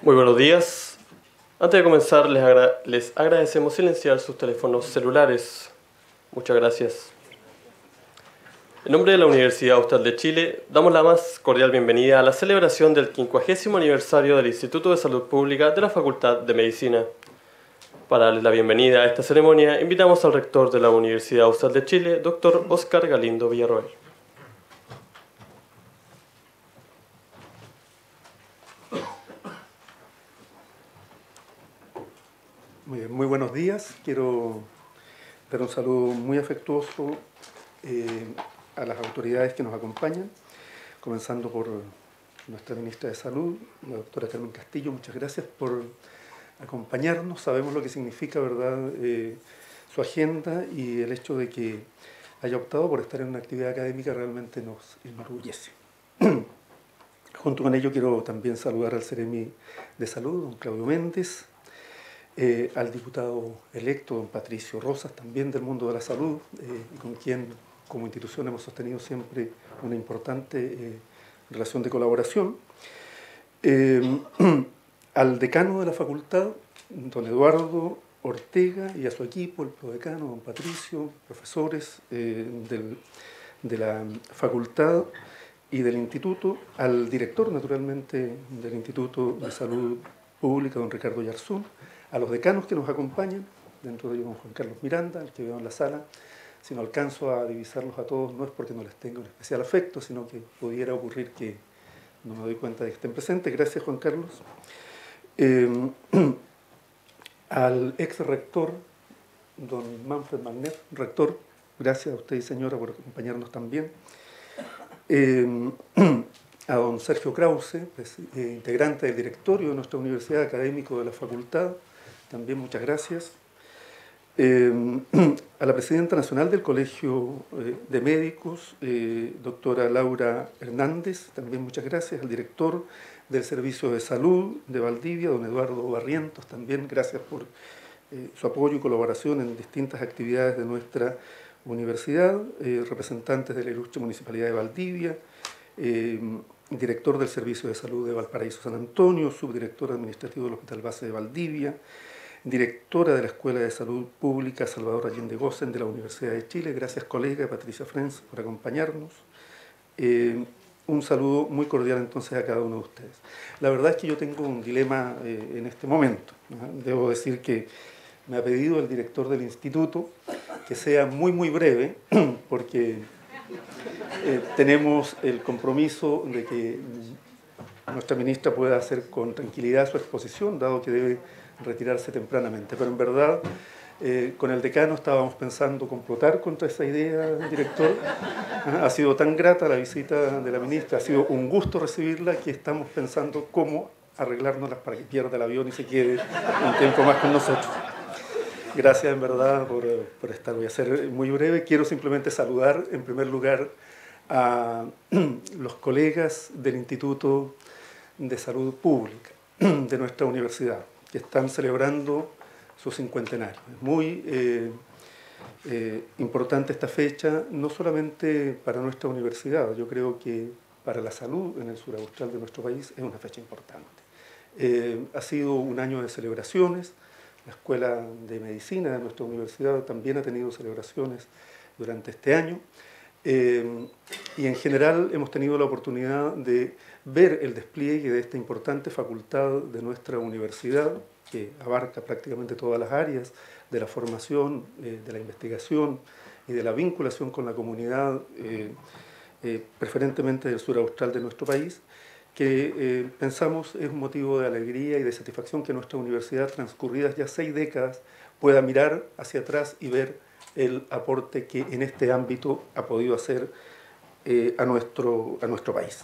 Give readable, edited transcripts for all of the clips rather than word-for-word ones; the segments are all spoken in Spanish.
Muy buenos días. Antes de comenzar, les agradecemos silenciar sus teléfonos celulares. Muchas gracias. En nombre de la Universidad Austral de Chile, damos la más cordial bienvenida a la celebración del 50º aniversario del Instituto de Salud Pública de la Facultad de Medicina. Para darles la bienvenida a esta ceremonia, invitamos al rector de la Universidad Austral de Chile, Dr. Óscar Galindo Villarroel. Muy buenos días. Quiero dar un saludo muy afectuoso a las autoridades que nos acompañan, comenzando por nuestra ministra de Salud, la doctora Carmen Castillo. Muchas gracias por acompañarnos. Sabemos lo que significa, ¿verdad?, su agenda, y el hecho de que haya optado por estar en una actividad académica realmente nos enorgullece. Junto con ello quiero también saludar al Seremi de Salud, don Claudio Méndez, al diputado electo, don Patricio Rosas, también del mundo de la salud, con quien como institución hemos sostenido siempre una importante relación de colaboración. Al decano de la facultad, don Eduardo Ortega, y a su equipo, el prodecano, don Patricio, profesores de la facultad y del instituto, al director, naturalmente, del Instituto de Salud Pública, don Ricardo Yarzún, a los decanos que nos acompañan, dentro de ellos don Juan Carlos Miranda, el que veo en la sala. Si no alcanzo a divisarlos a todos, no es porque no les tenga un especial afecto, sino que pudiera ocurrir que no me doy cuenta de que estén presentes. Gracias, Juan Carlos. Al ex rector, don Manfred Magner, rector, gracias a usted y señora por acompañarnos también. A don Sergio Krause, integrante del directorio de nuestra universidad, académico de la facultad, también muchas gracias. A la presidenta nacional del Colegio de Médicos, doctora Laura Hernández, también muchas gracias. Al director del Servicio de Salud de Valdivia, don Eduardo Barrientos, también gracias por su apoyo y colaboración en distintas actividades de nuestra universidad. Representantes de la ilustre Municipalidad de Valdivia, director del Servicio de Salud de Valparaíso San Antonio, subdirector administrativo del Hospital Base de Valdivia, directora de la Escuela de Salud Pública Salvador Allende Gossen de la Universidad de Chile. Gracias, colega Patricia Frens, por acompañarnos. Un saludo muy cordial entonces a cada uno de ustedes. La verdad es que yo tengo un dilema en este momento, ¿no? Debo decir que me ha pedido el director del instituto que sea muy breve, porque tenemos el compromiso de que nuestra ministra pueda hacer con tranquilidad su exposición, dado que debe retirarse tempranamente. Pero en verdad, con el decano estábamos pensando complotar contra esa idea, director. Ha sido tan grata la visita de la ministra, ha sido un gusto recibirla, que estamos pensando cómo arreglárnoslas para que pierda el avión y se quede un tiempo más con nosotros. Gracias en verdad por estar. Voy a ser muy breve. Quiero simplemente saludar en primer lugar a los colegas del Instituto de Salud Pública de nuestra universidad, que están celebrando su cincuentenario. Es muy importante esta fecha, no solamente para nuestra universidad, yo creo que para la salud en el sur austral de nuestro país es una fecha importante. Ha sido un año de celebraciones. La Escuela de Medicina de nuestra universidad también ha tenido celebraciones durante este año. Y en general hemos tenido la oportunidad de ver el despliegue de esta importante facultad de nuestra universidad, que abarca prácticamente todas las áreas de la formación, de la investigación y de la vinculación con la comunidad, preferentemente del sur austral de nuestro país, que pensamos es un motivo de alegría y de satisfacción que nuestra universidad, transcurridas ya 6 décadas, pueda mirar hacia atrás y ver el aporte que en este ámbito ha podido hacer a nuestro país.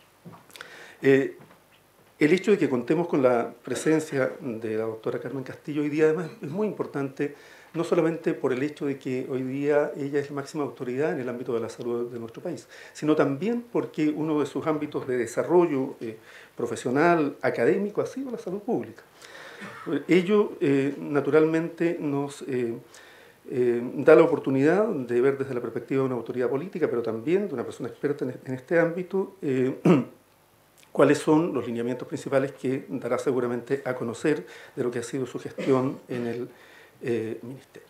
El hecho de que contemos con la presencia de la doctora Carmen Castillo hoy día, además, es muy importante, no solamente por el hecho de que hoy día ella es la máxima autoridad en el ámbito de la salud de nuestro país, sino también porque uno de sus ámbitos de desarrollo profesional, académico, ha sido la salud pública. Ello, naturalmente, nos da la oportunidad de ver desde la perspectiva de una autoridad política, pero también de una persona experta en este ámbito, cuáles son los lineamientos principales que dará seguramente a conocer de lo que ha sido su gestión en el Ministerio.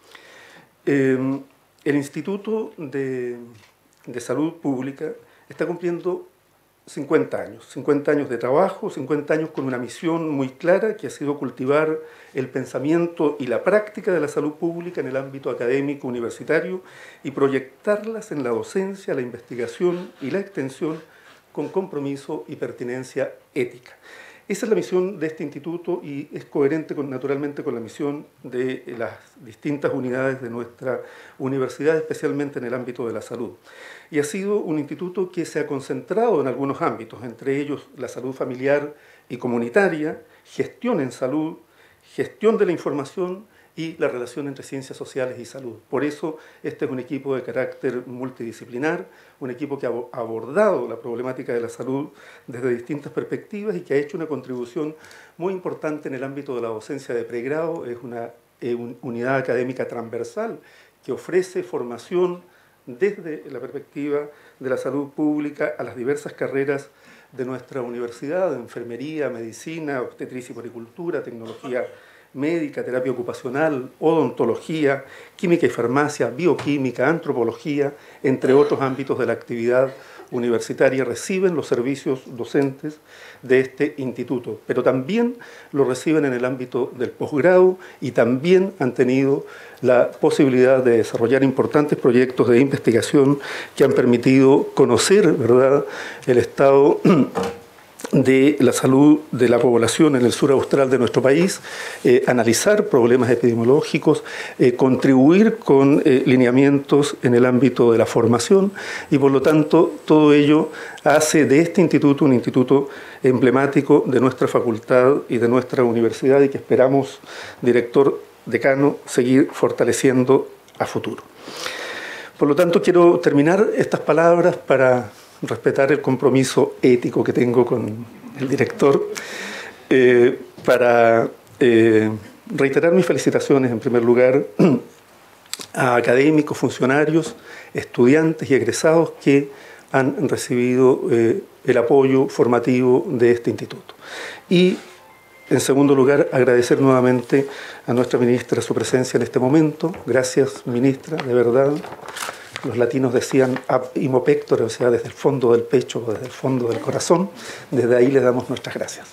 El Instituto de Salud Pública está cumpliendo 50 años de trabajo, 50 años con una misión muy clara que ha sido cultivar el pensamiento y la práctica de la salud pública en el ámbito académico universitario y proyectarlas en la docencia, la investigación y la extensión con compromiso y pertinencia ética. Esa es la misión de este instituto y es coherente naturalmente con la misión de las distintas unidades de nuestra universidad, especialmente en el ámbito de la salud. Y ha sido un instituto que se ha concentrado en algunos ámbitos, entre ellos la salud familiar y comunitaria, gestión en salud, gestión de la información y la relación entre ciencias sociales y salud. Por eso este es un equipo de carácter multidisciplinar, un equipo que ha abordado la problemática de la salud desde distintas perspectivas y que ha hecho una contribución muy importante en el ámbito de la docencia de pregrado. Es una unidad académica transversal que ofrece formación desde la perspectiva de la salud pública a las diversas carreras de nuestra universidad, de enfermería, medicina, obstetricia y puericultura, tecnología médica, terapia ocupacional, odontología, química y farmacia, bioquímica, antropología, entre otros ámbitos de la actividad universitaria, reciben los servicios docentes de este instituto, pero también lo reciben en el ámbito del posgrado y también han tenido la posibilidad de desarrollar importantes proyectos de investigación que han permitido conocer, ¿verdad?, el estado de la salud de la población en el sur austral de nuestro país, analizar problemas epidemiológicos, contribuir con lineamientos en el ámbito de la formación y por lo tanto todo ello hace de este instituto un instituto emblemático de nuestra facultad y de nuestra universidad y que esperamos, director, decano, seguir fortaleciendo a futuro. Por lo tanto, quiero terminar estas palabras para respetar el compromiso ético que tengo con el director, para reiterar mis felicitaciones en primer lugar a académicos, funcionarios, estudiantes y egresados que han recibido el apoyo formativo de este instituto. Y en segundo lugar, agradecer nuevamente a nuestra ministra su presencia en este momento. Gracias, ministra, de verdad. Los latinos decían ab imo pectore, o sea, desde el fondo del pecho o desde el fondo del corazón. Desde ahí le damos nuestras gracias.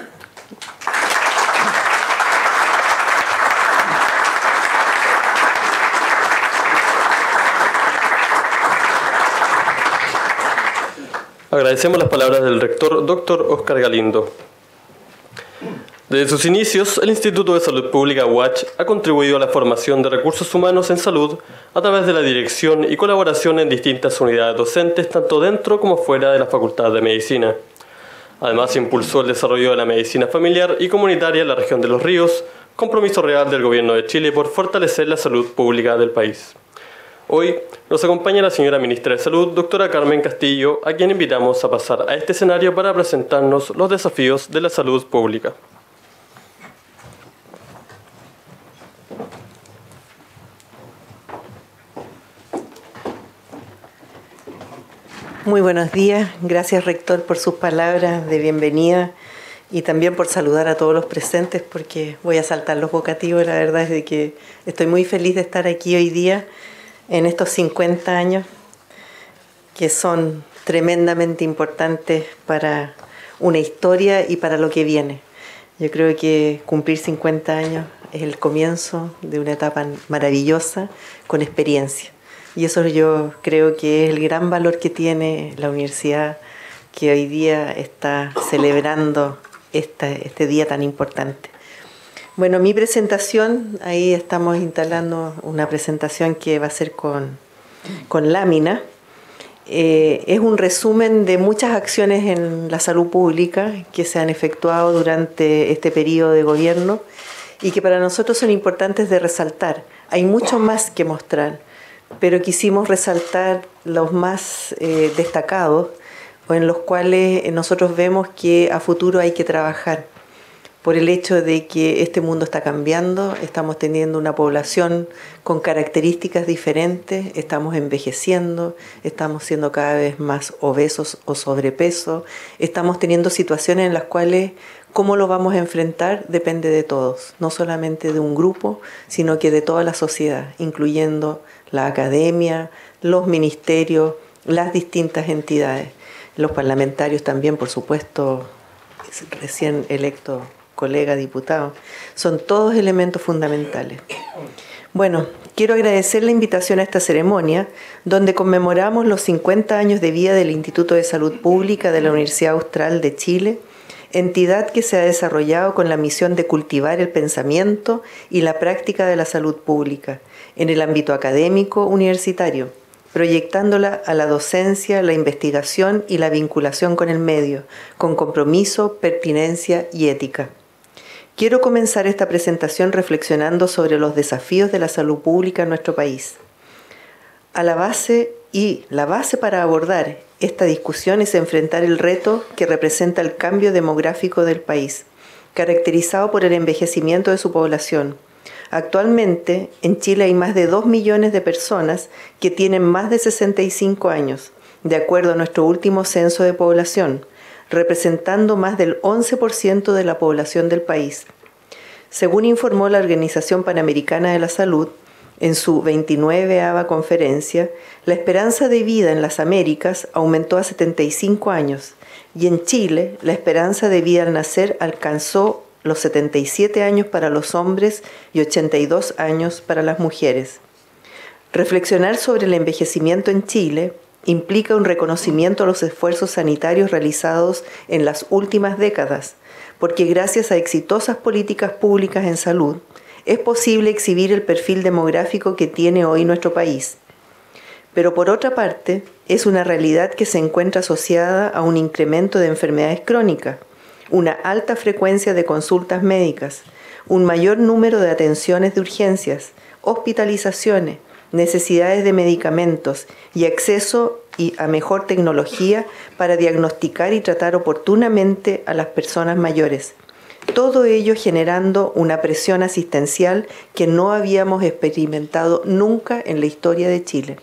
Agradecemos las palabras del rector, doctor Óscar Galindo. Desde sus inicios, el Instituto de Salud Pública UACH ha contribuido a la formación de recursos humanos en salud a través de la dirección y colaboración en distintas unidades docentes, tanto dentro como fuera de la Facultad de Medicina. Además, impulsó el desarrollo de la medicina familiar y comunitaria en la región de Los Ríos, compromiso real del Gobierno de Chile por fortalecer la salud pública del país. Hoy nos acompaña la señora ministra de Salud, doctora Carmen Castillo, a quien invitamos a pasar a este escenario para presentarnos los desafíos de la salud pública. Muy buenos días, gracias rector por sus palabras de bienvenida y también por saludar a todos los presentes porque voy a saltar los vocativos. La verdad es de que estoy muy feliz de estar aquí hoy día en estos 50 años que son tremendamente importantes para una historia y para lo que viene. Yo creo que cumplir 50 años es el comienzo de una etapa maravillosa con experiencia. Y eso yo creo que es el gran valor que tiene la universidad, que hoy día está celebrando este día tan importante. Bueno, mi presentación, ahí estamos instalando una presentación que va a ser con lámina. Es un resumen de muchas acciones en la salud pública que se han efectuado durante este periodo de gobierno y que para nosotros son importantes de resaltar. Hay mucho más que mostrar, pero quisimos resaltar los más destacados o en los cuales nosotros vemos que a futuro hay que trabajar por el hecho de que este mundo está cambiando, estamos teniendo una población con características diferentes, estamos envejeciendo, estamos siendo cada vez más obesos o sobrepeso, estamos teniendo situaciones en las cuales cómo lo vamos a enfrentar depende de todos, no solamente de un grupo, sino que de toda la sociedad, incluyendo la academia, los ministerios, las distintas entidades, los parlamentarios también, por supuesto, recién electos colega diputado, son todos elementos fundamentales. Bueno, quiero agradecer la invitación a esta ceremonia, donde conmemoramos los 50 años de vida del Instituto de Salud Pública de la Universidad Austral de Chile, entidad que se ha desarrollado con la misión de cultivar el pensamiento y la práctica de la salud pública en el ámbito académico universitario, proyectándola a la docencia, la investigación y la vinculación con el medio, con compromiso, pertinencia y ética. Quiero comenzar esta presentación reflexionando sobre los desafíos de la salud pública en nuestro país. La base para abordar esta discusión es enfrentar el reto que representa el cambio demográfico del país, caracterizado por el envejecimiento de su población. Actualmente, en Chile hay más de 2 millones de personas que tienen más de 65 años, de acuerdo a nuestro último censo de población, representando más del 11% de la población del país. Según informó la Organización Panamericana de la Salud, en su 29ª conferencia, la esperanza de vida en las Américas aumentó a 75 años y en Chile la esperanza de vida al nacer alcanzó los 77 años para los hombres y 82 años para las mujeres. Reflexionar sobre el envejecimiento en Chile implica un reconocimiento a los esfuerzos sanitarios realizados en las últimas décadas, porque gracias a exitosas políticas públicas en salud, es posible exhibir el perfil demográfico que tiene hoy nuestro país. Pero por otra parte, es una realidad que se encuentra asociada a un incremento de enfermedades crónicas, una alta frecuencia de consultas médicas, un mayor número de atenciones de urgencias, hospitalizaciones, necesidades de medicamentos y acceso a mejor tecnología para diagnosticar y tratar oportunamente a las personas mayores. Todo ello generando una presión asistencial que no habíamos experimentado nunca en la historia de Chile.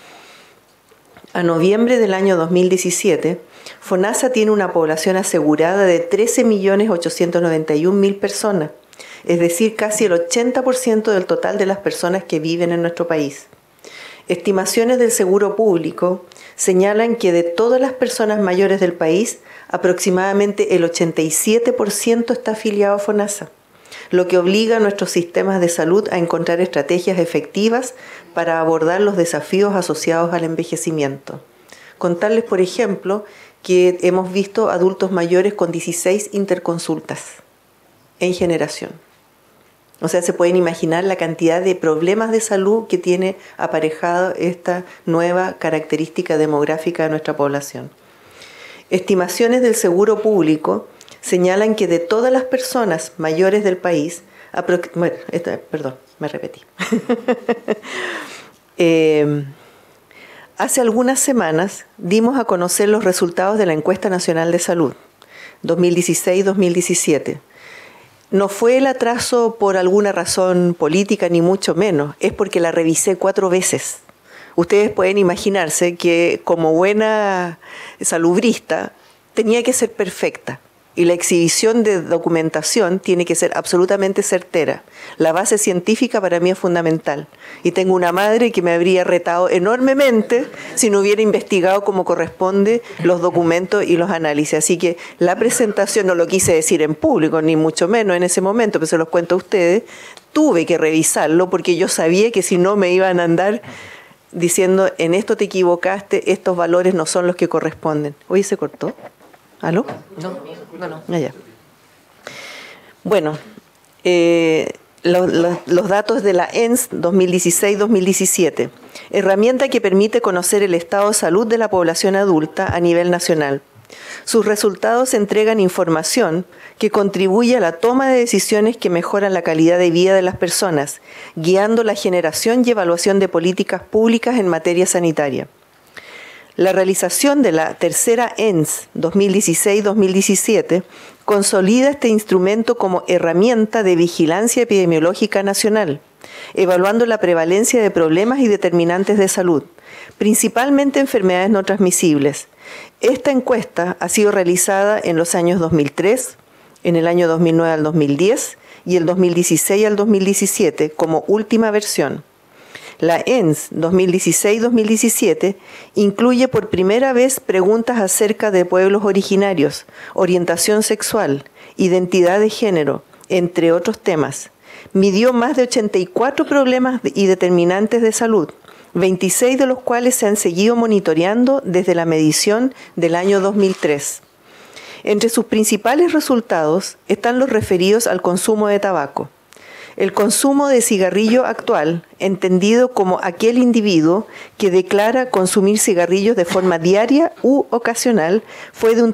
A noviembre del año 2017, FONASA tiene una población asegurada de 13.891.000 personas, es decir, casi el 80% del total de las personas que viven en nuestro país. Estimaciones del Seguro Público señalan que de todas las personas mayores del país, aproximadamente el 87% está afiliado a FONASA, lo que obliga a nuestros sistemas de salud a encontrar estrategias efectivas para abordar los desafíos asociados al envejecimiento. Contarles, por ejemplo, que hemos visto adultos mayores con 16 interconsultas en generación. O sea, se pueden imaginar la cantidad de problemas de salud que tiene aparejado esta nueva característica demográfica de nuestra población. Estimaciones del Seguro Público señalan que de todas las personas mayores del país, hace algunas semanas dimos a conocer los resultados de la Encuesta Nacional de Salud 2016-2017. No fue el atraso por alguna razón política, ni mucho menos, es porque la revisé 4 veces. Ustedes pueden imaginarse que como buena salubrista tenía que ser perfecta y la exhibición de documentación tiene que ser absolutamente certera. La base científica para mí es fundamental y tengo una madre que me habría retado enormemente si no hubiera investigado como corresponde los documentos y los análisis. Así que la presentación no lo quise decir en público, ni mucho menos en ese momento, pero se los cuento a ustedes. Tuve que revisarlo porque yo sabía que si no me iban a andar diciendo en esto te equivocaste, estos valores no son los que corresponden. Oye, ¿se cortó? ¿Aló? No. Ya. Bueno, los datos de la ENS 2016-2017, herramienta que permite conocer el estado de salud de la población adulta a nivel nacional. Sus resultados entregan información que contribuye a la toma de decisiones que mejoran la calidad de vida de las personas, guiando la generación y evaluación de políticas públicas en materia sanitaria. La realización de la tercera ENS 2016-2017 consolida este instrumento como herramienta de vigilancia epidemiológica nacional, evaluando la prevalencia de problemas y determinantes de salud, principalmente enfermedades no transmisibles. Esta encuesta ha sido realizada en los años 2003, en el año 2009 al 2010 y el 2016 al 2017 como última versión. La ENS 2016-2017 incluye por primera vez preguntas acerca de pueblos originarios, orientación sexual, identidad de género, entre otros temas. Midió más de 84 problemas y determinantes de salud, 26 de los cuales se han seguido monitoreando desde la medición del año 2003. Entre sus principales resultados están los referidos al consumo de tabaco. El consumo de cigarrillo actual, entendido como aquel individuo que declara consumir cigarrillos de forma diaria u ocasional, fue de un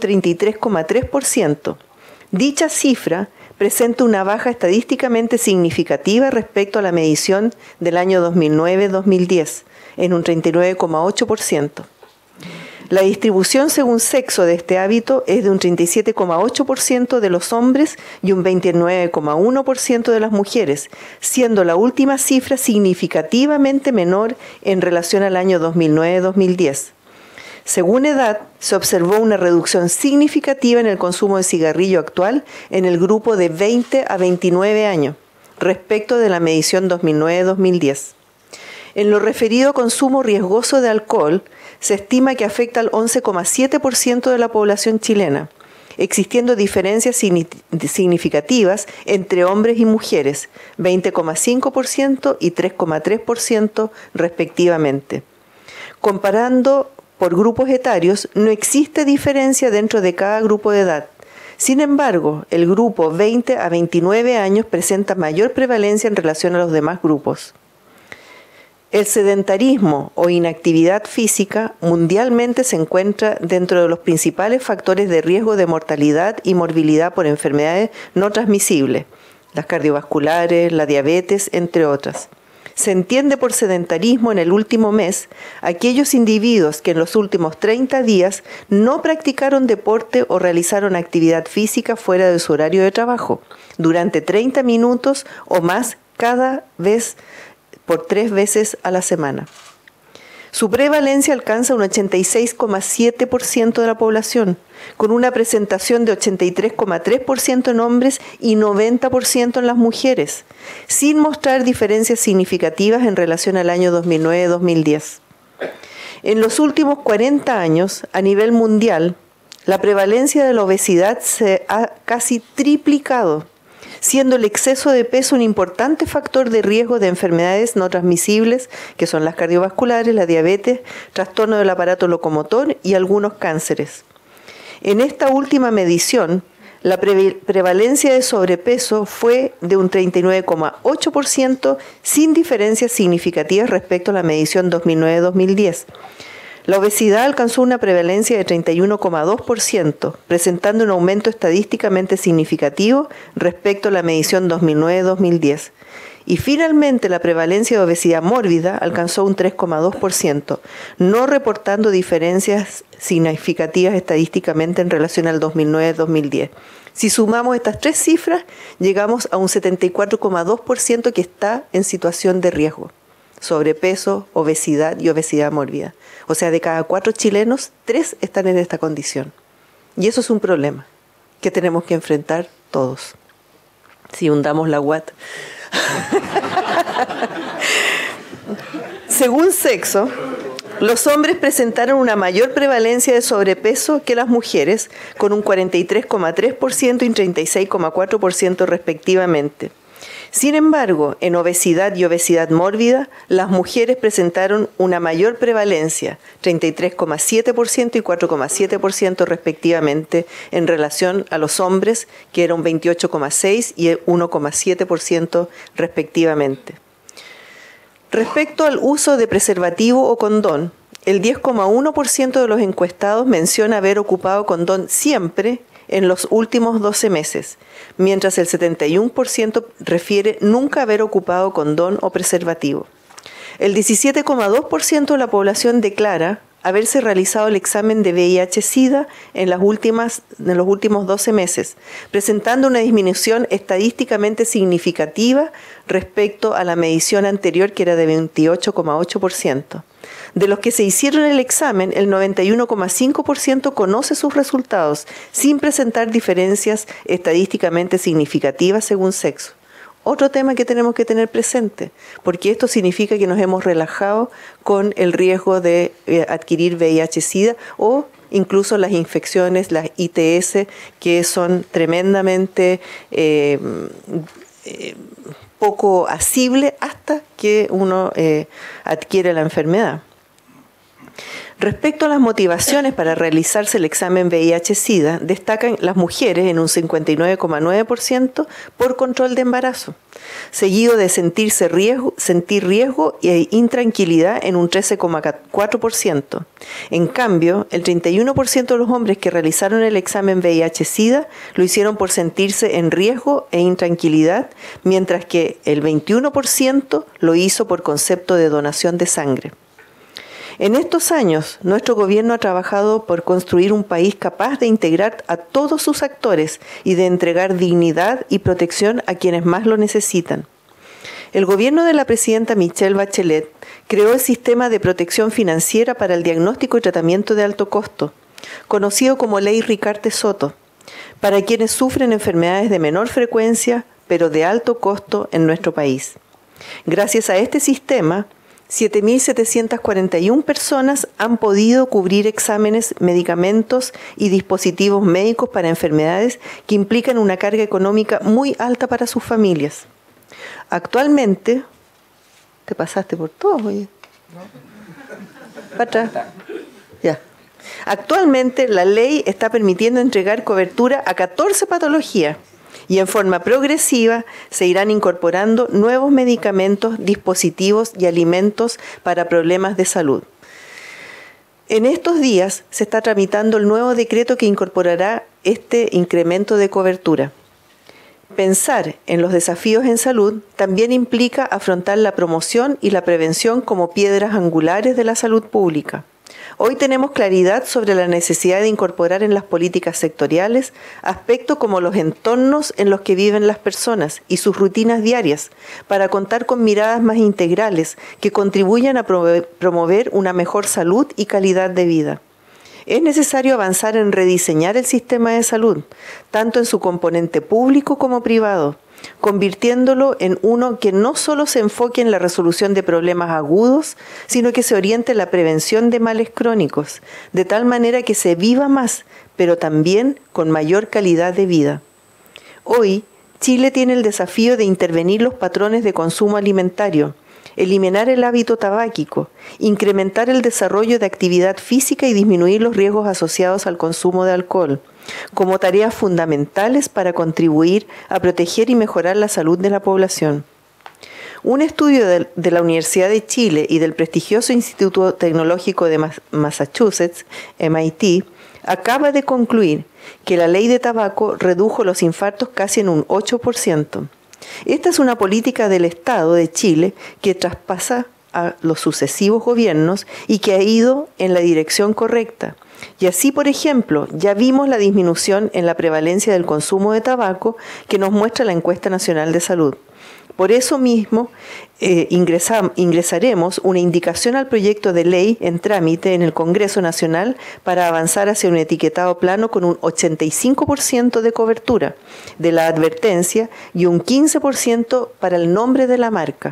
33,3%. Dicha cifra presenta una baja estadísticamente significativa respecto a la medición del año 2009-2010, en un 39,8%. La distribución según sexo de este hábito es de un 37,8% de los hombres y un 29,1% de las mujeres, siendo la última cifra significativamente menor en relación al año 2009-2010. Según edad, se observó una reducción significativa en el consumo de cigarrillo actual en el grupo de 20 a 29 años, respecto de la medición 2009-2010. En lo referido a consumo riesgoso de alcohol, se estima que afecta al 11,7% de la población chilena, existiendo diferencias significativas entre hombres y mujeres, 20,5% y 3,3% respectivamente. Comparando por grupos etarios, no existe diferencia dentro de cada grupo de edad. Sin embargo, el grupo 20 a 29 años presenta mayor prevalencia en relación a los demás grupos. El sedentarismo o inactividad física mundialmente se encuentra dentro de los principales factores de riesgo de mortalidad y morbilidad por enfermedades no transmisibles, las cardiovasculares, la diabetes, entre otras. Se entiende por sedentarismo en el último mes aquellos individuos que en los últimos 30 días no practicaron deporte o realizaron actividad física fuera de su horario de trabajo durante 30 minutos o más cada vez por 3 veces a la semana. Su prevalencia alcanza un 86,7% de la población, con una presentación de 83,3% en hombres y 90% en las mujeres, sin mostrar diferencias significativas en relación al año 2009-2010. En los últimos 40 años, a nivel mundial, la prevalencia de la obesidad se ha casi triplicado, siendo el exceso de peso un importante factor de riesgo de enfermedades no transmisibles, que son las cardiovasculares, la diabetes, trastorno del aparato locomotor y algunos cánceres. En esta última medición, la prevalencia de sobrepeso fue de un 39,8%, sin diferencias significativas respecto a la medición 2009-2010. La obesidad alcanzó una prevalencia de 31,2%, presentando un aumento estadísticamente significativo respecto a la medición 2009-2010. Y finalmente la prevalencia de obesidad mórbida alcanzó un 3,2%, no reportando diferencias significativas estadísticamente en relación al 2009-2010. Si sumamos estas 3 cifras, llegamos a un 74,2% que está en situación de riesgo: sobrepeso, obesidad y obesidad mórbida. O sea, de cada 4 chilenos, 3 están en esta condición. Y eso es un problema que tenemos que enfrentar todos. Si hundamos la UAT. Según sexo, los hombres presentaron una mayor prevalencia de sobrepeso que las mujeres, con un 43,3% y un 36,4% respectivamente. Sin embargo, en obesidad y obesidad mórbida, las mujeres presentaron una mayor prevalencia, 33,7% y 4,7% respectivamente, en relación a los hombres, que eran 28,6% y 1,7% respectivamente. Respecto al uso de preservativo o condón, el 10,1% de los encuestados menciona haber ocupado condón siempre en los últimos 12 meses, mientras el 71% refiere nunca haber ocupado condón o preservativo. El 17,2% de la población declara haberse realizado el examen de VIH-Sida en los últimos 12 meses, presentando una disminución estadísticamente significativa respecto a la medición anterior, que era de 28,8%. De los que se hicieron el examen, el 91,5% conoce sus resultados sin presentar diferencias estadísticamente significativas según sexo. Otro tema que tenemos que tener presente, porque esto significa que nos hemos relajado con el riesgo de adquirir VIH-Sida o incluso las infecciones, las ITS, que son tremendamente poco asibles hasta que uno adquiere la enfermedad. Respecto a las motivaciones para realizarse el examen VIH-Sida, destacan las mujeres en un 59,9% por control de embarazo, seguido de sentir riesgo e intranquilidad en un 13,4%. En cambio, el 31% de los hombres que realizaron el examen VIH-Sida lo hicieron por sentirse en riesgo e intranquilidad, mientras que el 21% lo hizo por concepto de donación de sangre. En estos años, nuestro gobierno ha trabajado por construir un país capaz de integrar a todos sus actores y de entregar dignidad y protección a quienes más lo necesitan. El gobierno de la presidenta Michelle Bachelet creó el Sistema de Protección Financiera para el Diagnóstico y Tratamiento de Alto Costo, conocido como Ley Ricarte Soto, para quienes sufren enfermedades de menor frecuencia, pero de alto costo en nuestro país. Gracias a este sistema, 7.741 personas han podido cubrir exámenes, medicamentos y dispositivos médicos para enfermedades que implican una carga económica muy alta para sus familias. Actualmente, te pasaste por todo, oye. Para atrás. Ya. Actualmente la ley está permitiendo entregar cobertura a 14 patologías. Y en forma progresiva se irán incorporando nuevos medicamentos, dispositivos y alimentos para problemas de salud. En estos días se está tramitando el nuevo decreto que incorporará este incremento de cobertura. Pensar en los desafíos en salud también implica afrontar la promoción y la prevención como piedras angulares de la salud pública. Hoy tenemos claridad sobre la necesidad de incorporar en las políticas sectoriales aspectos como los entornos en los que viven las personas y sus rutinas diarias, para contar con miradas más integrales que contribuyan a promover una mejor salud y calidad de vida. Es necesario avanzar en rediseñar el sistema de salud, tanto en su componente público como privado, convirtiéndolo en uno que no solo se enfoque en la resolución de problemas agudos, sino que se oriente en la prevención de males crónicos, de tal manera que se viva más, pero también con mayor calidad de vida. Hoy, Chile tiene el desafío de intervenir los patrones de consumo alimentario, eliminar el hábito tabáquico, incrementar el desarrollo de actividad física y disminuir los riesgos asociados al consumo de alcohol, como tareas fundamentales para contribuir a proteger y mejorar la salud de la población. Un estudio de la Universidad de Chile y del prestigioso Instituto Tecnológico de Massachusetts, MIT, acaba de concluir que la ley de tabaco redujo los infartos casi en un 8%. Esta es una política del Estado de Chile que traspasa a los sucesivos gobiernos y que ha ido en la dirección correcta. Y así, por ejemplo, ya vimos la disminución en la prevalencia del consumo de tabaco que nos muestra la Encuesta Nacional de Salud. Por eso mismo, ingresaremos una indicación al proyecto de ley en trámite en el Congreso Nacional para avanzar hacia un etiquetado plano con un 85% de cobertura de la advertencia y un 15% para el nombre de la marca.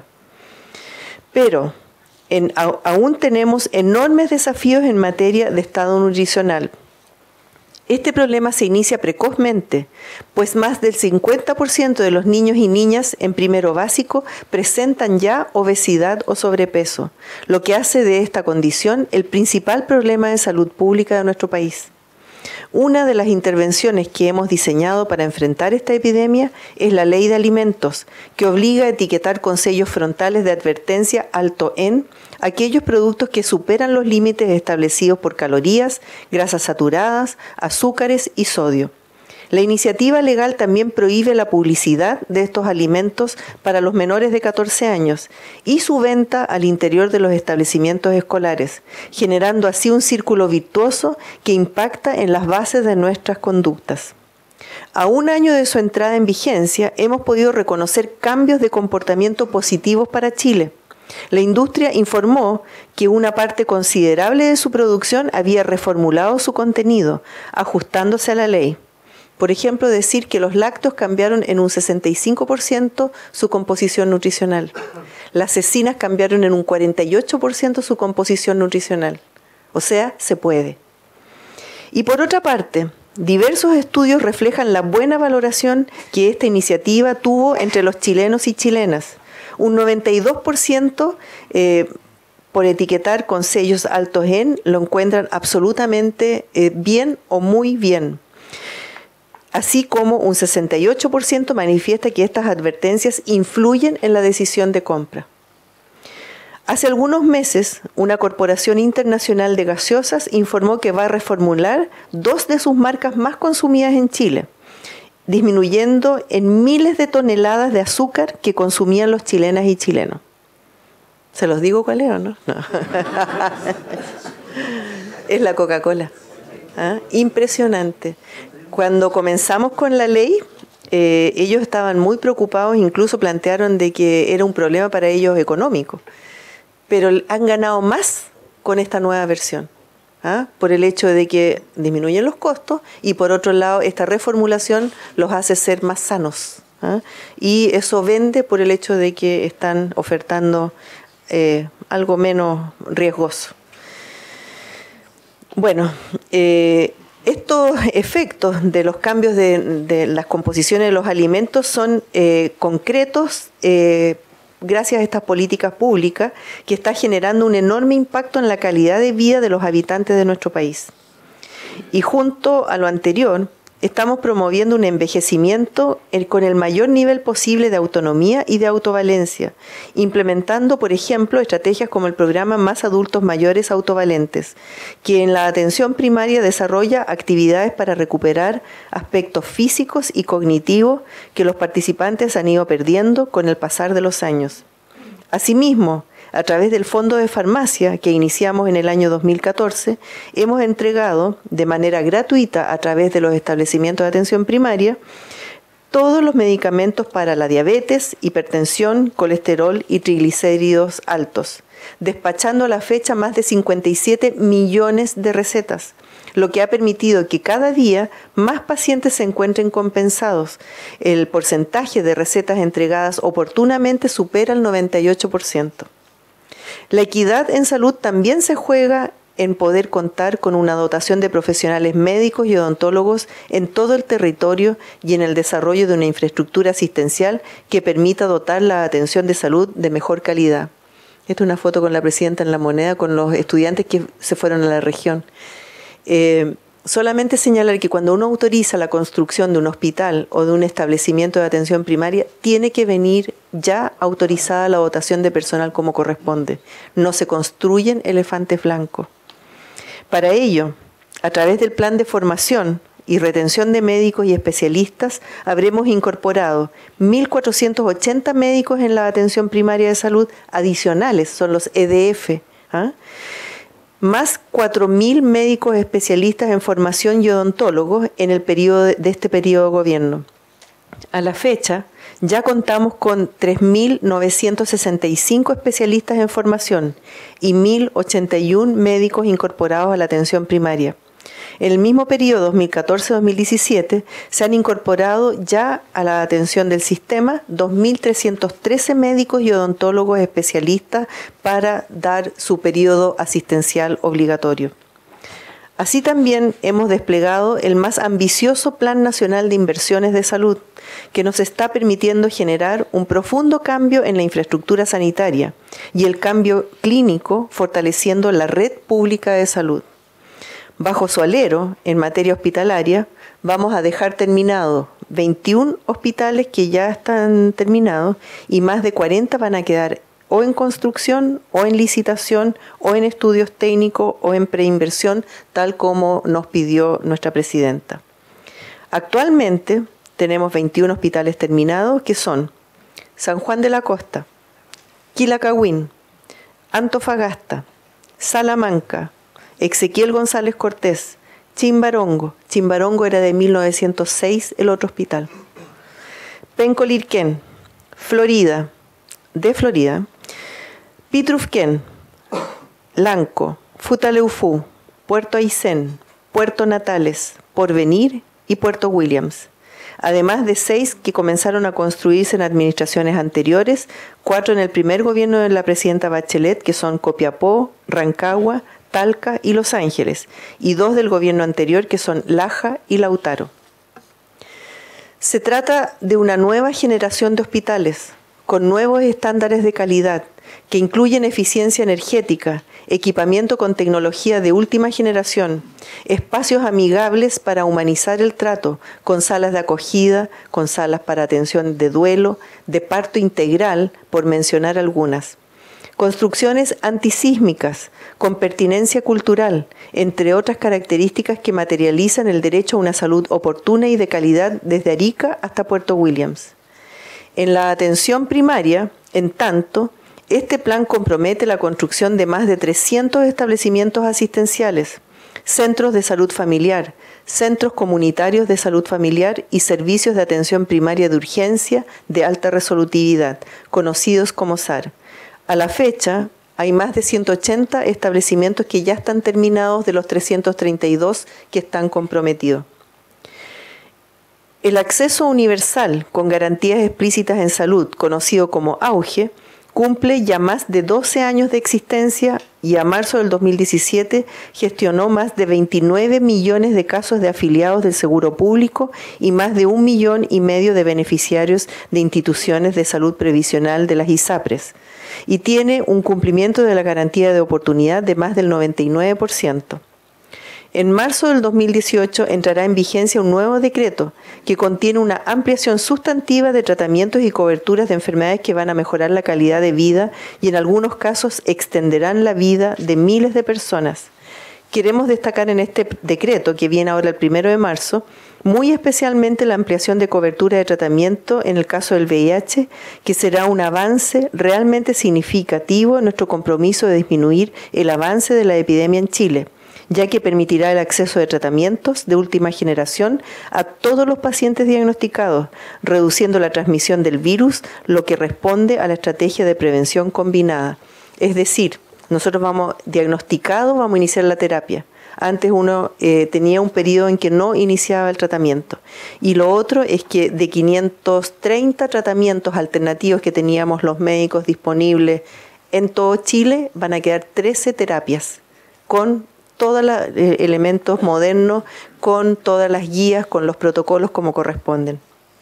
Pero aún tenemos enormes desafíos en materia de estado nutricional. Este problema se inicia precozmente, pues más del 50% de los niños y niñas en primero básico presentan ya obesidad o sobrepeso, lo que hace de esta condición el principal problema de salud pública de nuestro país. Una de las intervenciones que hemos diseñado para enfrentar esta epidemia es la Ley de Alimentos, que obliga a etiquetar con sellos frontales de advertencia alto en aquellos productos que superan los límites establecidos por calorías, grasas saturadas, azúcares y sodio. La iniciativa legal también prohíbe la publicidad de estos alimentos para los menores de 14 años y su venta al interior de los establecimientos escolares, generando así un círculo virtuoso que impacta en las bases de nuestras conductas. A un año de su entrada en vigencia, hemos podido reconocer cambios de comportamiento positivos para Chile. La industria informó que una parte considerable de su producción había reformulado su contenido, ajustándose a la ley. Por ejemplo, decir que los lácteos cambiaron en un 65% su composición nutricional. Las cecinas cambiaron en un 48% su composición nutricional. O sea, se puede. Y por otra parte, diversos estudios reflejan la buena valoración que esta iniciativa tuvo entre los chilenos y chilenas. Un 92% por etiquetar con sellos altos en lo encuentran absolutamente bien o muy bien. Así como un 68% manifiesta que estas advertencias influyen en la decisión de compra. Hace algunos meses, una corporación internacional de gaseosas informó que va a reformular 2 de sus marcas más consumidas en Chile, disminuyendo en miles de toneladas de azúcar que consumían los chilenas y chilenos. ¿Se los digo cuál es o no? No. Es la Coca-Cola. ¿Ah? Impresionante. Cuando comenzamos con la ley, ellos estaban muy preocupados, incluso plantearon de que era un problema para ellos económico. Pero han ganado más con esta nueva versión, ¿ah? Por el hecho de que disminuyen los costos y por otro lado esta reformulación los hace ser más sanos, ¿ah? Y eso vende por el hecho de que están ofertando algo menos riesgoso. Bueno, estos efectos de los cambios de las composiciones de los alimentos son concretos gracias a estas políticas públicas que está generando un enorme impacto en la calidad de vida de los habitantes de nuestro país. Y junto a lo anterior, estamos promoviendo un envejecimiento con el mayor nivel posible de autonomía y de autovalencia, implementando, por ejemplo, estrategias como el programa Más Adultos Mayores Autovalentes, que en la atención primaria desarrolla actividades para recuperar aspectos físicos y cognitivos que los participantes han ido perdiendo con el pasar de los años. Asimismo, a través del Fondo de Farmacia que iniciamos en el año 2014, hemos entregado de manera gratuita a través de los establecimientos de atención primaria todos los medicamentos para la diabetes, hipertensión, colesterol y triglicéridos altos, despachando a la fecha más de 57 millones de recetas, lo que ha permitido que cada día más pacientes se encuentren compensados. El porcentaje de recetas entregadas oportunamente supera el 98%. La equidad en salud también se juega en poder contar con una dotación de profesionales médicos y odontólogos en todo el territorio y en el desarrollo de una infraestructura asistencial que permita dotar la atención de salud de mejor calidad. Esta es una foto con la presidenta en La Moneda con los estudiantes que se fueron a la región. Solamente señalar que cuando uno autoriza la construcción de un hospital o de un establecimiento de atención primaria, tiene que venir ya autorizada la dotación de personal como corresponde. No se construyen elefantes blancos. Para ello, a través del plan de formación y retención de médicos y especialistas, habremos incorporado 1.480 médicos en la atención primaria de salud adicionales, son los EDF, ¿ah? Más 4.000 médicos especialistas en formación y odontólogos en el periodo de este periodo de gobierno. A la fecha, ya contamos con 3.965 especialistas en formación y 1.081 médicos incorporados a la atención primaria. En el mismo periodo 2014-2017 se han incorporado ya a la atención del sistema 2.313 médicos y odontólogos especialistas para dar su periodo asistencial obligatorio. Así también hemos desplegado el más ambicioso Plan Nacional de Inversiones de Salud, que nos está permitiendo generar un profundo cambio en la infraestructura sanitaria y el cambio clínico fortaleciendo la red pública de salud. Bajo su alero, en materia hospitalaria, vamos a dejar terminados 21 hospitales que ya están terminados y más de 40 van a quedar o en construcción, o en licitación, o en estudios técnicos, o en preinversión, tal como nos pidió nuestra presidenta. Actualmente tenemos 21 hospitales terminados que son San Juan de la Costa, Quilacagüín, Antofagasta, Salamanca, Ezequiel González Cortés, Chimbarongo. Chimbarongo era de 1906 el otro hospital. Pencolirquén, Florida, Pitrufquén, Lanco, Futaleufú, Puerto Aysén, Puerto Natales, Porvenir y Puerto Williams. Además de 6 que comenzaron a construirse en administraciones anteriores, 4 en el primer gobierno de la presidenta Bachelet, que son Copiapó, Rancagua, Talca y Los Ángeles, y 2 del gobierno anterior, que son Laja y Lautaro. Se trata de una nueva generación de hospitales, con nuevos estándares de calidad, que incluyen eficiencia energética, equipamiento con tecnología de última generación, espacios amigables para humanizar el trato, con salas de acogida, con salas para atención de duelo, de parto integral, por mencionar algunas. Construcciones antisísmicas, con pertinencia cultural, entre otras características que materializan el derecho a una salud oportuna y de calidad desde Arica hasta Puerto Williams. En la atención primaria, en tanto, este plan compromete la construcción de más de 300 establecimientos asistenciales, centros de salud familiar, centros comunitarios de salud familiar y servicios de atención primaria de urgencia de alta resolutividad, conocidos como SAR. A la fecha, hay más de 180 establecimientos que ya están terminados de los 332 que están comprometidos. El acceso universal con garantías explícitas en salud, conocido como AUGE, cumple ya más de 12 años de existencia y a marzo del 2017 gestionó más de 29 millones de casos de afiliados del seguro público y más de 1,5 millones de beneficiarios de instituciones de salud previsional de las ISAPRES, y tiene un cumplimiento de la garantía de oportunidad de más del 99%. En marzo del 2018 entrará en vigencia un nuevo decreto que contiene una ampliación sustantiva de tratamientos y coberturas de enfermedades que van a mejorar la calidad de vida y en algunos casos extenderán la vida de miles de personas. Queremos destacar en este decreto, que viene ahora el 1 de marzo, muy especialmente la ampliación de cobertura de tratamiento en el caso del VIH, que será un avance realmente significativo en nuestro compromiso de disminuir el avance de la epidemia en Chile, ya que permitirá el acceso de tratamientos de última generación a todos los pacientes diagnosticados, reduciendo la transmisión del virus, lo que responde a la estrategia de prevención combinada. Es decir, nosotros vamos a iniciar la terapia. Antes uno tenía un periodo en que no iniciaba el tratamiento. Y lo otro es que de 530 tratamientos alternativos que teníamos los médicos disponibles en todo Chile, van a quedar 13 terapias con todos los elementos modernos, con todas las guías, con los protocolos como corresponden.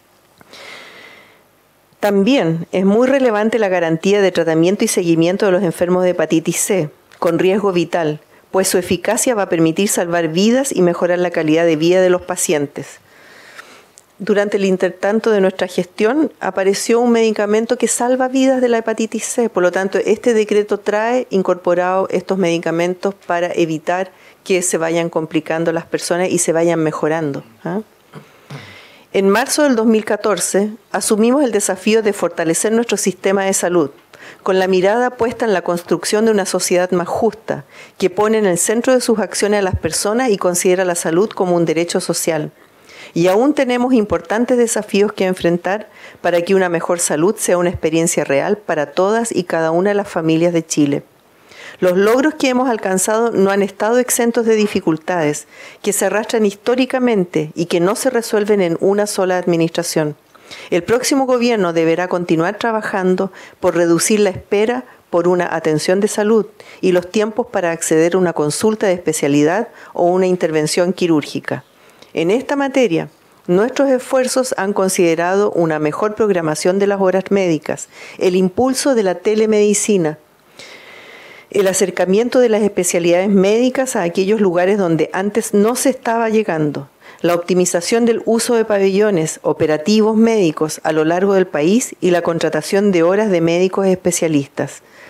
También es muy relevante la garantía de tratamiento y seguimiento de los enfermos de hepatitis C, con riesgo vital, pues su eficacia va a permitir salvar vidas y mejorar la calidad de vida de los pacientes. Durante el intertanto de nuestra gestión apareció un medicamento que salva vidas de la hepatitis C, por lo tanto este decreto trae incorporado estos medicamentos para evitar que se vayan complicando las personas y se vayan mejorando. En marzo del 2014 asumimos el desafío de fortalecer nuestro sistema de salud, con la mirada puesta en la construcción de una sociedad más justa, que pone en el centro de sus acciones a las personas y considera la salud como un derecho social. Y aún tenemos importantes desafíos que enfrentar para que una mejor salud sea una experiencia real para todas y cada una de las familias de Chile. Los logros que hemos alcanzado no han estado exentos de dificultades que se arrastran históricamente y que no se resuelven en una sola administración. El próximo gobierno deberá continuar trabajando por reducir la espera por una atención de salud y los tiempos para acceder a una consulta de especialidad o una intervención quirúrgica. En esta materia, nuestros esfuerzos han considerado una mejor programación de las horas médicas, el impulso de la telemedicina, el acercamiento de las especialidades médicas a aquellos lugares donde antes no se estaba llegando, la optimización del uso de pabellones operativos médicos a lo largo del país y la contratación de horas de médicos especialistas.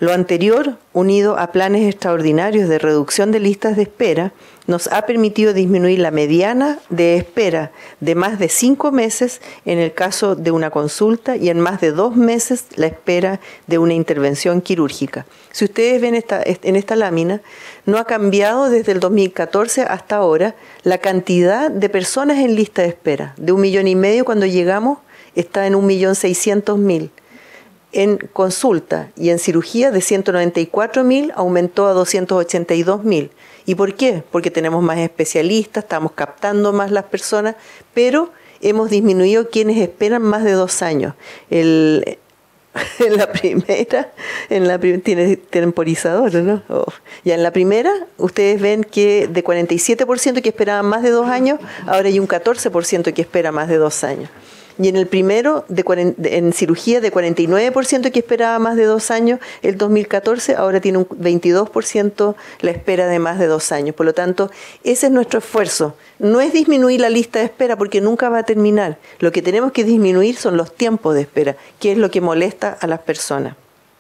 Lo anterior, unido a planes extraordinarios de reducción de listas de espera, nos ha permitido disminuir la mediana de espera de más de 5 meses en el caso de una consulta y en más de 2 meses la espera de una intervención quirúrgica. Si ustedes ven en esta lámina, no ha cambiado desde el 2014 hasta ahora la cantidad de personas en lista de espera. De 1,5 millones cuando llegamos está en 1.600.000. En consulta y en cirugía de 194.000 aumentó a 282.000. ¿Y por qué? Porque tenemos más especialistas, estamos captando más las personas, pero hemos disminuido quienes esperan más de 2 años. En la primera, tiene temporizador, ¿no? Ya en la primera, ustedes ven que de 47% que esperaban más de 2 años, ahora hay un 14% que espera más de 2 años. Y en el primero, en cirugía, de 49% que esperaba más de 2 años, el 2014, ahora tiene un 22% la espera de más de 2 años. Por lo tanto, ese es nuestro esfuerzo. No es disminuir la lista de espera porque nunca va a terminar. Lo que tenemos que disminuir son los tiempos de espera, que es lo que molesta a las personas.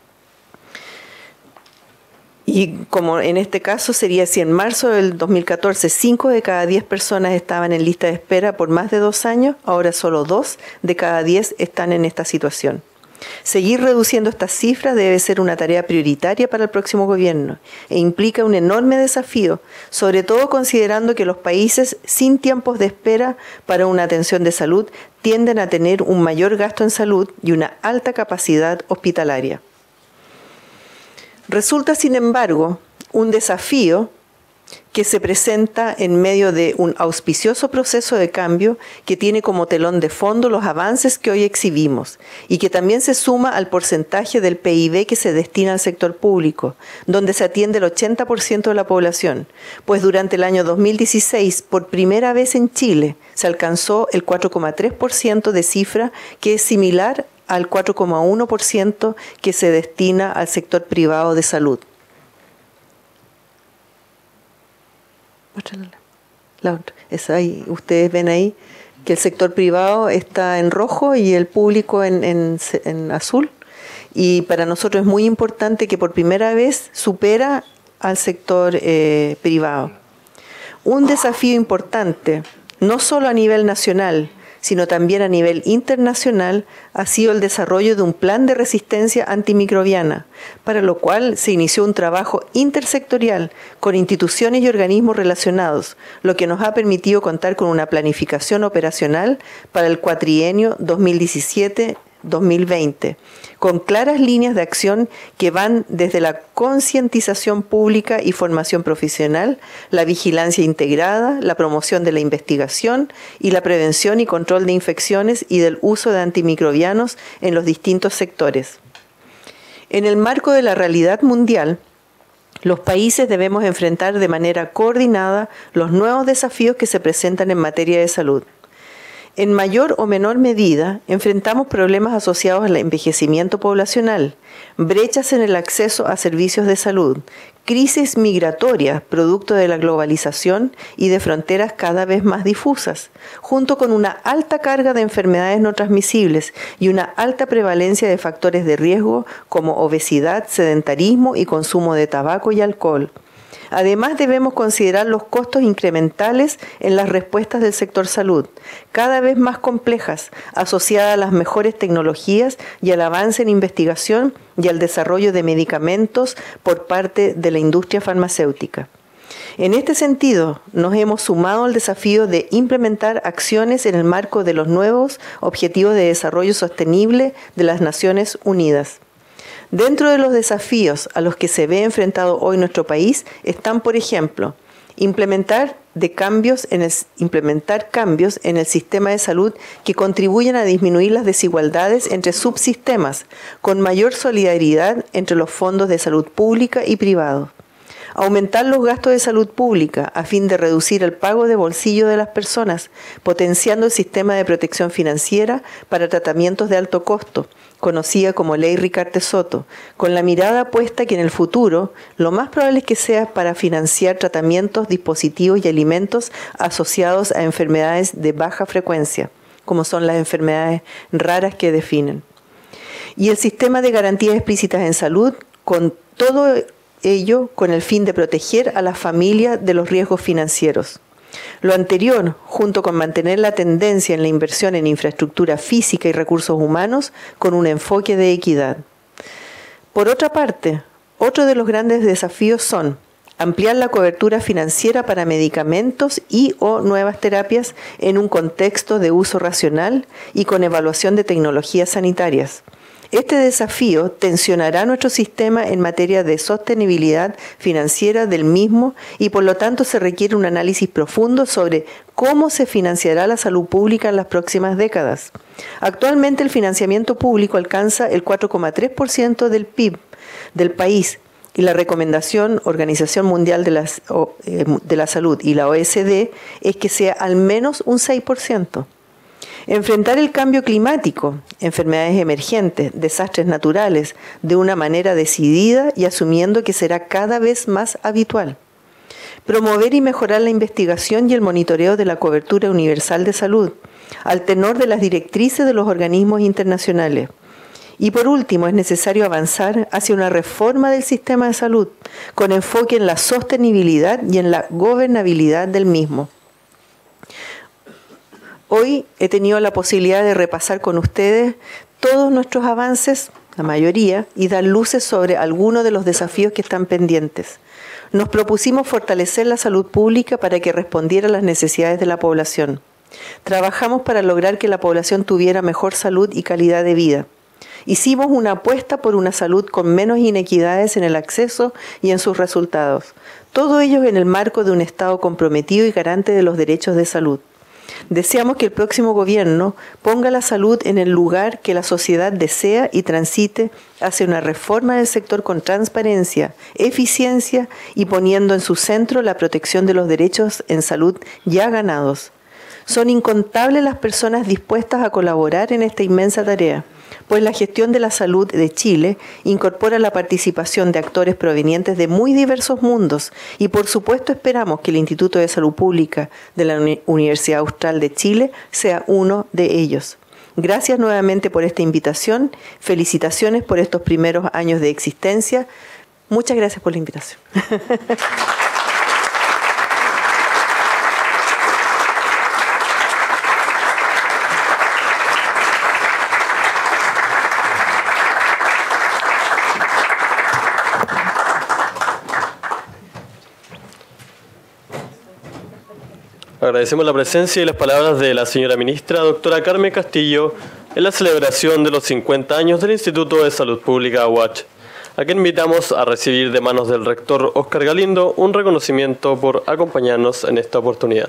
Y como en este caso sería si en marzo del 2014 5 de cada 10 personas estaban en lista de espera por más de 2 años, ahora solo 2 de cada 10 están en esta situación. Seguir reduciendo estas cifras debe ser una tarea prioritaria para el próximo gobierno e implica un enorme desafío, sobre todo considerando que los países sin tiempos de espera para una atención de salud tienden a tener un mayor gasto en salud y una alta capacidad hospitalaria. Resulta, sin embargo, un desafío que se presenta en medio de un auspicioso proceso de cambio que tiene como telón de fondo los avances que hoy exhibimos y que también se suma al porcentaje del PIB que se destina al sector público, donde se atiende el 80% de la población, pues durante el año 2016, por primera vez en Chile, se alcanzó el 4,3% de cifra, que es similar al 4,1% que se destina al sector privado de salud. La otra. Ahí, ustedes ven ahí que el sector privado está en rojo y el público en azul. Y para nosotros es muy importante que por primera vez supera al sector privado. Un desafío importante, no solo a nivel nacional, sino también a nivel internacional, ha sido el desarrollo de un plan de resistencia antimicrobiana, para lo cual se inició un trabajo intersectorial con instituciones y organismos relacionados, lo que nos ha permitido contar con una planificación operacional para el cuatrienio 2017-2020, con claras líneas de acción que van desde la concientización pública y formación profesional, la vigilancia integrada, la promoción de la investigación y la prevención y control de infecciones y del uso de antimicrobianos en los distintos sectores. En el marco de la realidad mundial, los países debemos enfrentar de manera coordinada los nuevos desafíos que se presentan en materia de salud. En mayor o menor medida, enfrentamos problemas asociados al envejecimiento poblacional, brechas en el acceso a servicios de salud, crisis migratorias producto de la globalización y de fronteras cada vez más difusas, junto con una alta carga de enfermedades no transmisibles y una alta prevalencia de factores de riesgo como obesidad, sedentarismo y consumo de tabaco y alcohol. Además, debemos considerar los costos incrementales en las respuestas del sector salud, cada vez más complejas, asociadas a las mejores tecnologías y al avance en investigación y al desarrollo de medicamentos por parte de la industria farmacéutica. En este sentido, nos hemos sumado al desafío de implementar acciones en el marco de los nuevos Objetivos de Desarrollo Sostenible de las Naciones Unidas. Dentro de los desafíos a los que se ve enfrentado hoy nuestro país están, por ejemplo, implementar cambios en el sistema de salud que contribuyan a disminuir las desigualdades entre subsistemas, con mayor solidaridad entre los fondos de salud pública y privados. Aumentar los gastos de salud pública a fin de reducir el pago de bolsillo de las personas, potenciando el sistema de protección financiera para tratamientos de alto costo, conocida como Ley Ricarte-Soto, con la mirada puesta que en el futuro lo más probable es que sea para financiar tratamientos, dispositivos y alimentos asociados a enfermedades de baja frecuencia, como son las enfermedades raras que definen. Y el sistema de garantías explícitas en salud, con todo ello con el fin de proteger a las familias de los riesgos financieros. Lo anterior, junto con mantener la tendencia en la inversión en infraestructura física y recursos humanos con un enfoque de equidad. Por otra parte, otro de los grandes desafíos son ampliar la cobertura financiera para medicamentos y o nuevas terapias en un contexto de uso racional y con evaluación de tecnologías sanitarias. Este desafío tensionará nuestro sistema en materia de sostenibilidad financiera del mismo y por lo tanto se requiere un análisis profundo sobre cómo se financiará la salud pública en las próximas décadas. Actualmente el financiamiento público alcanza el 4,3% del PIB del país y la recomendación Organización Mundial de la Salud y la OECD es que sea al menos un 6%. Enfrentar el cambio climático, enfermedades emergentes, desastres naturales, de una manera decidida y asumiendo que será cada vez más habitual. Promover y mejorar la investigación y el monitoreo de la cobertura universal de salud, al tenor de las directrices de los organismos internacionales. Y por último, es necesario avanzar hacia una reforma del sistema de salud, con enfoque en la sostenibilidad y en la gobernabilidad del mismo. Hoy he tenido la posibilidad de repasar con ustedes todos nuestros avances, la mayoría, y dar luces sobre algunos de los desafíos que están pendientes. Nos propusimos fortalecer la salud pública para que respondiera a las necesidades de la población. Trabajamos para lograr que la población tuviera mejor salud y calidad de vida. Hicimos una apuesta por una salud con menos inequidades en el acceso y en sus resultados. Todo ello en el marco de un Estado comprometido y garante de los derechos de salud. Deseamos que el próximo gobierno ponga la salud en el lugar que la sociedad desea y transite hacia una reforma del sector con transparencia, eficiencia y poniendo en su centro la protección de los derechos en salud ya ganados. Son incontables las personas dispuestas a colaborar en esta inmensa tarea, pues la gestión de la salud de Chile incorpora la participación de actores provenientes de muy diversos mundos y por supuesto esperamos que el Instituto de Salud Pública de la Universidad Austral de Chile sea uno de ellos. Gracias nuevamente por esta invitación, felicitaciones por estos primeros años de existencia. Muchas gracias por la invitación. Agradecemos la presencia y las palabras de la señora ministra, doctora Carmen Castillo, en la celebración de los 50 años del Instituto de Salud Pública UACH, a quien invitamos a recibir de manos del rector Óscar Galindo un reconocimiento por acompañarnos en esta oportunidad.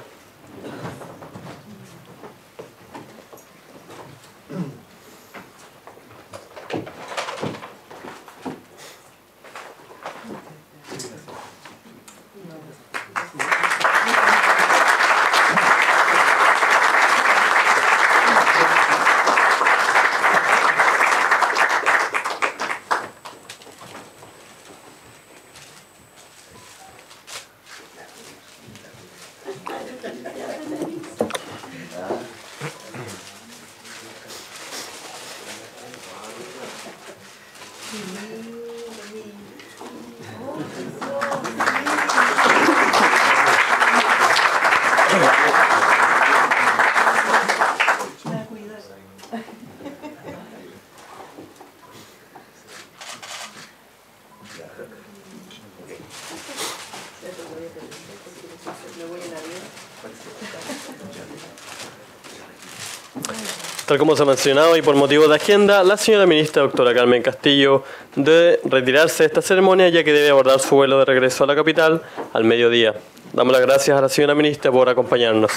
Tal como se ha mencionado y por motivo de agenda, la señora ministra doctora Carmen Castillo debe retirarse de esta ceremonia ya que debe abordar su vuelo de regreso a la capital al mediodía. Damos las gracias a la señora ministra por acompañarnos.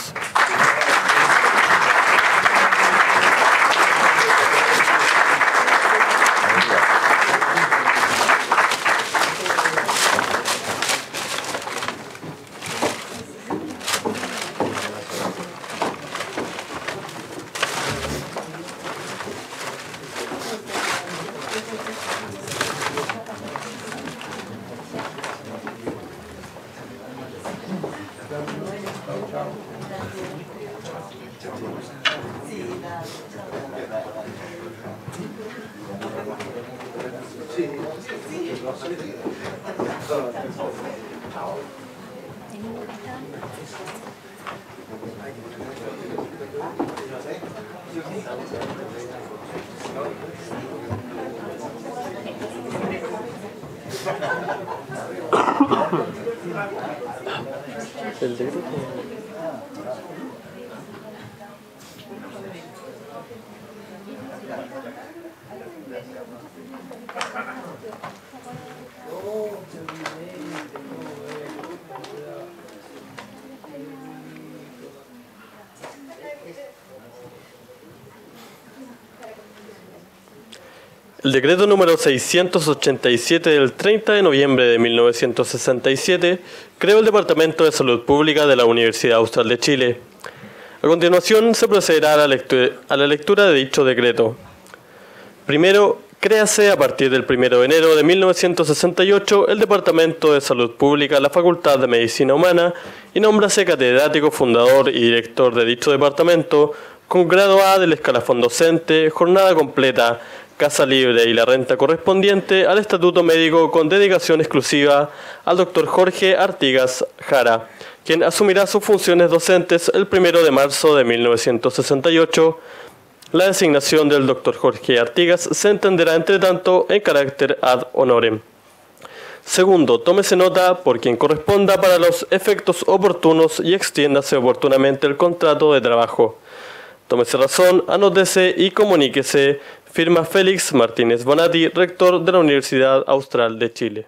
El decreto. El decreto número 687 del 30 de noviembre de 1967 creó el Departamento de Salud Pública de la Universidad Austral de Chile. A continuación se procederá a la lectura de dicho decreto. Primero, créase a partir del 1 de enero de 1968 el Departamento de Salud Pública de la Facultad de Medicina Humana y nómbrase catedrático, fundador y director de dicho departamento con grado A del escalafón docente, jornada completa, casa libre y la renta correspondiente al estatuto médico con dedicación exclusiva al doctor Jorge Artigas Jara, quien asumirá sus funciones docentes el 1 de marzo de 1968. La designación del doctor Jorge Artigas se entenderá, entre tanto, en carácter ad honorem. Segundo, tómese nota por quien corresponda para los efectos oportunos y extiéndase oportunamente el contrato de trabajo. Tómese razón, anótese y comuníquese. Firma Félix Martínez Bonatti, rector de la Universidad Austral de Chile.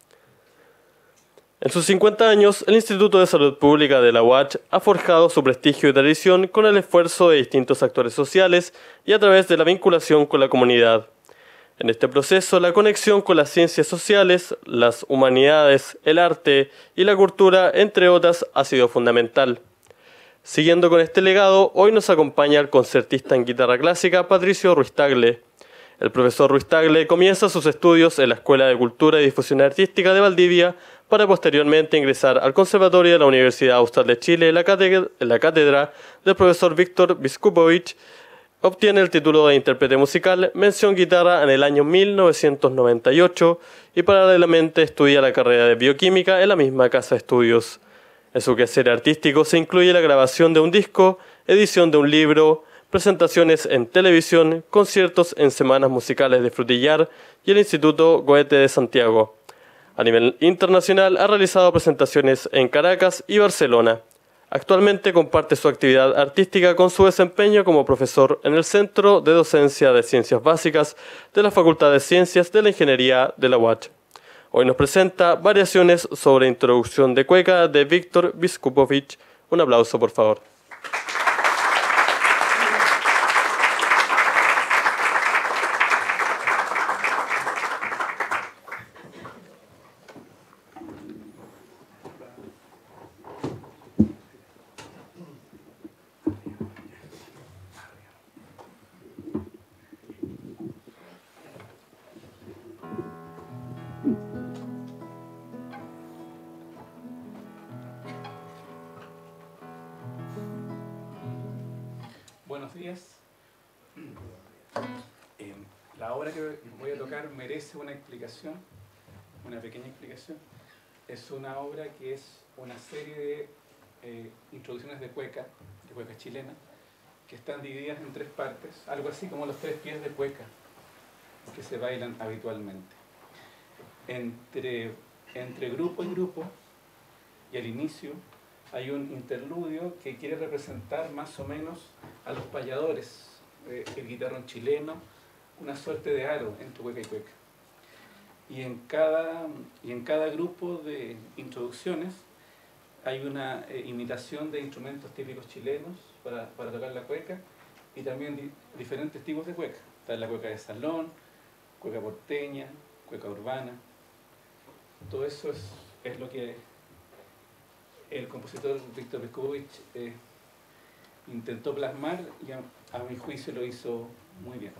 En sus 50 años, el Instituto de Salud Pública de la UACH ha forjado su prestigio y tradición con el esfuerzo de distintos actores sociales y a través de la vinculación con la comunidad. En este proceso, la conexión con las ciencias sociales, las humanidades, el arte y la cultura, entre otras, ha sido fundamental. Siguiendo con este legado, hoy nos acompaña el concertista en guitarra clásica Patricio Ruiz Tagle. El profesor Ruiz Tagle comienza sus estudios en la Escuela de Cultura y Difusión Artística de Valdivia para posteriormente ingresar al Conservatorio de la Universidad Austral de Chile en la cátedra del profesor Víctor Biskupovich. Obtiene el título de intérprete musical, mención guitarra en el año 1998 y paralelamente estudia la carrera de bioquímica en la misma casa de estudios. En su quehacer artístico se incluye la grabación de un disco, edición de un libro, presentaciones en televisión, conciertos en semanas musicales de Frutillar y el Instituto Goethe de Santiago. A nivel internacional ha realizado presentaciones en Caracas y Barcelona. Actualmente comparte su actividad artística con su desempeño como profesor en el Centro de Docencia de Ciencias Básicas de la Facultad de Ciencias de la Ingeniería de la UACH. Hoy nos presenta variaciones sobre introducción de cueca de Víctor Biskupovich. Un aplauso, por favor. Buenos días. La obra que voy a tocar merece una explicación, una pequeña explicación. Es una obra que es una serie de introducciones de cueca chilena, que están divididas en 3 partes, algo así como los 3 pies de cueca que se bailan habitualmente. Entre grupo y grupo, y al inicio, hay un interludio que quiere representar más o menos a los payadores, el guitarrón chileno, una suerte de aro entre cueca y cueca. Y en cada grupo de introducciones hay una imitación de instrumentos típicos chilenos para tocar la cueca y también diferentes tipos de cueca. Está la cueca de salón, cueca porteña, cueca urbana. Todo eso es lo que el compositor Víctor Biskupovich intentó plasmar y a mi juicio lo hizo muy bien.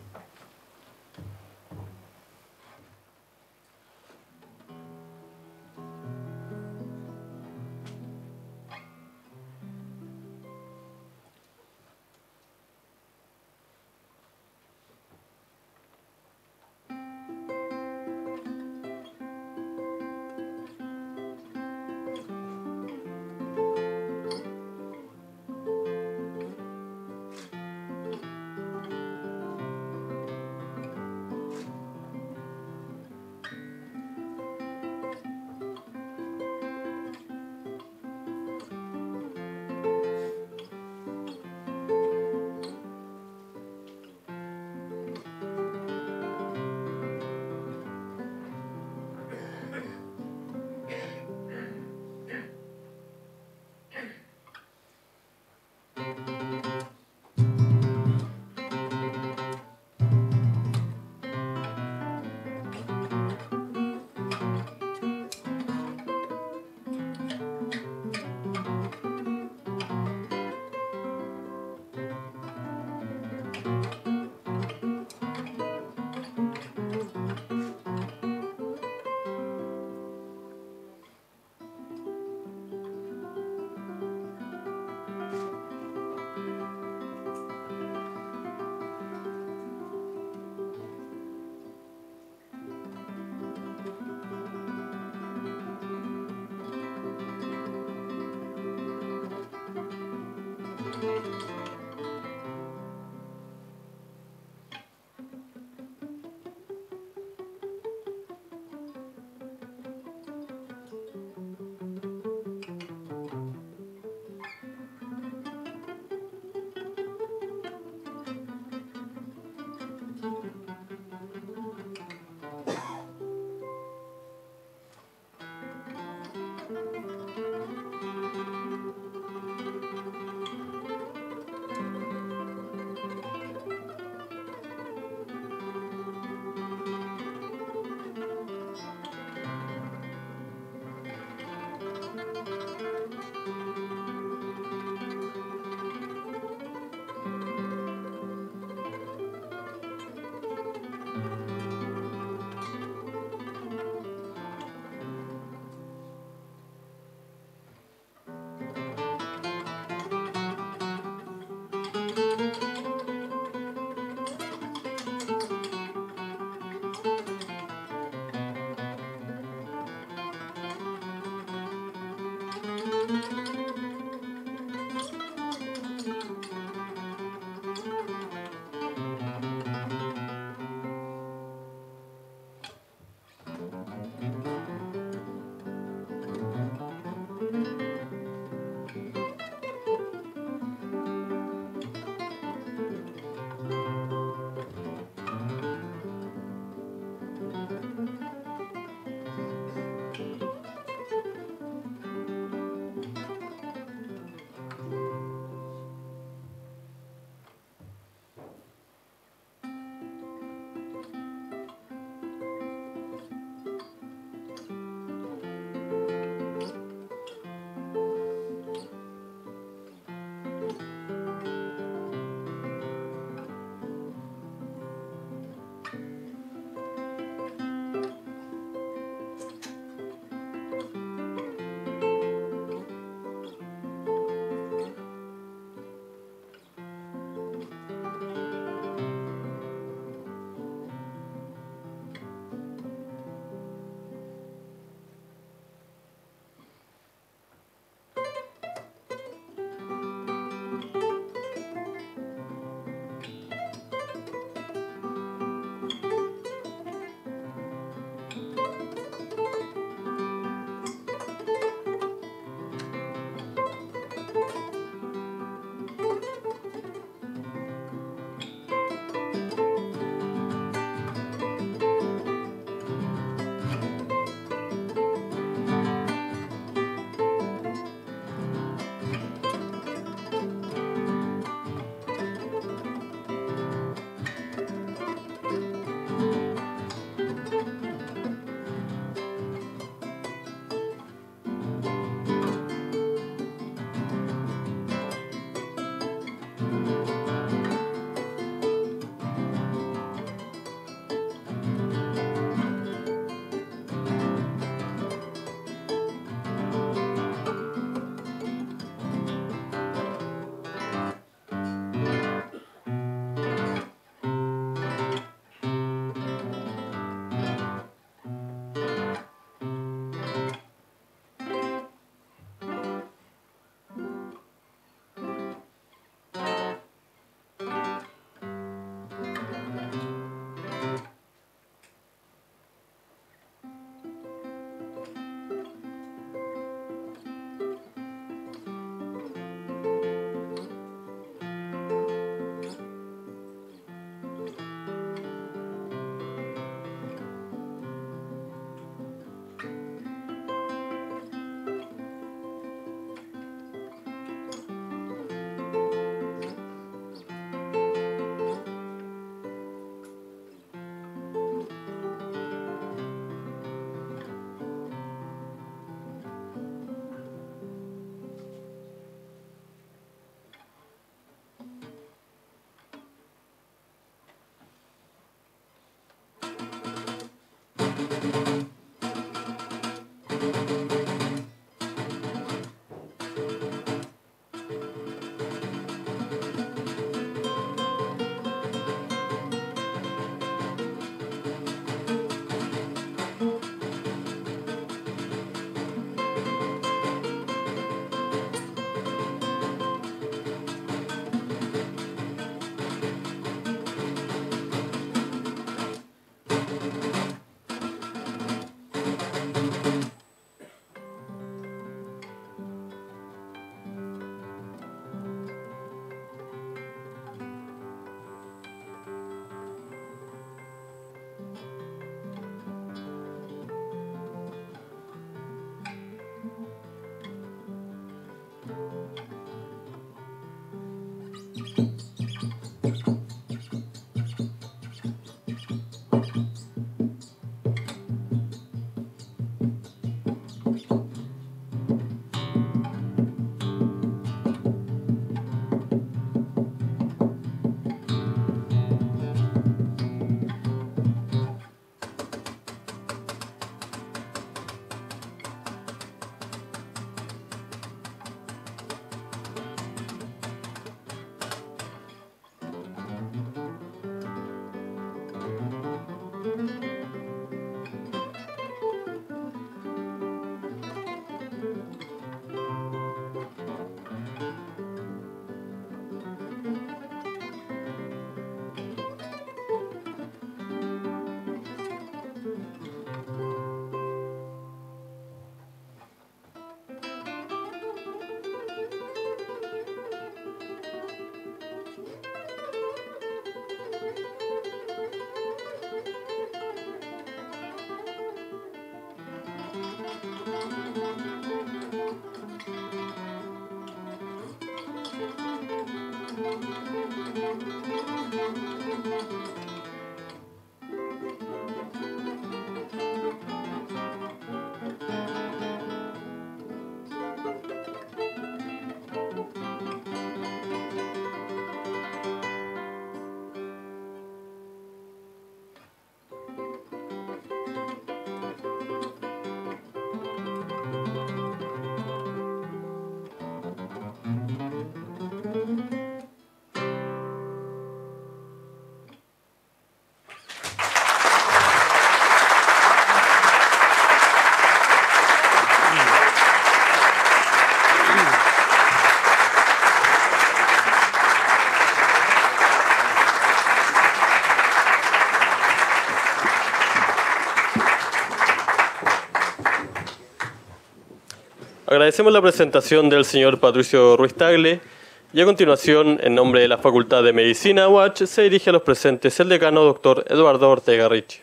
Agradecemos la presentación del señor Patricio Ruiz Tagle y a continuación, en nombre de la Facultad de Medicina UACH, se dirige a los presentes el decano doctor Eduardo Ortega Ricci.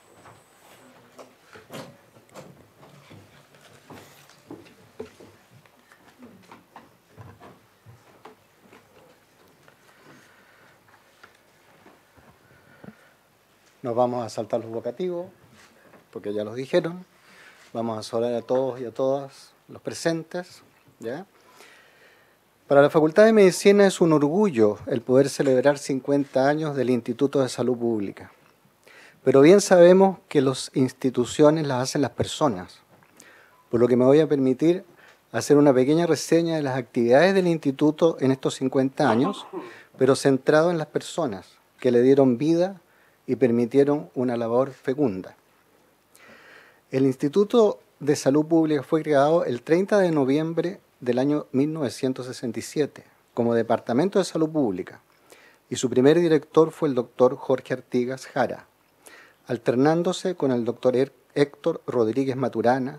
Nos vamos a saltar los vocativos, porque ya los dijeron. Vamos a saludar a todos y a todas los presentes, ¿ya? Para la Facultad de Medicina es un orgullo el poder celebrar 50 años del Instituto de Salud Pública. Pero bien sabemos que las instituciones las hacen las personas, por lo que me voy a permitir hacer una pequeña reseña de las actividades del Instituto en estos 50 años, pero centrado en las personas que le dieron vida y permitieron una labor fecunda. El Instituto de Salud Pública fue creado el 30 de noviembre del año 1967 como Departamento de Salud Pública y su primer director fue el doctor Jorge Artigas Jara, alternándose con el doctor Héctor Rodríguez Maturana,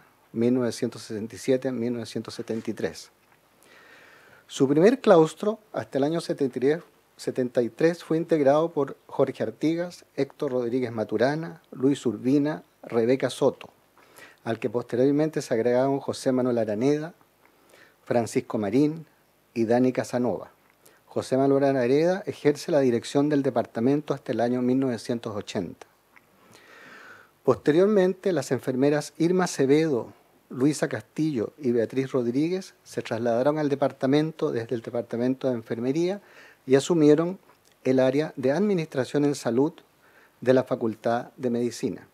1967-1973. Su primer claustro, hasta el año 73, fue integrado por Jorge Artigas, Héctor Rodríguez Maturana, Luis Urbina, Rebeca Soto, al que posteriormente se agregaron José Manuel Araneda, Francisco Marín y Dani Casanova. José Manuel Araneda ejerce la dirección del departamento hasta el año 1980. Posteriormente, las enfermeras Irma Acevedo, Luisa Castillo y Beatriz Rodríguez se trasladaron al departamento desde el Departamento de Enfermería y asumieron el área de Administración en Salud de la Facultad de Medicina.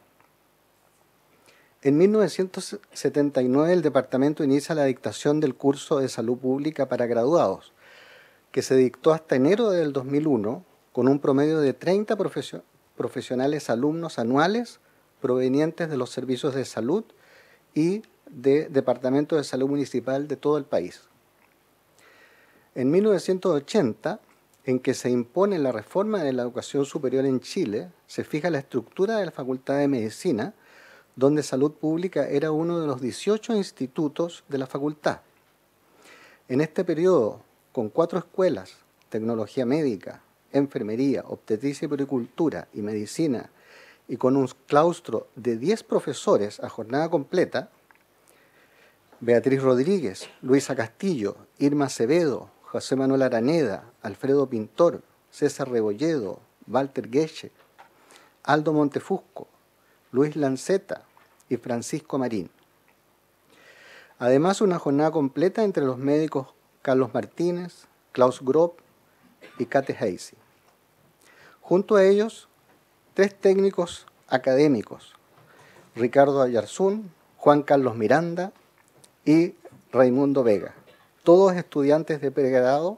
En 1979 el departamento inicia la dictación del curso de Salud Pública para graduados, que se dictó hasta enero del 2001 con un promedio de 30 profesionales alumnos anuales provenientes de los servicios de salud y de Departamento de Salud Municipal de todo el país. En 1980, en que se impone la reforma de la educación superior en Chile, se fija la estructura de la Facultad de Medicina, donde Salud Pública era uno de los 18 institutos de la facultad. En este periodo, con 4 escuelas, Tecnología Médica, Enfermería, Obstetricia y Puericultura y Medicina, y con un claustro de 10 profesores a jornada completa, Beatriz Rodríguez, Luisa Castillo, Irma Acevedo, José Manuel Araneda, Alfredo Pintor, César Rebolledo, Walter Gueche, Aldo Montefusco, Luis Lanceta y Francisco Marín. Además, una jornada completa entre los médicos Carlos Martínez, Klaus Grob y Kate Heisey. Junto a ellos, 3 técnicos académicos, Ricardo Ayarzún, Juan Carlos Miranda y Raimundo Vega, todos estudiantes de pregrado.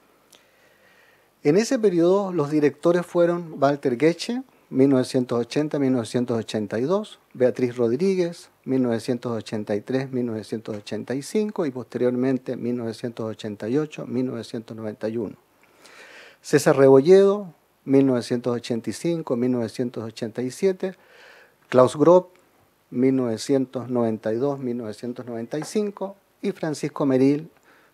En ese periodo los directores fueron Walter Gueche, 1980-1982, Beatriz Rodríguez, 1983-1985 y posteriormente 1988-1991. César Rebolledo, 1985-1987, Klaus Grob, 1992-1995 y Francisco Meril,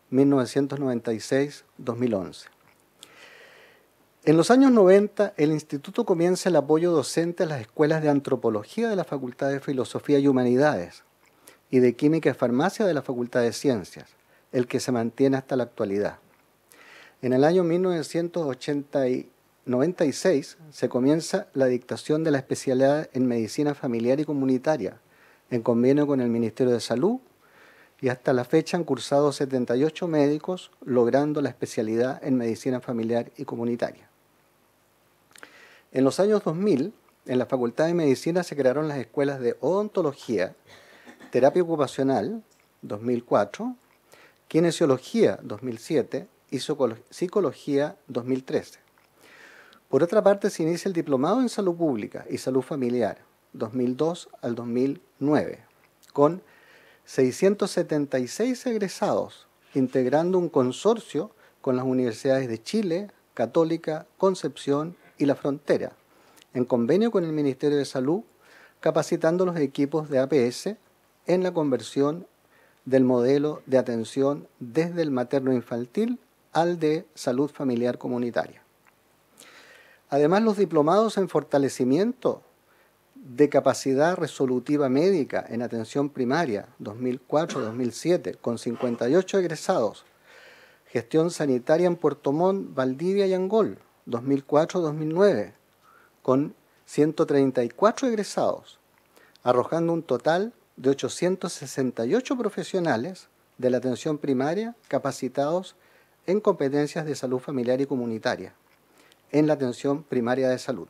1996-2011. En los años 90, el Instituto comienza el apoyo docente a las escuelas de Antropología de la Facultad de Filosofía y Humanidades y de Química y Farmacia de la Facultad de Ciencias, el que se mantiene hasta la actualidad. En el año 1989 96 se comienza la dictación de la especialidad en medicina familiar y comunitaria, en convenio con el Ministerio de Salud, y hasta la fecha han cursado 78 médicos, logrando la especialidad en medicina familiar y comunitaria. En los años 2000, en la Facultad de Medicina se crearon las escuelas de odontología, terapia ocupacional, 2004, kinesiología, 2007, y psicología, 2013. Por otra parte, se inicia el Diplomado en Salud Pública y Salud Familiar, 2002 al 2009, con 676 egresados, integrando un consorcio con las universidades de Chile, Católica, Concepción y La Frontera, en convenio con el Ministerio de Salud, capacitando los equipos de APS en la conversión del modelo de atención desde el materno-infantil al de salud familiar comunitaria. Además, los diplomados en fortalecimiento de capacidad resolutiva médica en atención primaria 2004-2007, con 58 egresados, gestión sanitaria en Puerto Montt, Valdivia y Angol, 2004-2009, con 134 egresados, arrojando un total de 868 profesionales de la atención primaria capacitados en competencias de salud familiar y comunitaria, en la atención primaria de salud.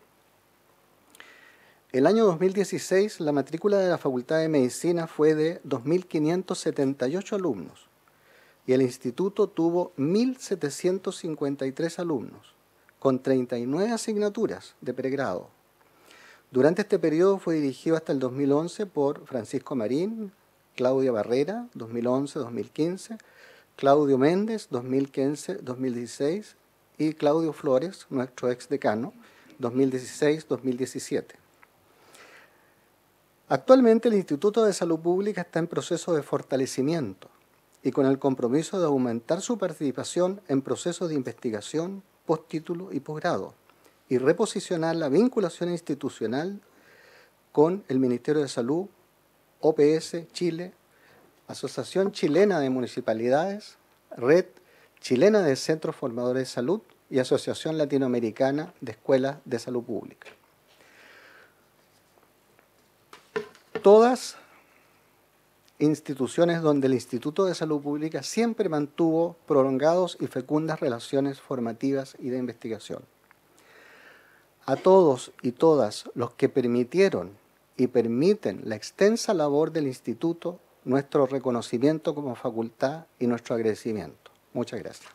El año 2016, la matrícula de la Facultad de Medicina fue de 2.578 alumnos y el instituto tuvo 1.753 alumnos, con 39 asignaturas de pregrado. Durante este periodo fue dirigido hasta el 2011 por Francisco Marín, Claudia Barrera, 2011-2015, Claudio Méndez, 2015-2016, y Claudio Flores, nuestro ex decano, 2016-2017. Actualmente el Instituto de Salud Pública está en proceso de fortalecimiento y con el compromiso de aumentar su participación en procesos de investigación, postítulo y posgrado, y reposicionar la vinculación institucional con el Ministerio de Salud, OPS Chile, Asociación Chilena de Municipalidades, Red Chilena de Centros Formadores de Salud y Asociación Latinoamericana de Escuelas de Salud Pública. Todas instituciones donde el Instituto de Salud Pública siempre mantuvo prolongados y fecundas relaciones formativas y de investigación. A todos y todas los que permitieron y permiten la extensa labor del Instituto, nuestro reconocimiento como facultad y nuestro agradecimiento. Muchas gracias.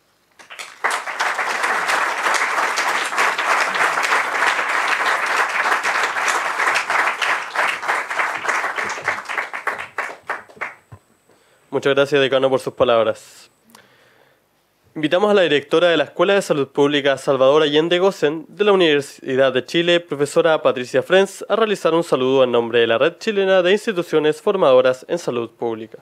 Muchas gracias, decano, por sus palabras. Invitamos a la directora de la Escuela de Salud Pública Salvador Allende Gossen de la Universidad de Chile, profesora Patricia Frenz, a realizar un saludo en nombre de la Red Chilena de Instituciones Formadoras en Salud Pública.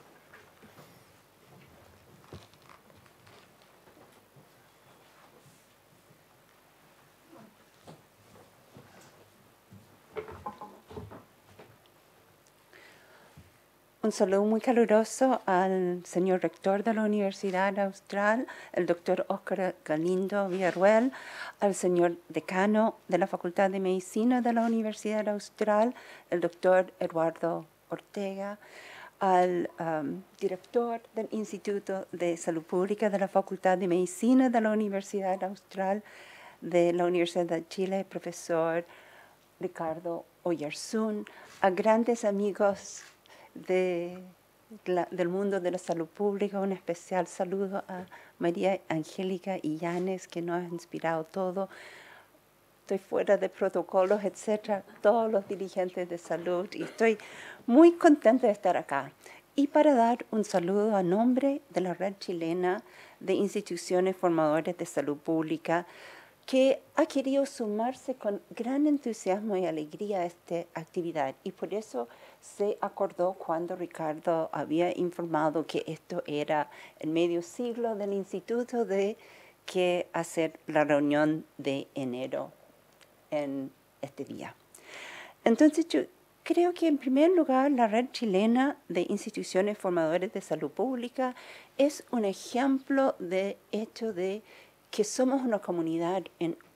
Un saludo muy caluroso al señor rector de la Universidad Austral, el doctor Óscar Galindo Villarruel, al señor decano de la Facultad de Medicina de la Universidad Austral, el doctor Eduardo Ortega, al director del Instituto de Salud Pública de la Facultad de Medicina de la Universidad Austral de la Universidad de Chile, profesor Ricardo Oyarzún, a grandes amigos del mundo de la salud pública. Un especial saludo a María Angélica Illanes, que nos ha inspirado todo. Estoy fuera de protocolos, etcétera, todos los dirigentes de salud, y estoy muy contenta de estar acá. Y para dar un saludo a nombre de la Red Chilena de Instituciones Formadoras de Salud Pública, que ha querido sumarse con gran entusiasmo y alegría a esta actividad. Y por eso se acordó cuando Ricardo había informado que esto era el medio siglo del instituto, de que hacer la reunión de enero en este día. Entonces yo creo que en primer lugar la Red Chilena de Instituciones Formadoras de Salud Pública es un ejemplo de hecho de que somos una comunidad en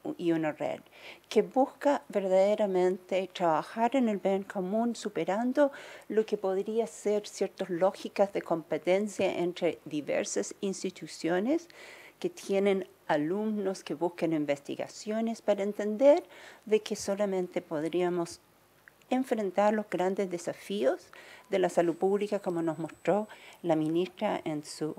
y una red que busca verdaderamente trabajar en el bien común, superando lo que podría ser ciertas lógicas de competencia entre diversas instituciones que tienen alumnos que buscan investigaciones para entender de que solamente podríamos enfrentar los grandes desafíos de la salud pública, como nos mostró la ministra en su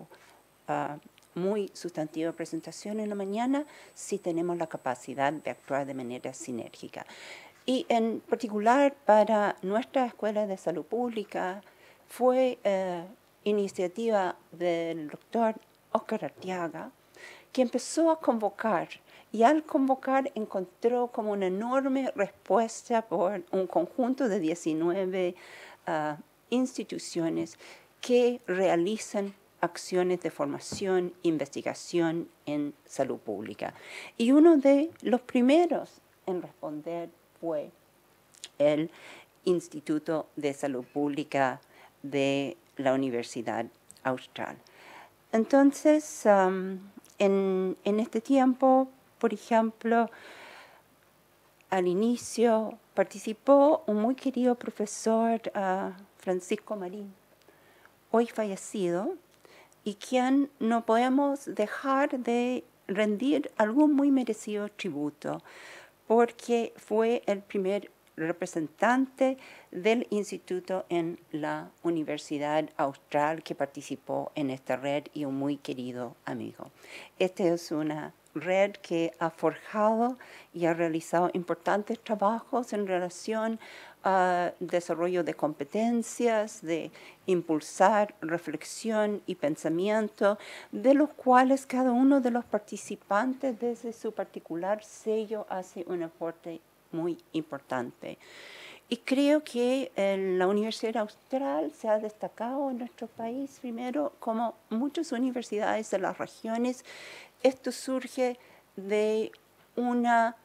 muy sustantiva presentación en la mañana, si tenemos la capacidad de actuar de manera sinérgica. Y en particular para nuestra Escuela de Salud Pública fue iniciativa del doctor Óscar Arteaga, que empezó a convocar, y al convocar encontró como una enorme respuesta por un conjunto de 19 instituciones que realizan acciones de formación, investigación en salud pública. Y uno de los primeros en responder fue el Instituto de Salud Pública de la Universidad Austral. Entonces, en este tiempo, por ejemplo, al inicio participó un muy querido profesor, Francisco Marín, hoy fallecido, y quien no podemos dejar de rendir algún muy merecido tributo, porque fue el primer representante del instituto en la Universidad Austral que participó en esta red y un muy querido amigo. Esta es una red que ha forjado y ha realizado importantes trabajos en relación al desarrollo de competencias, de impulsar reflexión y pensamiento, de los cuales cada uno de los participantes desde su particular sello hace un aporte muy importante. Y creo que la Universidad Austral se ha destacado en nuestro país, primero, como muchas universidades de las regiones. Esto surge de una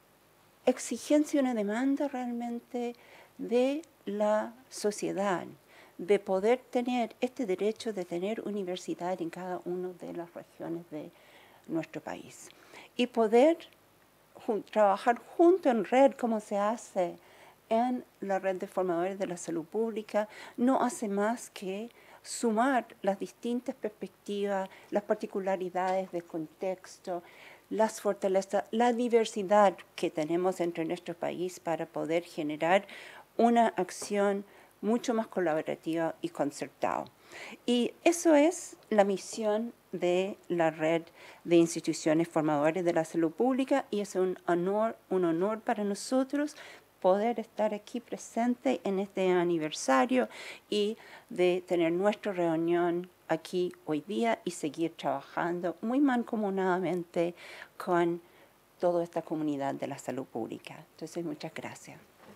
exigencia, una demanda realmente de la sociedad, de poder tener este derecho de tener universidad en cada una de las regiones de nuestro país. Y poder trabajar junto en red, como se hace en la red de formadores de la salud pública, no hace más que sumar las distintas perspectivas, las particularidades del contexto, las fortalezas, la diversidad que tenemos entre nuestro país para poder generar una acción mucho más colaborativa y concertada. Y eso es la misión de la red de instituciones formadoras de la salud pública, y es un honor para nosotros poder estar aquí presente en este aniversario y de tener nuestra reunión aquí hoy día y seguir trabajando muy mancomunadamente con toda esta comunidad de la salud pública. Entonces, muchas gracias.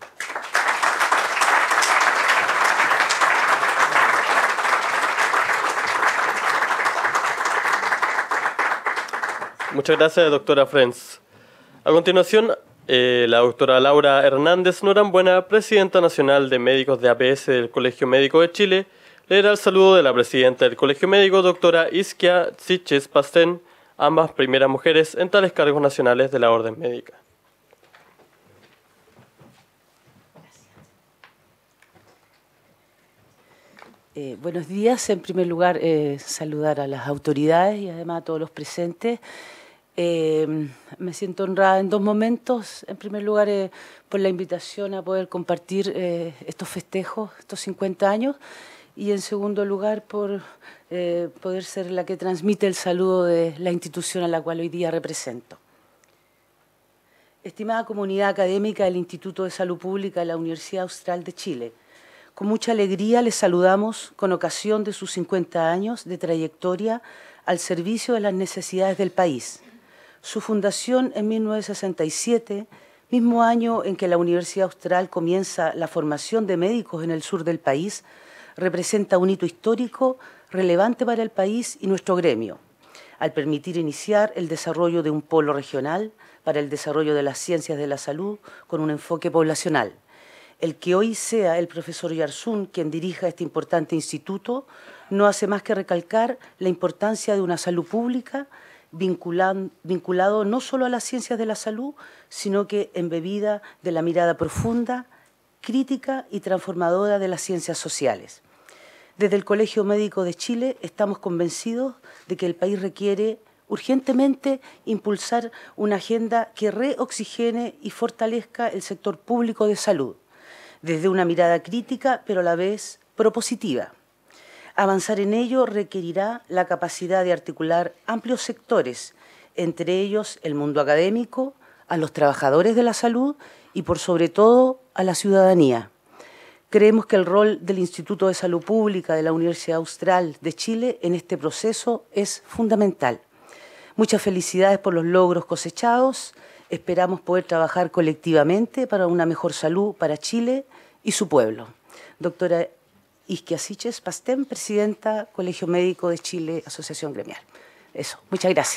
Muchas gracias, doctora Frenz. A continuación, la doctora Laura Hernández Norambuena, presidenta nacional de médicos de APS del Colegio Médico de Chile, leerá el saludo de la presidenta del Colegio Médico, doctora Isquia Tsiches Pastén, ambas primeras mujeres en tales cargos nacionales de la Orden Médica. Buenos días. En primer lugar, saludar a las autoridades y además a todos los presentes. Me siento honrada en dos momentos. En primer lugar, por la invitación a poder compartir estos festejos, estos 50 años. Y en segundo lugar, por poder ser la que transmite el saludo de la institución a la cual hoy día represento. Estimada comunidad académica del Instituto de Salud Pública de la Universidad Austral de Chile, con mucha alegría les saludamos con ocasión de sus 50 años de trayectoria al servicio de las necesidades del país. Su fundación en 1967, mismo año en que la Universidad Austral comienza la formación de médicos en el sur del país, representa un hito histórico relevante para el país y nuestro gremio, al permitir iniciar el desarrollo de un polo regional para el desarrollo de las ciencias de la salud con un enfoque poblacional. El que hoy sea el profesor Yarsun quien dirija este importante instituto no hace más que recalcar la importancia de una salud pública vinculado no solo a las ciencias de la salud, sino que embebida de la mirada profunda, crítica y transformadora de las ciencias sociales. Desde el Colegio Médico de Chile estamos convencidos de que el país requiere urgentemente impulsar una agenda que reoxigene y fortalezca el sector público de salud, desde una mirada crítica, pero a la vez propositiva. Avanzar en ello requerirá la capacidad de articular amplios sectores, entre ellos el mundo académico, a los trabajadores de la salud y, por sobre todo, a la ciudadanía. Creemos que el rol del Instituto de Salud Pública de la Universidad Austral de Chile en este proceso es fundamental. Muchas felicidades por los logros cosechados. Esperamos poder trabajar colectivamente para una mejor salud para Chile y su pueblo. Doctora Isquia Siches Pastén, presidenta Colegio Médico de Chile, Asociación Gremial. Eso, muchas gracias.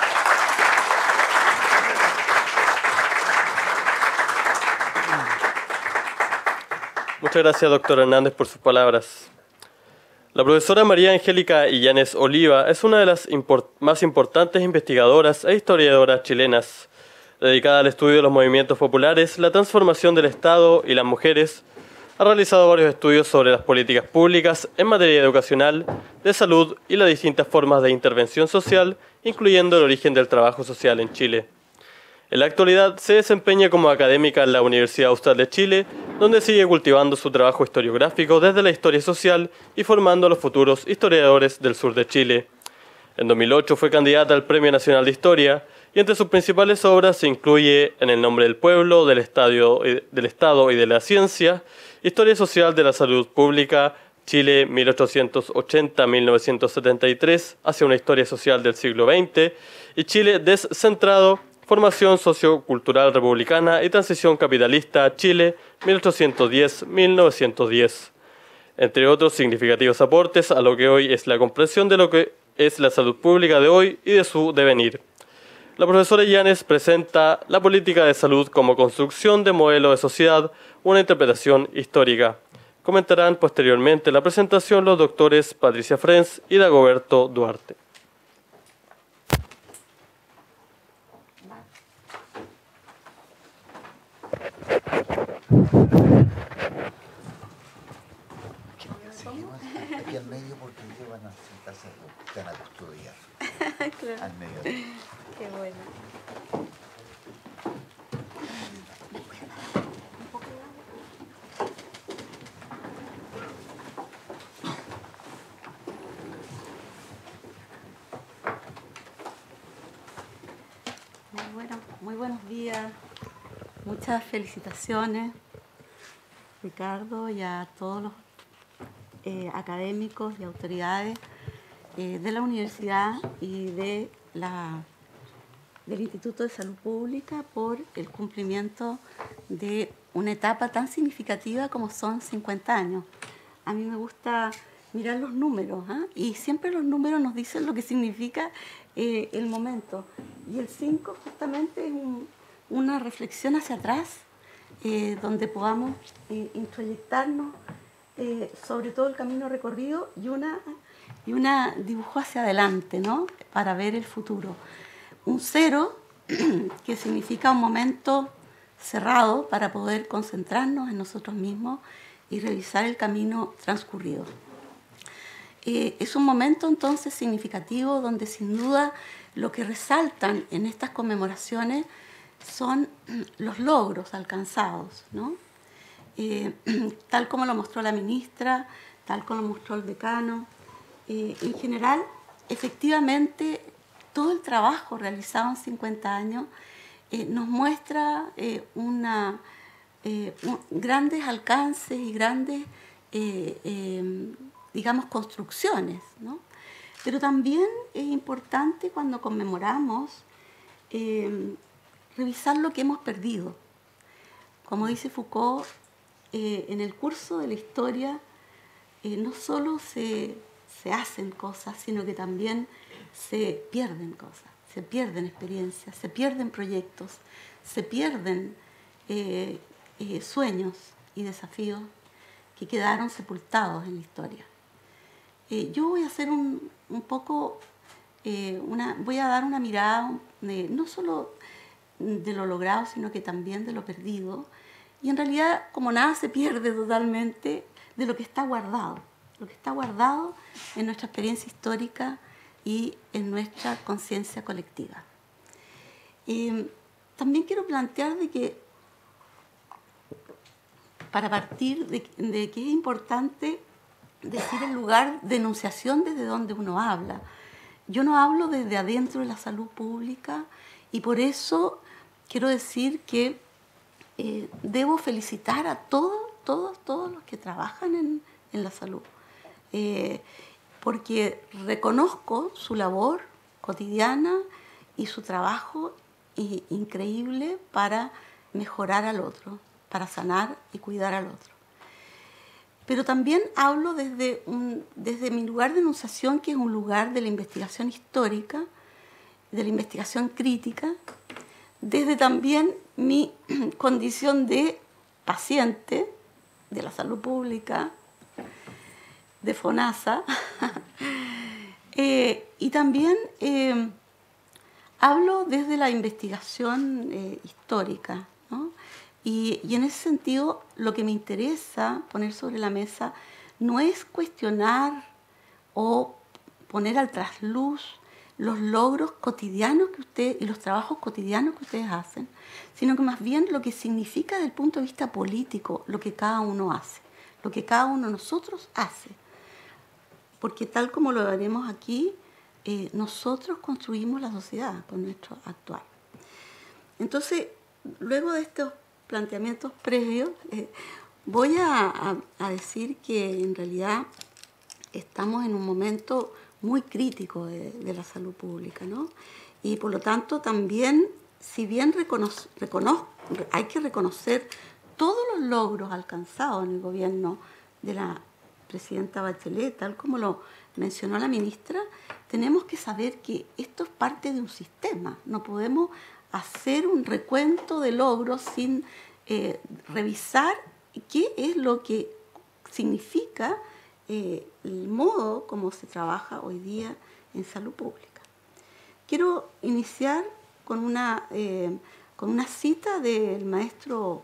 Muchas gracias, doctora Hernández, por sus palabras. La profesora María Angélica Illanes Oliva es una de las más importantes investigadoras e historiadoras chilenas. Dedicada al estudio de los movimientos populares, la transformación del Estado y las mujeres, ha realizado varios estudios sobre las políticas públicas en materia educacional, de salud y las distintas formas de intervención social, incluyendo el origen del trabajo social en Chile. En la actualidad se desempeña como académica en la Universidad Austral de Chile, donde sigue cultivando su trabajo historiográfico desde la historia social y formando a los futuros historiadores del sur de Chile. En 2008 fue candidata al Premio Nacional de Historia y entre sus principales obras se incluye En el nombre del pueblo, del Estado y de la ciencia, Historia social de la salud pública, Chile 1880-1973, hacia una historia social del siglo XX, y Chile descentrado, Formación sociocultural republicana y transición capitalista, Chile, 1810-1910. Entre otros significativos aportes a lo que hoy es la comprensión de lo que es la salud pública de hoy y de su devenir. La profesora Illanes presenta la política de salud como construcción de modelo de sociedad, una interpretación histórica. Comentarán posteriormente la presentación los doctores Patricia Frens y Dagoberto Duarte. Aquí al medio porque ellos van a sentarse, van a custodiar. Claro. Al medio. Qué bueno. Muy buenos días. Muchas felicitaciones, Ricardo, y a todos los académicos y autoridades de la universidad y del Instituto de Salud Pública por el cumplimiento de una etapa tan significativa como son 50 años. A mí me gusta mirar los números, y siempre los números nos dicen lo que significa el momento. Y el 5 justamente es una reflexión hacia atrás, donde podamos introyectarnos sobre todo el camino recorrido y una dibujo hacia adelante, ¿no? Para ver el futuro. Un 0 que significa un momento cerrado para poder concentrarnos en nosotros mismos y revisar el camino transcurrido. Es un momento entonces significativo donde sin duda lo que resaltan en estas conmemoraciones son los logros alcanzados, ¿no? Tal como lo mostró la ministra, tal como lo mostró el decano. En general, efectivamente, todo el trabajo realizado en 50 años nos muestra grandes alcances y grandes, digamos, construcciones, ¿no? Pero también es importante cuando conmemoramos revisar lo que hemos perdido. Como dice Foucault, en el curso de la historia no solo se hacen cosas, sino que también se pierden cosas, se pierden experiencias, se pierden proyectos, se pierden sueños y desafíos que quedaron sepultados en la historia. Yo voy a hacer un poco voy a dar una mirada no solo de lo logrado, sino que también de lo perdido. Y en realidad, como nada se pierde totalmente, de lo que está guardado en nuestra experiencia histórica y en nuestra conciencia colectiva. También quiero plantear de que, para partir de que es importante decir el lugar de enunciación desde donde uno habla. Yo no hablo desde adentro de la salud pública y por eso quiero decir que debo felicitar a todos los que trabajan en la salud, porque reconozco su labor cotidiana y su trabajo increíble para mejorar al otro, para sanar y cuidar al otro. Pero también hablo desde mi lugar de enunciación, que es un lugar de la investigación histórica, de la investigación crítica, desde también mi condición de paciente de la salud pública, de FONASA, y también hablo desde la investigación histórica, ¿no? Y en ese sentido, lo que me interesa poner sobre la mesa no es cuestionar o poner al trasluz los logros cotidianos que ustedes y los trabajos cotidianos que ustedes hacen, sino que más bien lo que significa desde el punto de vista político lo que cada uno hace, lo que cada uno de nosotros hace. Porque tal como lo veremos aquí, nosotros construimos la sociedad con nuestro actuar. Entonces, luego de estos planteamientos previos, voy a decir que en realidad estamos en un momento muy crítico de la salud pública, ¿no? Y por lo tanto también, si bien hay que reconocer todos los logros alcanzados en el gobierno de la presidenta Bachelet, tal como lo mencionó la ministra, tenemos que saber que esto es parte de un sistema. No podemos hacer un recuento de logros sin revisar qué es lo que significa el modo como se trabaja hoy día en salud pública. Quiero iniciar con una cita del maestro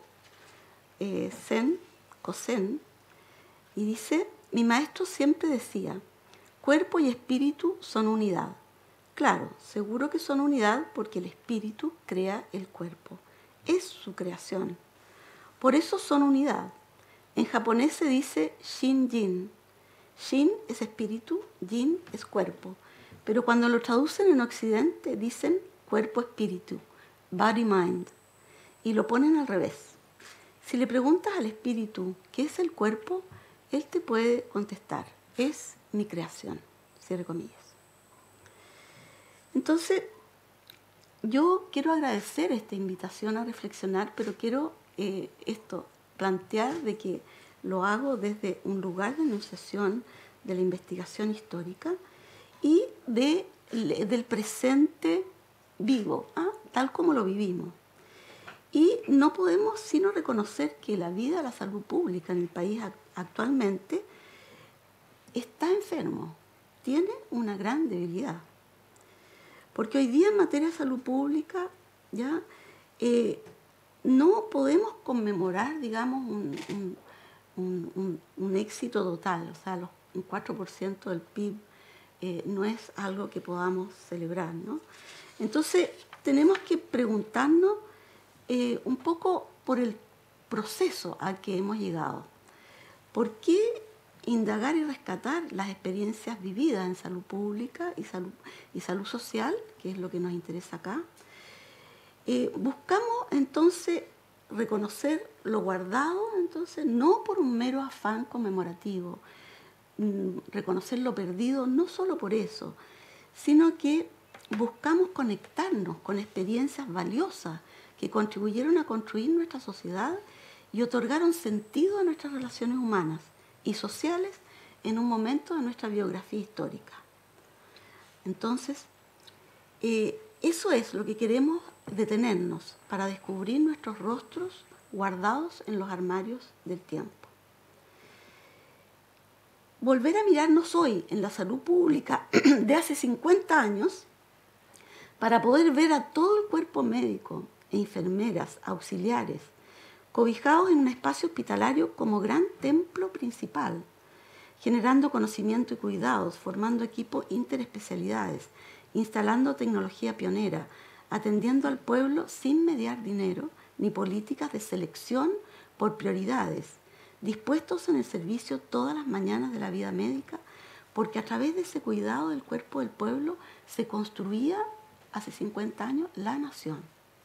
Kosen, y dice: mi maestro siempre decía, cuerpo y espíritu son unidad. Claro, seguro que son unidad porque el espíritu crea el cuerpo. Es su creación. Por eso son unidad. En japonés se dice Shin-Jin. Shin es espíritu, Jin es cuerpo. Pero cuando lo traducen en Occidente dicen cuerpo-espíritu, body-mind. Y lo ponen al revés. Si le preguntas al espíritu qué es el cuerpo, él te puede contestar, es mi creación, cierre comillas. Entonces, yo quiero agradecer esta invitación a reflexionar, pero quiero plantear de que lo hago desde un lugar de enunciación de la investigación histórica y del presente vivo, tal como lo vivimos. Y no podemos sino reconocer que la vida de la salud pública en el país actualmente está enfermo, tiene una gran debilidad. Porque hoy día en materia de salud pública ya no podemos conmemorar, digamos, un éxito total. O sea, un 4% del PIB no es algo que podamos celebrar, ¿no? Entonces, tenemos que preguntarnos un poco por el proceso al que hemos llegado. ¿Por qué indagar y rescatar las experiencias vividas en salud pública y salud social, que es lo que nos interesa acá? Buscamos entonces reconocer lo guardado, entonces no por un mero afán conmemorativo, reconocer lo perdido no solo por eso, sino que buscamos conectarnos con experiencias valiosas que contribuyeron a construir nuestra sociedad y otorgaron sentido a nuestras relaciones humanas y sociales en un momento de nuestra biografía histórica. Entonces, eso es lo que queremos detenernos para descubrir nuestros rostros guardados en los armarios del tiempo. volver a mirarnos hoy en la salud pública de hace 50 años para poder ver a todo el cuerpo médico e enfermeras, auxiliares, cobijados en un espacio hospitalario como gran templo principal, generando conocimiento y cuidados, formando equipos interespecialidades, instalando tecnología pionera, atendiendo al pueblo sin mediar dinero ni políticas de selección por prioridades, dispuestos en el servicio todas las mañanas de la vida médica, porque a través de ese cuidado del cuerpo del pueblo se construía hace 50 años la nación.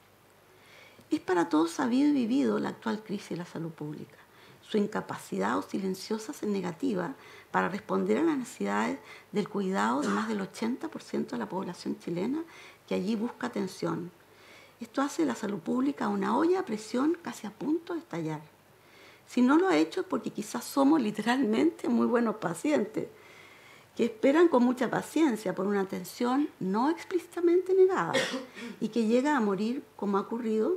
Es para todos sabido y vivido la actual crisis de la salud pública, su incapacidad o silenciosa negativa para responder a las necesidades del cuidado de más del 80% de la población chilena que allí busca atención. Esto hace de la salud pública una olla a presión casi a punto de estallar. Si no lo ha hecho es porque quizás somos literalmente muy buenos pacientes, que esperan con mucha paciencia por una atención no explícitamente negada y que llega a morir como ha ocurrido,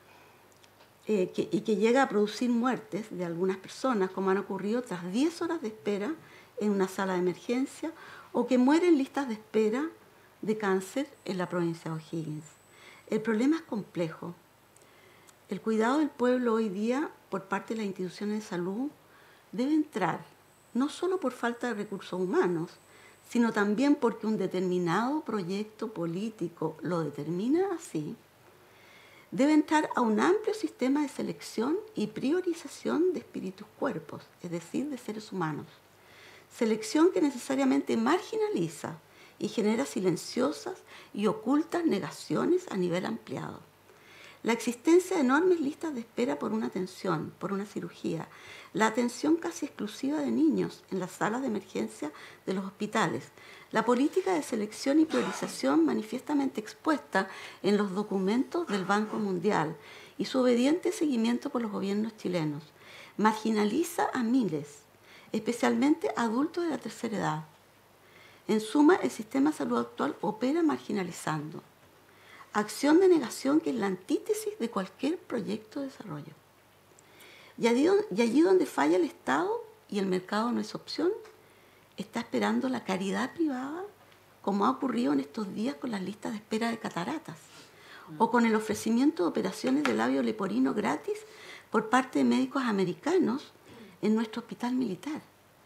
y que llega a producir muertes de algunas personas, como han ocurrido tras 10 horas de espera en una sala de emergencia, o que mueren listas de espera de cáncer en la provincia de O'Higgins. El problema es complejo. El cuidado del pueblo hoy día por parte de las instituciones de salud debe entrar, no solo por falta de recursos humanos, sino también porque un determinado proyecto político lo determina así, debe entrar a un amplio sistema de selección y priorización de espíritus cuerpos, es decir, de seres humanos. Selección que necesariamente marginaliza y genera silenciosas y ocultas negaciones a nivel ampliado. La existencia de enormes listas de espera por una atención, por una cirugía, la atención casi exclusiva de niños en las salas de emergencia de los hospitales, la política de selección y priorización manifiestamente expuesta en los documentos del Banco Mundial y su obediente seguimiento por los gobiernos chilenos, marginaliza a miles, especialmente a adultos de la tercera edad. En suma, el sistema de salud actual opera marginalizando. Acción de negación que es la antítesis de cualquier proyecto de desarrollo. Y allí donde falla el Estado y el mercado no es opción, está esperando la caridad privada, como ha ocurrido en estos días con las listas de espera de cataratas, o con el ofrecimiento de operaciones de labio leporino gratis por parte de médicos americanos en nuestro hospital militar.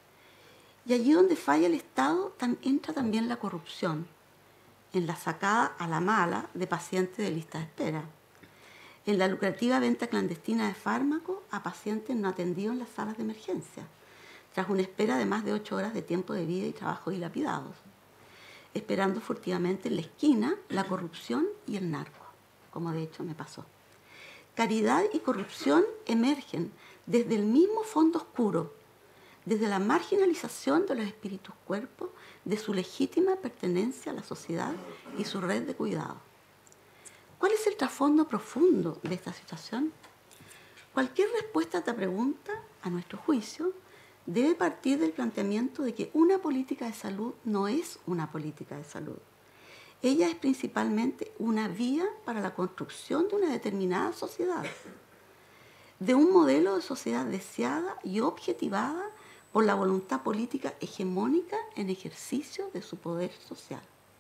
Y allí donde falla el Estado entra también la corrupción, en la sacada a la mala de pacientes de lista de espera, en la lucrativa venta clandestina de fármacos a pacientes no atendidos en las salas de emergencia, tras una espera de más de 8 horas de tiempo de vida y trabajo dilapidados, esperando furtivamente en la esquina la corrupción y el narco, como de hecho me pasó. Caridad y corrupción emergen desde el mismo fondo oscuro, desde la marginalización de los espíritus cuerpos, de su legítima pertenencia a la sociedad y su red de cuidado. ¿Cuál es el trasfondo profundo de esta situación? Cualquier respuesta a esta pregunta, a nuestro juicio, debe partir del planteamiento de que una política de salud no es una política de salud. Ella es principalmente una vía para la construcción de una determinada sociedad, de un modelo de sociedad deseada y objetivada por la voluntad política hegemónica en ejercicio de su poder social.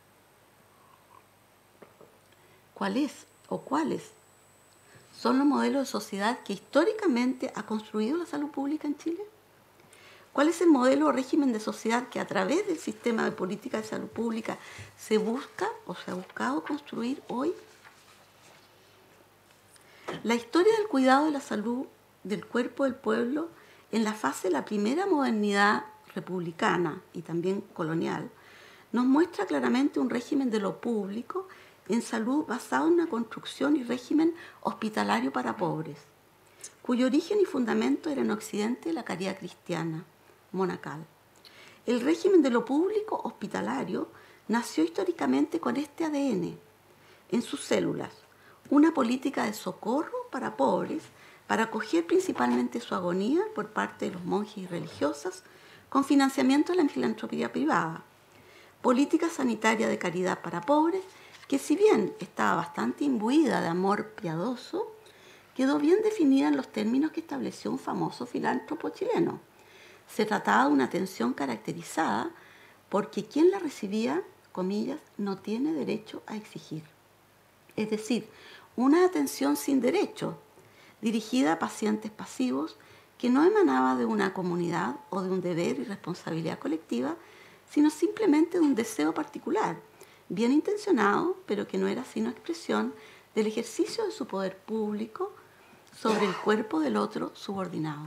¿Cuál es o cuáles son los modelos de sociedad que históricamente ha construido la salud pública en Chile? ¿Cuál es el modelo o régimen de sociedad que a través del sistema de política de salud pública se busca o se ha buscado construir hoy? La historia del cuidado de la salud del cuerpo del pueblo en la fase de la primera modernidad republicana y también colonial nos muestra claramente un régimen de lo público en salud basado en una construcción y régimen hospitalario para pobres, cuyo origen y fundamento era en Occidente la caridad cristiana monacal. El régimen de lo público hospitalario nació históricamente con este ADN en sus células, una política de socorro para pobres para acoger principalmente su agonía por parte de los monjes y religiosas con financiamiento de la filantropía privada, política sanitaria de caridad para pobres que si bien estaba bastante imbuida de amor piadoso, quedó bien definida en los términos que estableció un famoso filántropo chileno: Se trataba de una atención caracterizada porque quien la recibía, comillas, no tiene derecho a exigir. Es decir, una atención sin derecho, dirigida a pacientes pasivos que no emanaba de una comunidad o de un deber y responsabilidad colectiva, sino simplemente de un deseo particular, bien intencionado, pero que no era sino expresión del ejercicio de su poder público sobre el cuerpo del otro subordinado.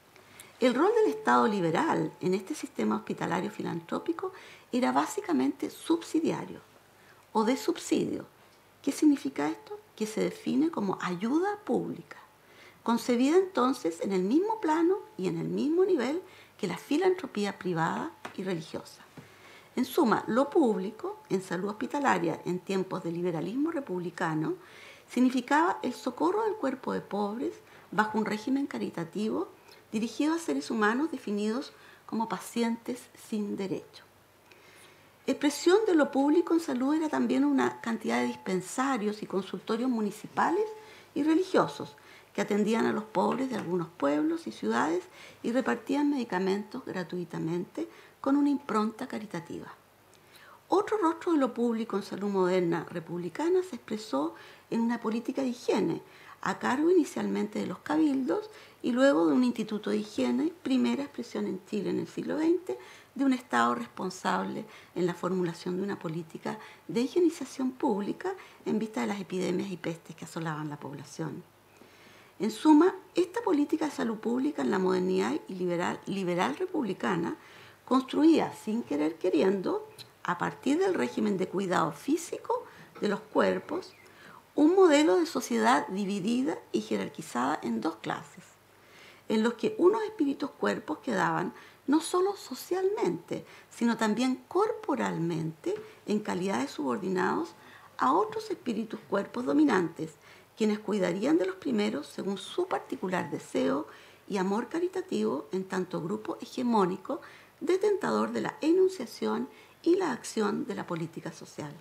El rol del Estado liberal en este sistema hospitalario filantrópico era básicamente subsidiario o de subsidio. ¿Qué significa esto? Que se define como ayuda pública, concebida entonces en el mismo plano y en el mismo nivel que la filantropía privada y religiosa. En suma, lo público, en salud hospitalaria en tiempos de liberalismo republicano, significaba el socorro del cuerpo de pobres bajo un régimen caritativo dirigido a seres humanos definidos como pacientes sin derecho. Expresión de lo público en salud era también una cantidad de dispensarios y consultorios municipales y religiosos que atendían a los pobres de algunos pueblos y ciudades y repartían medicamentos gratuitamente con una impronta caritativa. Otro rostro de lo público en salud moderna republicana se expresó en una política de higiene, a cargo inicialmente de los cabildos y luego de un instituto de higiene, primera expresión en Chile en el siglo XX de un Estado responsable en la formulación de una política de higienización pública en vista de las epidemias y pestes que asolaban la población. En suma, esta política de salud pública en la modernidad y liberal republicana construía, sin querer queriendo, a partir del régimen de cuidado físico de los cuerpos, un modelo de sociedad dividida y jerarquizada en dos clases, en los que unos espíritus cuerpos quedaban no solo socialmente, sino también corporalmente en calidad de subordinados a otros espíritus cuerpos dominantes, quienes cuidarían de los primeros según su particular deseo y amor caritativo en tanto grupo hegemónico detentador de la enunciación y la acción de la política social.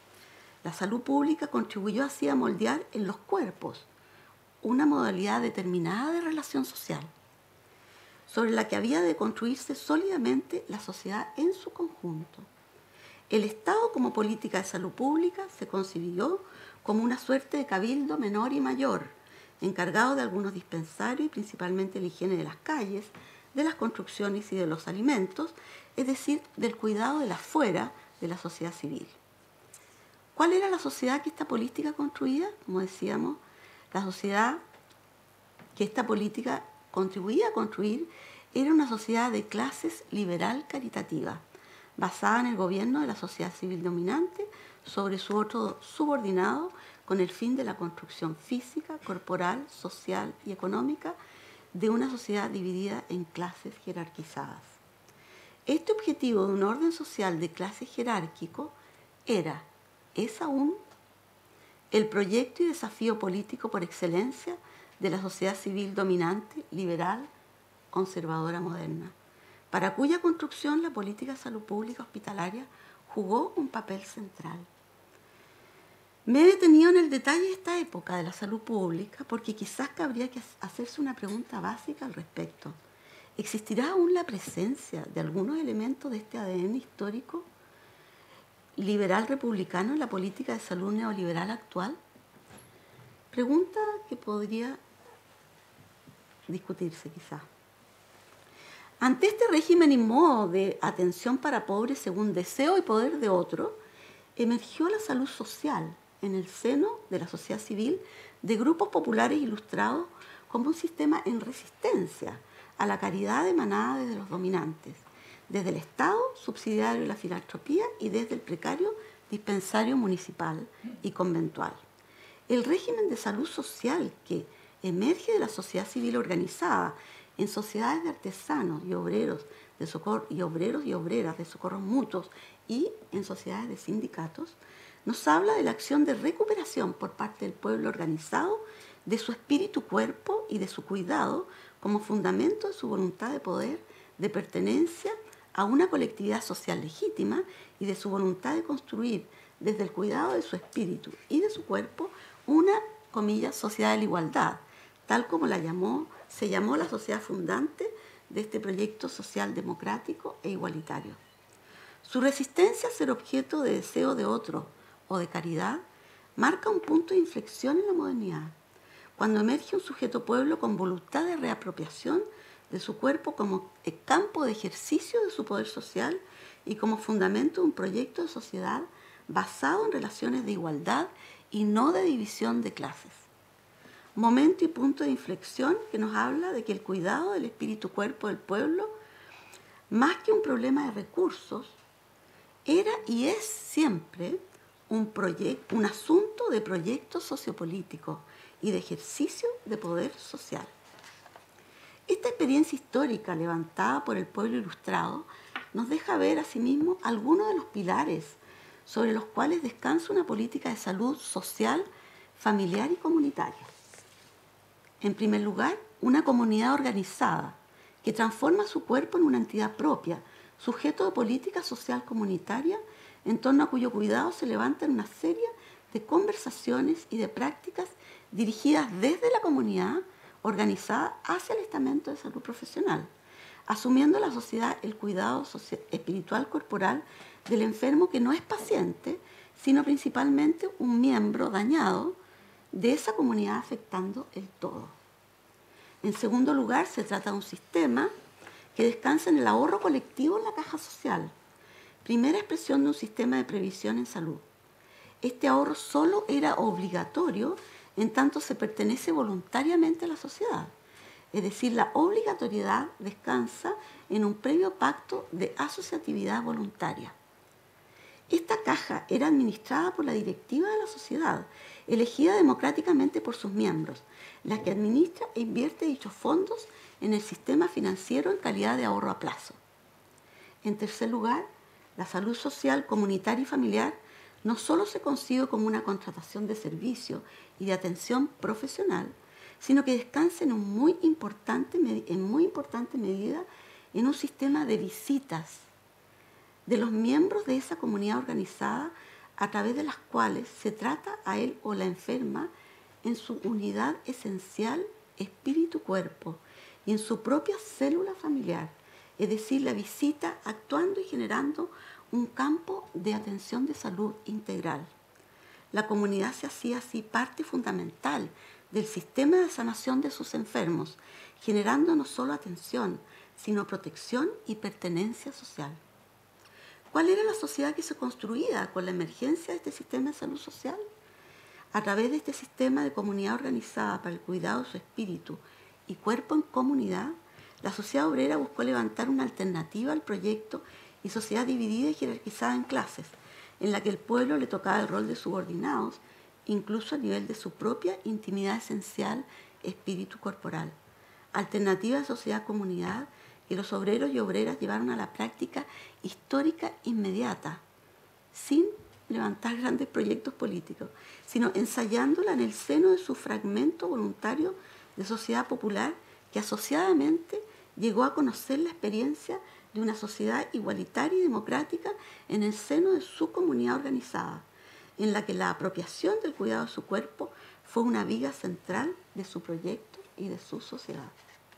La salud pública contribuyó así a moldear en los cuerpos una modalidad determinada de relación social, sobre la que había de construirse sólidamente la sociedad en su conjunto. El Estado como política de salud pública se concibió como una suerte de cabildo menor y mayor, encargado de algunos dispensarios y principalmente la higiene de las calles, de las construcciones y de los alimentos, es decir, del cuidado de la fuera de la sociedad civil. ¿Cuál era la sociedad que esta política construía? Como decíamos, la sociedad que esta política contribuía a construir era una sociedad de clases liberal caritativa, basada en el gobierno de la sociedad civil dominante sobre su otro subordinado con el fin de la construcción física, corporal, social y económica de una sociedad dividida en clases jerarquizadas. Este objetivo de un orden social de clase jerárquico es aún el proyecto y desafío político por excelencia de la sociedad civil dominante, liberal, conservadora moderna, para cuya construcción la política de salud pública hospitalaria jugó un papel central. Me he detenido en el detalle de esta época de la salud pública porque quizás cabría que hacerse una pregunta básica al respecto. ¿Existirá aún la presencia de algunos elementos de este ADN histórico liberal republicano en la política de salud neoliberal actual? Pregunta que podría discutirse quizás. Ante este régimen y modo de atención para pobres según deseo y poder de otro, emergió la salud social en el seno de la sociedad civil de grupos populares ilustrados como un sistema en resistencia a la caridad emanada desde los dominantes, desde el Estado subsidiario de la filantropía y desde el precario dispensario municipal y conventual. El régimen de salud social que emerge de la sociedad civil organizada en sociedades de artesanos y obreros de socorro, y obreras de socorros mutuos y en sociedades de sindicatos, nos habla de la acción de recuperación por parte del pueblo organizado de su espíritu cuerpo y de su cuidado como fundamento de su voluntad de poder, de pertenencia a una colectividad social legítima y de su voluntad de construir desde el cuidado de su espíritu y de su cuerpo una, comillas, sociedad de la igualdad, tal como se llamó la sociedad fundante de este proyecto social democrático e igualitario. Su resistencia a ser objeto de deseo de otro o de caridad marca un punto de inflexión en la modernidad, cuando emerge un sujeto pueblo con voluntad de reapropiación de su cuerpo como campo de ejercicio de su poder social y como fundamento de un proyecto de sociedad basado en relaciones de igualdad y no de división de clases. Momento y punto de inflexión que nos habla de que el cuidado del espíritu-cuerpo del pueblo, más que un problema de recursos, era y es siempre un asunto de proyecto sociopolítico y de ejercicio de poder social. Esta experiencia histórica levantada por el pueblo ilustrado nos deja ver asimismo algunos de los pilares sobre los cuales descansa una política de salud social, familiar y comunitaria. En primer lugar, una comunidad organizada que transforma su cuerpo en una entidad propia, sujeto de política social comunitaria, en torno a cuyo cuidado se levantan una serie de conversaciones y de prácticas dirigidas desde la comunidad organizada hacia el estamento de salud profesional, asumiendo la sociedad el cuidado espiritual corporal del enfermo que no es paciente, sino principalmente un miembro dañado de esa comunidad afectando el todo. En segundo lugar, se trata de un sistema que descansa en el ahorro colectivo en la caja social, primera expresión de un sistema de previsión en salud. Este ahorro solo era obligatorio en tanto se pertenece voluntariamente a la sociedad, es decir, la obligatoriedad descansa en un previo pacto de asociatividad voluntaria. Esta caja era administrada por la directiva de la sociedad, elegida democráticamente por sus miembros, la que administra e invierte dichos fondos en el sistema financiero en calidad de ahorro a plazo. En tercer lugar, la salud social, comunitaria y familiar no solo se concibe como una contratación de servicio y de atención profesional, sino que descansa en muy importante medida en un sistema de visitas de los miembros de esa comunidad organizada a través de las cuales se trata a él o la enferma en su unidad esencial espíritu-cuerpo y en su propia célula familiar, es decir, la visita actuando y generando un campo de atención de salud integral. La comunidad se hacía así parte fundamental del sistema de sanación de sus enfermos, generando no solo atención, sino protección y pertenencia social. ¿Cuál era la sociedad que se construía con la emergencia de este sistema de salud social? A través de este sistema de comunidad organizada para el cuidado de su espíritu y cuerpo en comunidad, la sociedad obrera buscó levantar una alternativa al proyecto y sociedad dividida y jerarquizada en clases, en la que el pueblo le tocaba el rol de subordinados, incluso a nivel de su propia intimidad esencial, espíritu corporal. Alternativa de sociedad-comunidad que los obreros y obreras llevaron a la práctica histórica inmediata, sin levantar grandes proyectos políticos, sino ensayándola en el seno de su fragmento voluntario de sociedad popular que asociadamente llegó a conocer la experiencia de una sociedad igualitaria y democrática en el seno de su comunidad organizada, en la que la apropiación del cuidado de su cuerpo fue una viga central de su proyecto y de su sociedad.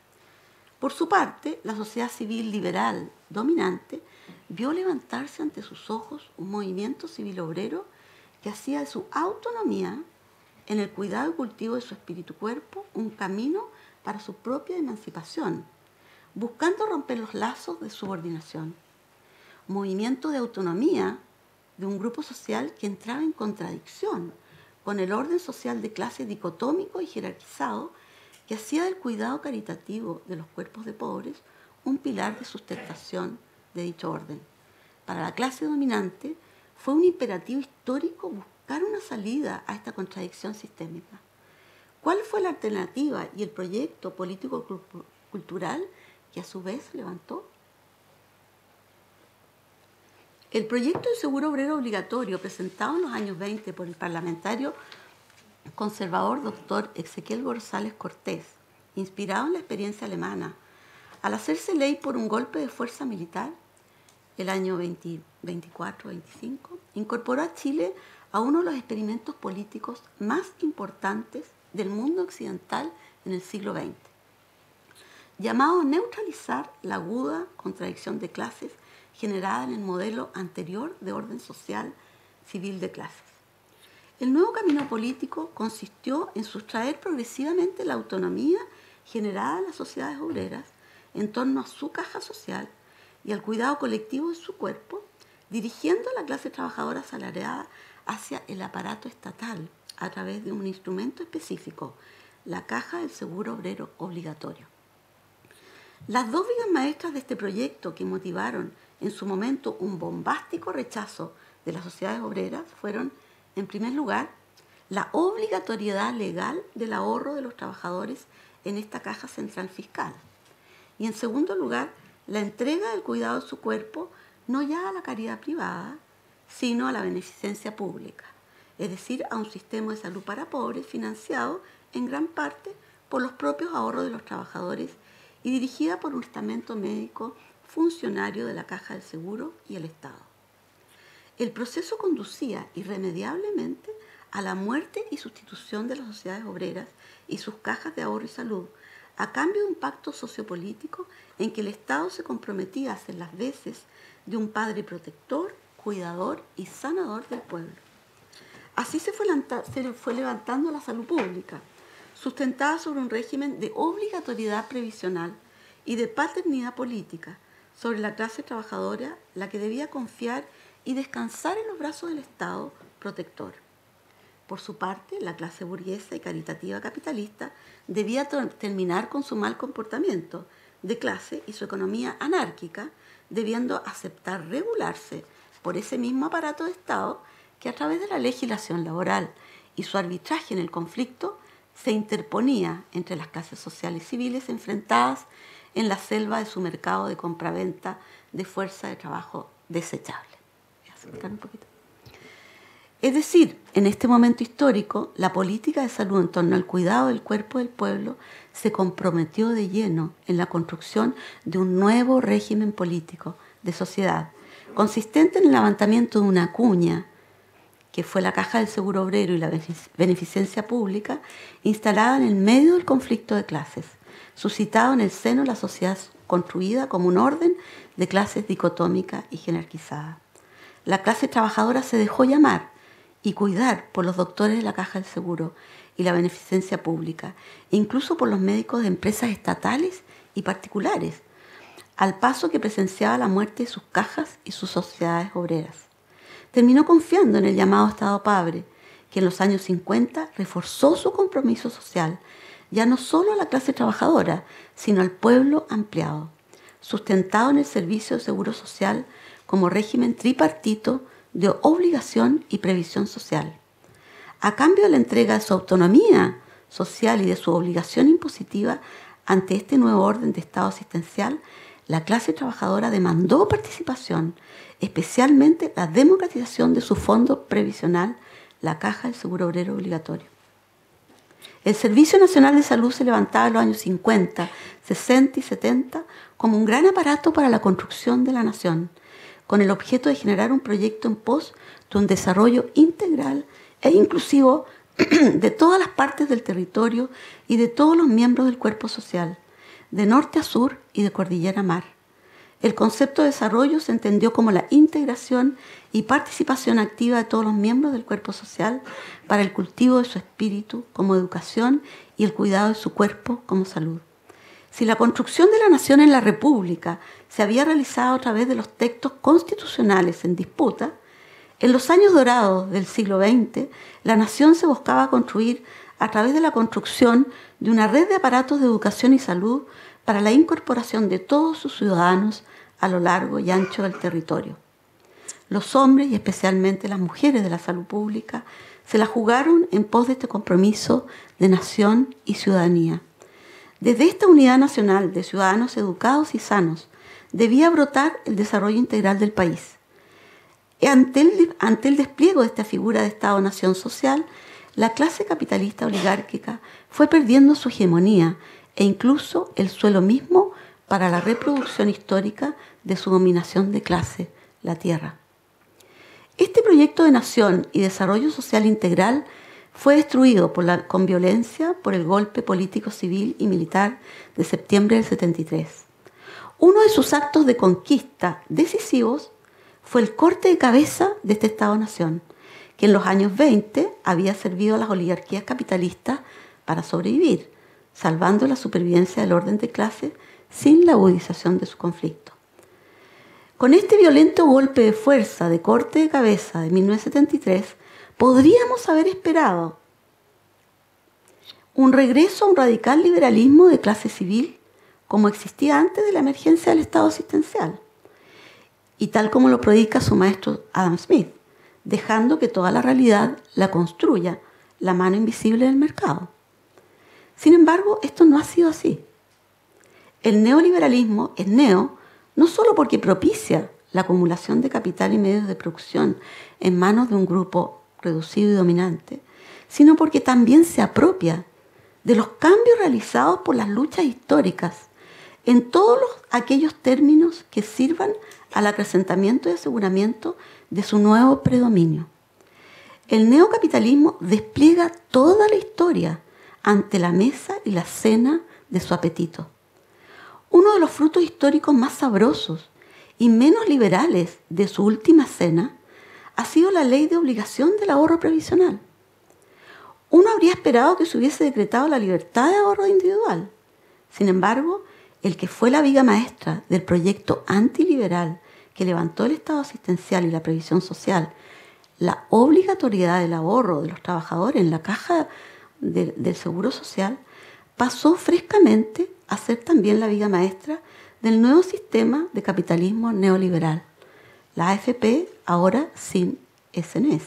Por su parte, la sociedad civil liberal dominante vio levantarse ante sus ojos un movimiento civil obrero que hacía de su autonomía en el cuidado y cultivo de su espíritu-cuerpo un camino para su propia emancipación, buscando romper los lazos de subordinación. Movimiento de autonomía de un grupo social que entraba en contradicción con el orden social de clase dicotómico y jerarquizado que hacía del cuidado caritativo de los cuerpos de pobres un pilar de sustentación de dicho orden. Para la clase dominante fue un imperativo histórico buscar una salida a esta contradicción sistémica. ¿Cuál fue la alternativa y el proyecto político-cultural que a su vez levantó? El proyecto de seguro obrero obligatorio presentado en los años 20 por el parlamentario conservador doctor Ezequiel González Cortés, inspirado en la experiencia alemana, al hacerse ley por un golpe de fuerza militar, el año 24-25, incorporó a Chile a uno de los experimentos políticos más importantes del mundo occidental en el siglo XX. llamado a neutralizar la aguda contradicción de clases generada en el modelo anterior de orden social civil de clases. El nuevo camino político consistió en sustraer progresivamente la autonomía generada en las sociedades obreras en torno a su caja social y al cuidado colectivo de su cuerpo, dirigiendo a la clase trabajadora asalariada hacia el aparato estatal a través de un instrumento específico, la Caja del Seguro Obrero Obligatorio. Las dos vigas maestras de este proyecto que motivaron en su momento un bombástico rechazo de las sociedades obreras fueron, en primer lugar, la obligatoriedad legal del ahorro de los trabajadores en esta caja central fiscal y, en segundo lugar, la entrega del cuidado de su cuerpo no ya a la caridad privada, sino a la beneficencia pública, es decir, a un sistema de salud para pobres financiado en gran parte por los propios ahorros de los trabajadores y dirigida por un estamento médico funcionario de la Caja del Seguro y el Estado. El proceso conducía irremediablemente a la muerte y sustitución de las sociedades obreras y sus cajas de ahorro y salud, a cambio de un pacto sociopolítico en que el Estado se comprometía a hacer las veces de un padre protector, cuidador y sanador del pueblo. Así se fue levantando la salud pública, sustentada sobre un régimen de obligatoriedad previsional y de paternidad política sobre la clase trabajadora, la que debía confiar y descansar en los brazos del Estado protector. Por su parte, la clase burguesa y caritativa capitalista debía terminar con su mal comportamiento de clase y su economía anárquica, debiendo aceptar regularse por ese mismo aparato de Estado que a través de la legislación laboral y su arbitraje en el conflicto se interponía entre las clases sociales y civiles enfrentadas en la selva de su mercado de compraventa de fuerza de trabajo desechable. Voy a acercar un poquito. Es decir, en este momento histórico, la política de salud en torno al cuidado del cuerpo del pueblo se comprometió de lleno en la construcción de un nuevo régimen político de sociedad, consistente en el levantamiento de una cuña, que fue la Caja del Seguro Obrero y la beneficencia pública, instalada en el medio del conflicto de clases, suscitado en el seno de la sociedad construida como un orden de clases dicotómica y jerarquizada. La clase trabajadora se dejó llamar y cuidar por los doctores de la Caja del Seguro y la beneficencia pública, e incluso por los médicos de empresas estatales y particulares, al paso que presenciaba la muerte de sus cajas y sus sociedades obreras. Terminó confiando en el llamado Estado Padre, que en los años 50 reforzó su compromiso social, ya no solo a la clase trabajadora, sino al pueblo ampliado, sustentado en el servicio de seguro social como régimen tripartito de obligación y previsión social. A cambio de la entrega de su autonomía social y de su obligación impositiva ante este nuevo orden de Estado asistencial, la clase trabajadora demandó participación, especialmente la democratización de su fondo previsional, la Caja del Seguro Obrero Obligatorio. El Servicio Nacional de Salud se levantaba en los años 50, 60 y 70 como un gran aparato para la construcción de la nación, con el objeto de generar un proyecto en pos de un desarrollo integral e inclusivo de todas las partes del territorio y de todos los miembros del cuerpo social, de norte a sur y de cordillera a mar. El concepto de desarrollo se entendió como la integración y participación activa de todos los miembros del cuerpo social para el cultivo de su espíritu como educación y el cuidado de su cuerpo como salud. Si la construcción de la nación en la República se había realizado a través de los textos constitucionales en disputa, en los años dorados del siglo XX, la nación se buscaba construir a través de la construcción de una red de aparatos de educación y salud para la incorporación de todos sus ciudadanos a lo largo y ancho del territorio. Los hombres, y especialmente las mujeres de la salud pública, se la jugaron en pos de este compromiso de nación y ciudadanía. Desde esta unidad nacional de ciudadanos educados y sanos, debía brotar el desarrollo integral del país. Ante el despliegue de esta figura de Estado-Nación social, la clase capitalista oligárquica fue perdiendo su hegemonía e incluso el suelo mismo para la reproducción histórica de su dominación de clase, la tierra. Este proyecto de nación y desarrollo social integral fue destruido con violencia por el golpe político, civil y militar de septiembre del 73. Uno de sus actos de conquista decisivos fue el corte de cabeza de este Estado-nación, que en los años 20 había servido a las oligarquías capitalistas para sobrevivir, salvando la supervivencia del orden de clase sin la agudización de su conflicto. Con este violento golpe de fuerza de corte de cabeza de 1973, podríamos haber esperado un regreso a un radical liberalismo de clase civil como existía antes de la emergencia del Estado asistencial, y tal como lo predica su maestro Adam Smith, dejando que toda la realidad la construya la mano invisible del mercado. Sin embargo, esto no ha sido así. El neoliberalismo es neo no solo porque propicia la acumulación de capital y medios de producción en manos de un grupo reducido y dominante, sino porque también se apropia de los cambios realizados por las luchas históricas en todos aquellos términos que sirvan al acrecentamiento y aseguramiento de su nuevo predominio. El neocapitalismo despliega toda la historia ante la mesa y la cena de su apetito. Uno de los frutos históricos más sabrosos y menos liberales de su última cena ha sido la ley de obligación del ahorro previsional. Uno habría esperado que se hubiese decretado la libertad de ahorro individual. Sin embargo, el que fue la viga maestra del proyecto antiliberal que levantó el Estado asistencial y la previsión social, la obligatoriedad del ahorro de los trabajadores en la caja del Seguro Social, pasó frescamente a ser también la viga maestra del nuevo sistema de capitalismo neoliberal, la AFP ahora sin SNS.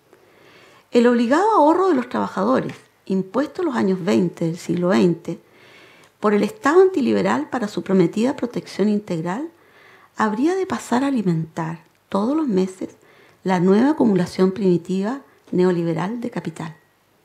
El obligado ahorro de los trabajadores, impuesto en los años 20 del siglo XX por el Estado antiliberal para su prometida protección integral, habría de pasar a alimentar todos los meses la nueva acumulación primitiva neoliberal de capital.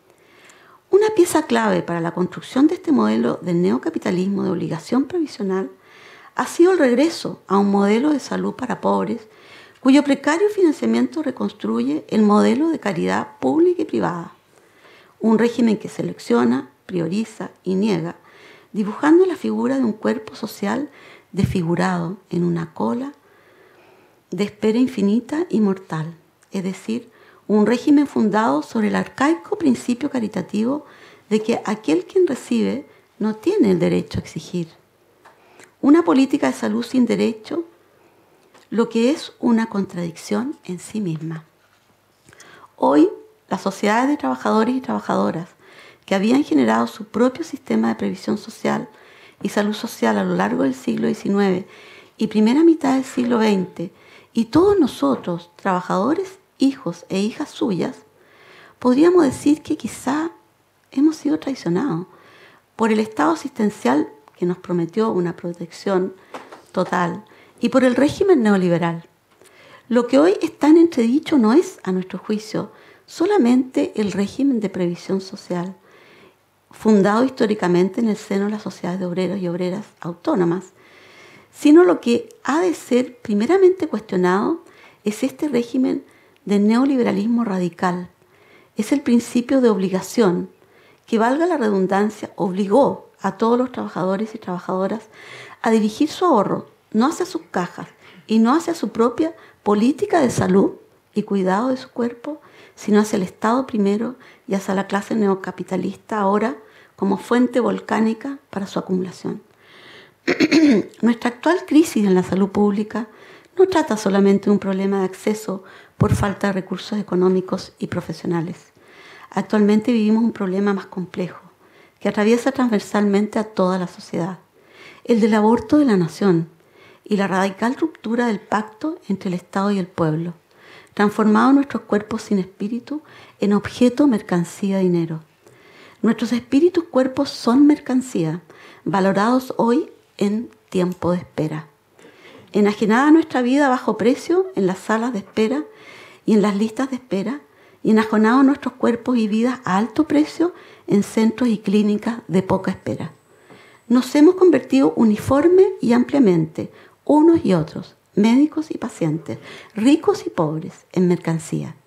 Una pieza clave para la construcción de este modelo de neocapitalismo de obligación previsional ha sido el regreso a un modelo de salud para pobres cuyo precario financiamiento reconstruye el modelo de caridad pública y privada, un régimen que selecciona, prioriza y niega, dibujando la figura de un cuerpo social desfigurado en una cola de espera infinita y mortal, es decir, un régimen fundado sobre el arcaico principio caritativo de que aquel quien recibe no tiene el derecho a exigir. Una política de salud sin derecho, lo que es una contradicción en sí misma. Hoy, las sociedades de trabajadores y trabajadoras que habían generado su propio sistema de previsión social y salud social a lo largo del siglo XIX y primera mitad del siglo XX, y todos nosotros, trabajadores, hijos e hijas suyas, podríamos decir que quizá hemos sido traicionados por el Estado asistencial que nos prometió una protección total y por el régimen neoliberal. Lo que hoy está en entredicho no es, a nuestro juicio, solamente el régimen de previsión social, fundado históricamente en el seno de las sociedades de obreros y obreras autónomas, sino lo que ha de ser primeramente cuestionado es este régimen de neoliberalismo radical. Es el principio de obligación que, valga la redundancia, obligó a todos los trabajadores y trabajadoras a dirigir su ahorro no hacia sus cajas y no hacia su propia política de salud y cuidado de su cuerpo, sino hacia el Estado primero y hacia la clase neocapitalista ahora como fuente volcánica para su acumulación. Nuestra actual crisis en la salud pública no trata solamente de un problema de acceso por falta de recursos económicos y profesionales. Actualmente vivimos un problema más complejo, que atraviesa transversalmente a toda la sociedad, el del aborto de la nación y la radical ruptura del pacto entre el Estado y el pueblo, transformado nuestros cuerpos sin espíritu en objeto, mercancía, dinero. Nuestros espíritus cuerpos son mercancía, valorados hoy en tiempo de espera. Enajenada nuestra vida a bajo precio en las salas de espera y en las listas de espera, y enajenados nuestros cuerpos y vidas a alto precio en centros y clínicas de poca espera. Nos hemos convertido uniforme y ampliamente, unos y otros, médicos y pacientes, ricos y pobres, en mercancía.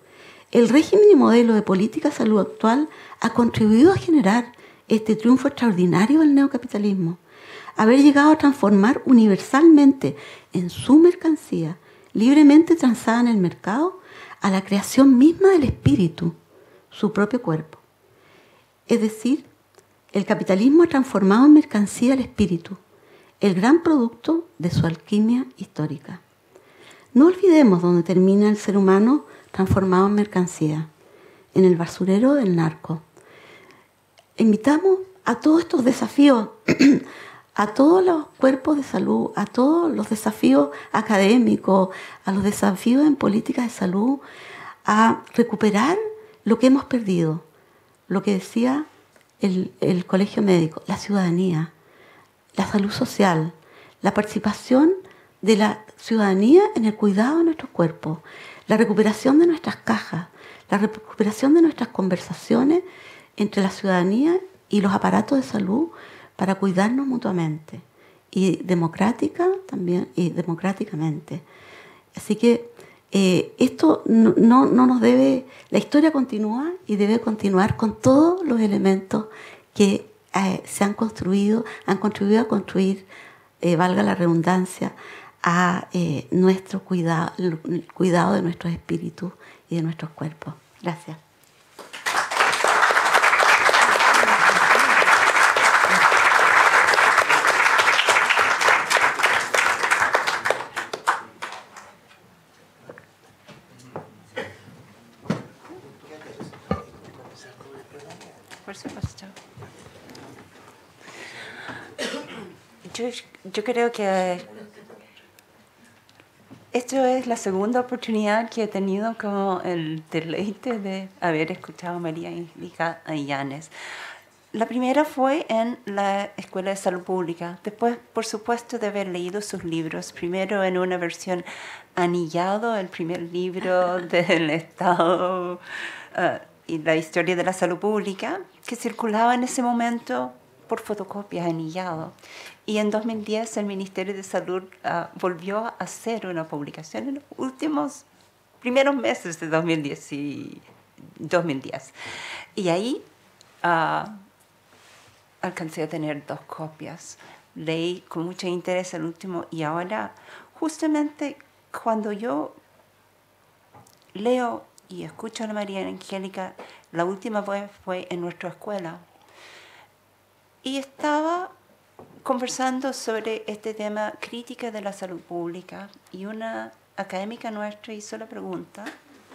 El régimen y modelo de política de salud actual ha contribuido a generar este triunfo extraordinario del neocapitalismo. Haber llegado a transformar universalmente en su mercancía, libremente transada en el mercado, a la creación misma del espíritu, su propio cuerpo. Es decir, el capitalismo ha transformado en mercancía el espíritu, el gran producto de su alquimia histórica. No olvidemos dónde termina el ser humano transformado en mercancía, en el basurero del narco. Invitamos a todos estos desafíos, a todos los cuerpos de salud, a todos los desafíos académicos, a los desafíos en políticas de salud, a recuperar lo que hemos perdido, lo que decía el colegio médico, la ciudadanía, la salud social, la participación de la ciudadanía en el cuidado de nuestros cuerpos, la recuperación de nuestras cajas, la recuperación de nuestras conversaciones entre la ciudadanía y los aparatos de salud para cuidarnos mutuamente y democrática también y democráticamente. Así que esto no nos debe, la historia continúa y debe continuar con todos los elementos que han contribuido a construir, valga la redundancia, a nuestro cuidado, el cuidado de nuestros espíritus y de nuestros cuerpos. Gracias. Por supuesto. Yo creo que esto es la segunda oportunidad que he tenido como el deleite de haber escuchado a María Angélica Illanes. La primera fue en la Escuela de Salud Pública. Después, por supuesto, de haber leído sus libros. Primero en una versión anillado, el primer libro del Estado y la historia de la salud pública, que circulaba en ese momento por fotocopias anillado. Y en 2010 el Ministerio de Salud volvió a hacer una publicación en los primeros meses de 2010. Y ahí alcancé a tener 2 copias. Leí con mucho interés el último y ahora, justamente cuando yo leo y escucho a la María Angélica, la última vez fue en nuestra escuela. Y estaba conversando sobre este tema, crítica de la salud pública, y una académica nuestra hizo la pregunta,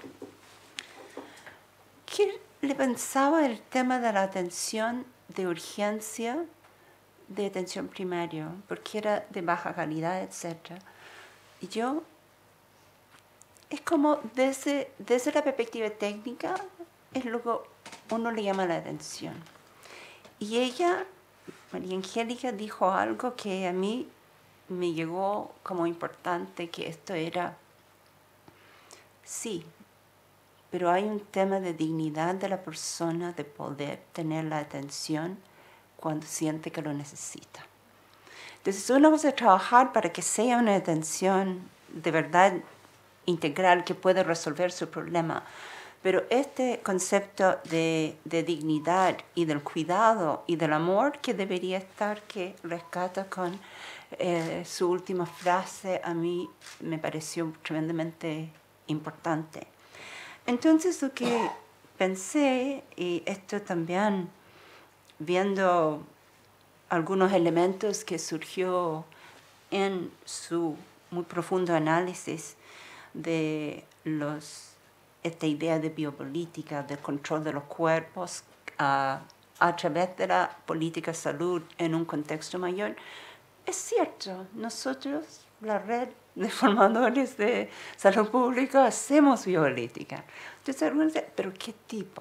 ¿qué le pensaba el tema de la atención de urgencia, de atención primaria? Porque era de baja calidad, etc. Y yo, es como desde la perspectiva técnica, es lo que uno le llama la atención. Y ella, María Angélica, dijo algo que a mí me llegó como importante, que esto era, sí, pero hay un tema de dignidad de la persona, de poder tener la atención cuando siente que lo necesita. Entonces una cosa es trabajar para que sea una atención de verdad integral que pueda resolver su problema, pero este concepto de dignidad y del cuidado y del amor que debería estar, que rescata con su última frase, a mí me pareció tremendamente importante. Entonces lo que pensé, y esto también viendo algunos elementos que surgió en su muy profundo análisis de esta idea de biopolítica, del control de los cuerpos a través de la política de salud en un contexto mayor, es cierto, nosotros, la red de formadores de salud pública, hacemos biopolítica. Entonces algunos dicen, ¿pero qué tipo?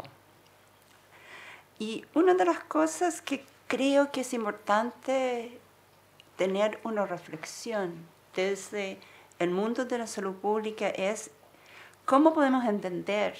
Y una de las cosas que creo que es importante tener una reflexión desde el mundo de la salud pública es cómo podemos entender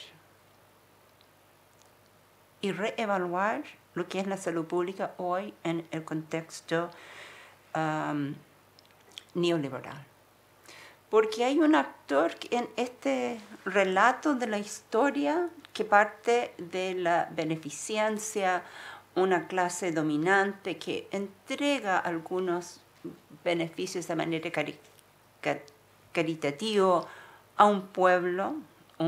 y reevaluar lo que es la salud pública hoy en el contexto neoliberal. porque hay un actor en este relato de la historia que parte de la beneficencia, una clase dominante que entrega algunos beneficios de manera caritativa a un pueblo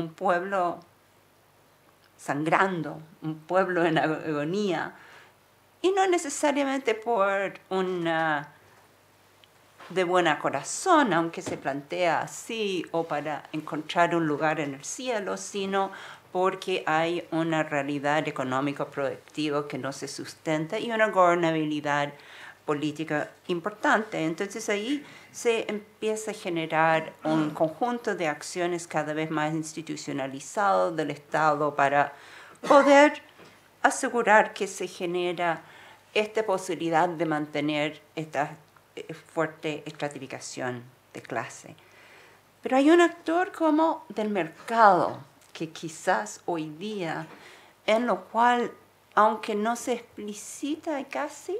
sangrando, un pueblo en agonía, y no necesariamente por una de buena corazón, aunque se plantea así, o para encontrar un lugar en el cielo, sino porque hay una realidad económica productiva que no se sustenta y una gobernabilidad política importante. Entonces ahí se empieza a generar un conjunto de acciones cada vez más institucionalizadas del Estado para poder asegurar que se genera esta posibilidad de mantener esta fuerte estratificación de clase. Pero hay un actor como del mercado, que quizás hoy día, en lo cual, aunque no se explicita casi,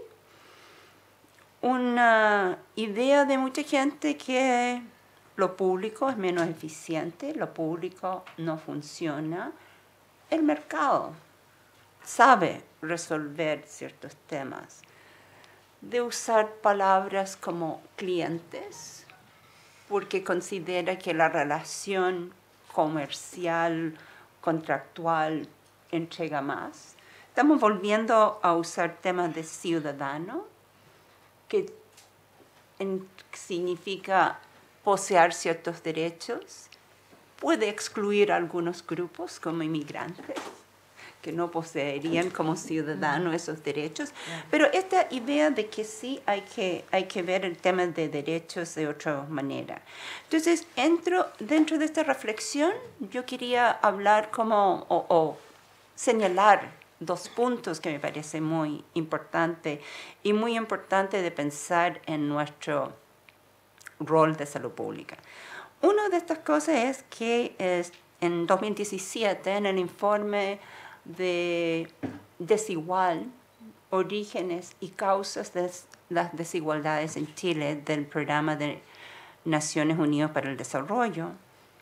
una idea de mucha gente que lo público es menos eficiente, lo público no funciona. El mercado sabe resolver ciertos temas, de usar palabras como clientes, porque considera que la relación comercial, contractual, entrega más. Estamos volviendo a usar temas de ciudadano, que significa poseer ciertos derechos, puede excluir a algunos grupos como inmigrantes, que no poseerían como ciudadanos esos derechos, pero esta idea de que sí hay que ver el tema de derechos de otra manera. Entonces, dentro de esta reflexión, yo quería hablar o señalar dos puntos que me parece muy importante y muy importante de pensar en nuestro rol de salud pública. Una de estas cosas es que en 2017, en el informe de desigual, orígenes y causas de las desigualdades en Chile del Programa de Naciones Unidas para el Desarrollo,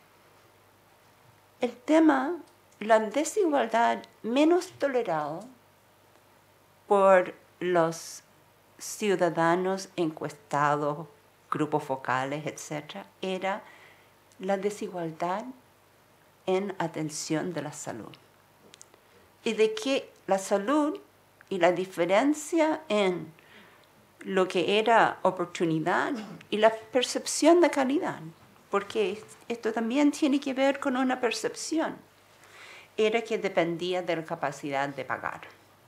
el tema, la desigualdad menos tolerado por los ciudadanos encuestados, grupos focales, etc., era la desigualdad en atención de la salud. Y de que la salud y la diferencia en lo que era oportunidad y la percepción de calidad, porque esto también tiene que ver con una percepción, era que dependía de la capacidad de pagar.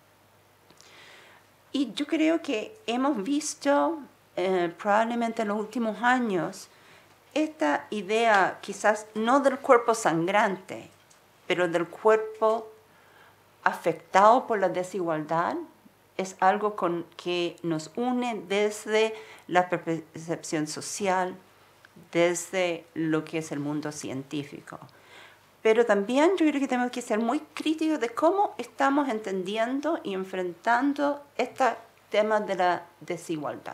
Y yo creo que hemos visto probablemente en los últimos años esta idea quizás no del cuerpo sangrante, pero del cuerpo afectado por la desigualdad, es algo que nos une desde la percepción social, desde lo que es el mundo científico. Pero también yo creo que tenemos que ser muy críticos de cómo estamos entendiendo y enfrentando este tema de la desigualdad.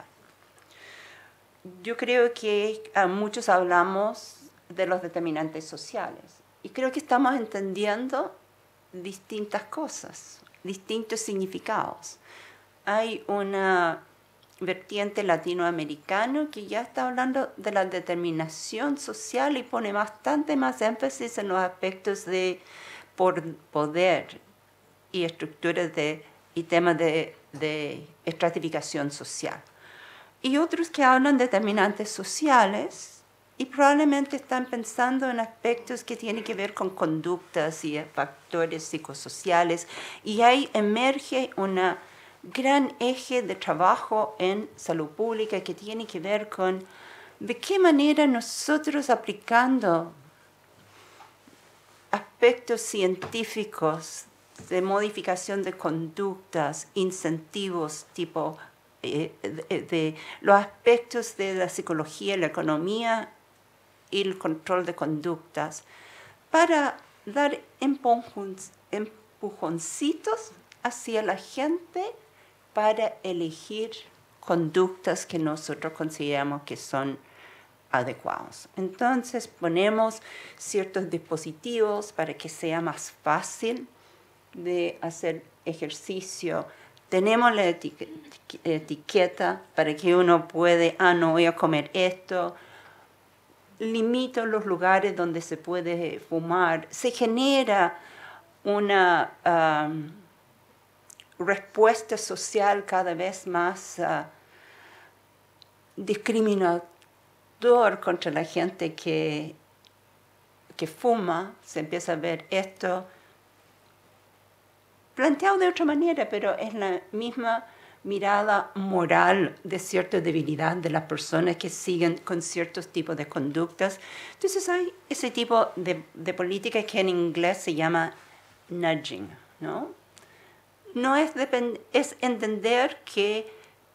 Yo creo que muchos hablamos de los determinantes sociales y creo que estamos entendiendo distintas cosas, distintos significados. Hay una vertiente latinoamericana que ya está hablando de la determinación social y pone bastante más énfasis en los aspectos de poder y estructuras y temas de estratificación social. Y otros que hablan de determinantes sociales y probablemente están pensando en aspectos que tienen que ver con conductas y factores psicosociales. Y ahí emerge una gran eje de trabajo en salud pública que tiene que ver con de qué manera nosotros aplicando aspectos científicos de modificación de conductas, incentivos tipo de los aspectos de la psicología, la economía y el control de conductas para dar empujoncitos hacia la gente para elegir conductas que nosotros consideramos que son adecuados. Entonces ponemos ciertos dispositivos para que sea más fácil de hacer ejercicio. Tenemos la etiqueta para que uno puede, no voy a comer esto. Limito los lugares donde se puede fumar. Se genera una respuesta social cada vez más discriminatoria contra la gente que fuma. Se empieza a ver esto planteado de otra manera, pero es la misma mirada moral de cierta debilidad de las personas que siguen con ciertos tipos de conductas. Entonces hay ese tipo de política que en inglés se llama nudging, ¿no? No es entender que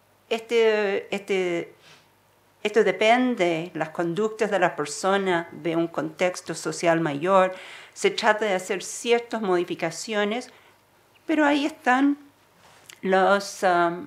esto depende, las conductas de la persona, de un contexto social mayor. Se trata de hacer ciertas modificaciones, pero ahí están en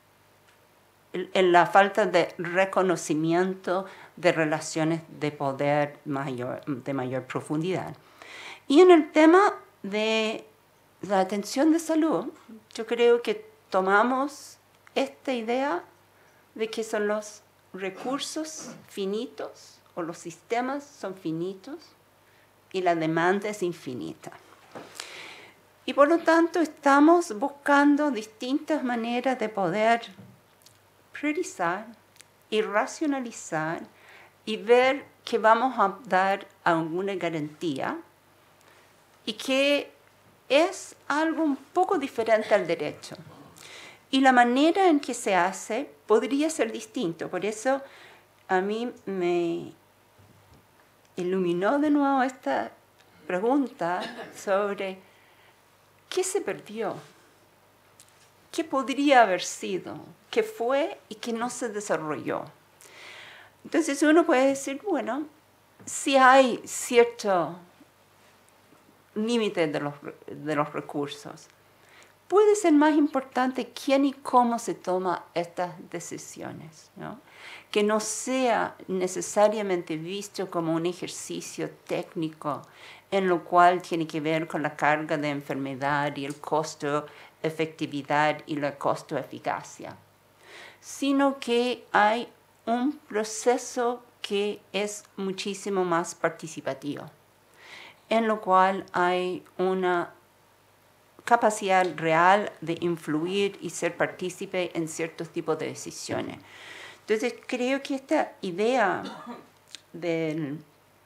la falta de reconocimiento de relaciones de poder de mayor profundidad. Y en el tema de la atención de salud, yo creo que tomamos esta idea de que son los recursos finitos o los sistemas son finitos y la demanda es infinita. Y por lo tanto estamos buscando distintas maneras de poder priorizar y racionalizar y ver que vamos a dar alguna garantía y que es algo un poco diferente al derecho. Y la manera en que se hace podría ser distinto. Por eso a mí me iluminó de nuevo esta pregunta sobre qué se perdió, qué podría haber sido, qué fue y qué no se desarrolló. Entonces uno puede decir, bueno, si hay cierto límite de los recursos, puede ser más importante quién y cómo se toman estas decisiones, ¿no? Que no sea necesariamente visto como un ejercicio técnico en lo cual tiene que ver con la carga de enfermedad y el costo efectividad y el costo eficacia, sino que hay un proceso que es muchísimo más participativo, en lo cual hay una capacidad real de influir y ser partícipe en ciertos tipos de decisiones. Entonces, creo que esta idea del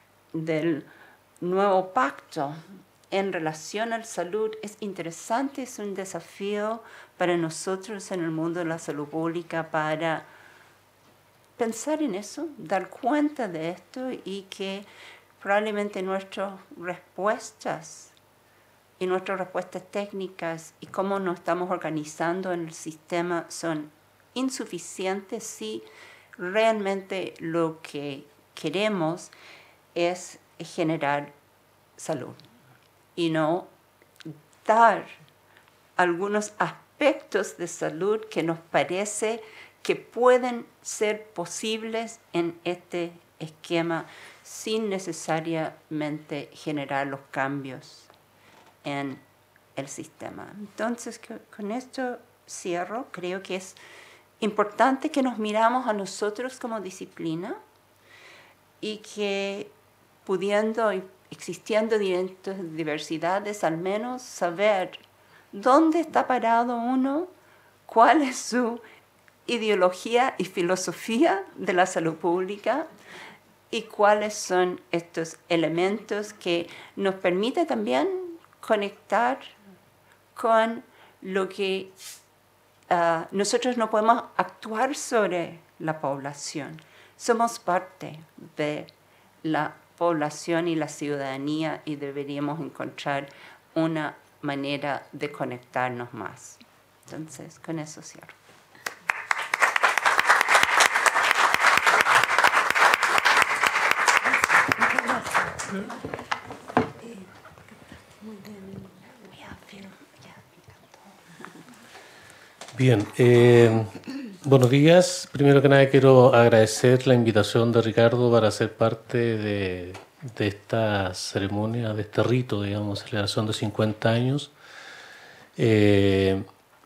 nuevo pacto en relación a la salud es interesante, es un desafío para nosotros en el mundo de la salud pública para pensar en eso, dar cuenta de esto y que probablemente nuestras respuestas y nuestras respuestas técnicas y cómo nos estamos organizando en el sistema son insuficientes si realmente lo que queremos es generar salud y no dar algunos aspectos de salud que nos parece que pueden ser posibles en este esquema sin necesariamente generar los cambios en el sistema. Entonces, con esto cierro. Creo que es importante que nos miramos a nosotros como disciplina y que pudiendo y existiendo diversidades, al menos saber dónde está parado uno, cuál es su ideología y filosofía de la salud pública y cuáles son estos elementos que nos permiten también conectar con lo que nosotros no podemos actuar sobre la población. Somos parte de la población y la ciudadanía y deberíamos encontrar una manera de conectarnos más. Entonces, con eso cierro. Bien, Buenos días. Primero que nada quiero agradecer la invitación de Ricardo para ser parte de esta ceremonia, de este rito, digamos, celebración de 50 años, que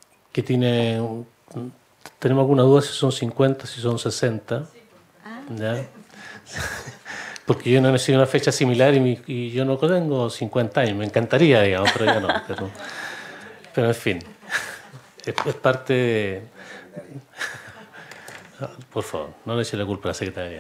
tenemos alguna duda si son 50, si son 60, ¿ya? Porque yo no he nacido en una fecha similar y yo no tengo 50 años, me encantaría, digamos, pero ya no. Pero en fin, es parte de... Por favor, no le eche la culpa a la secretaria.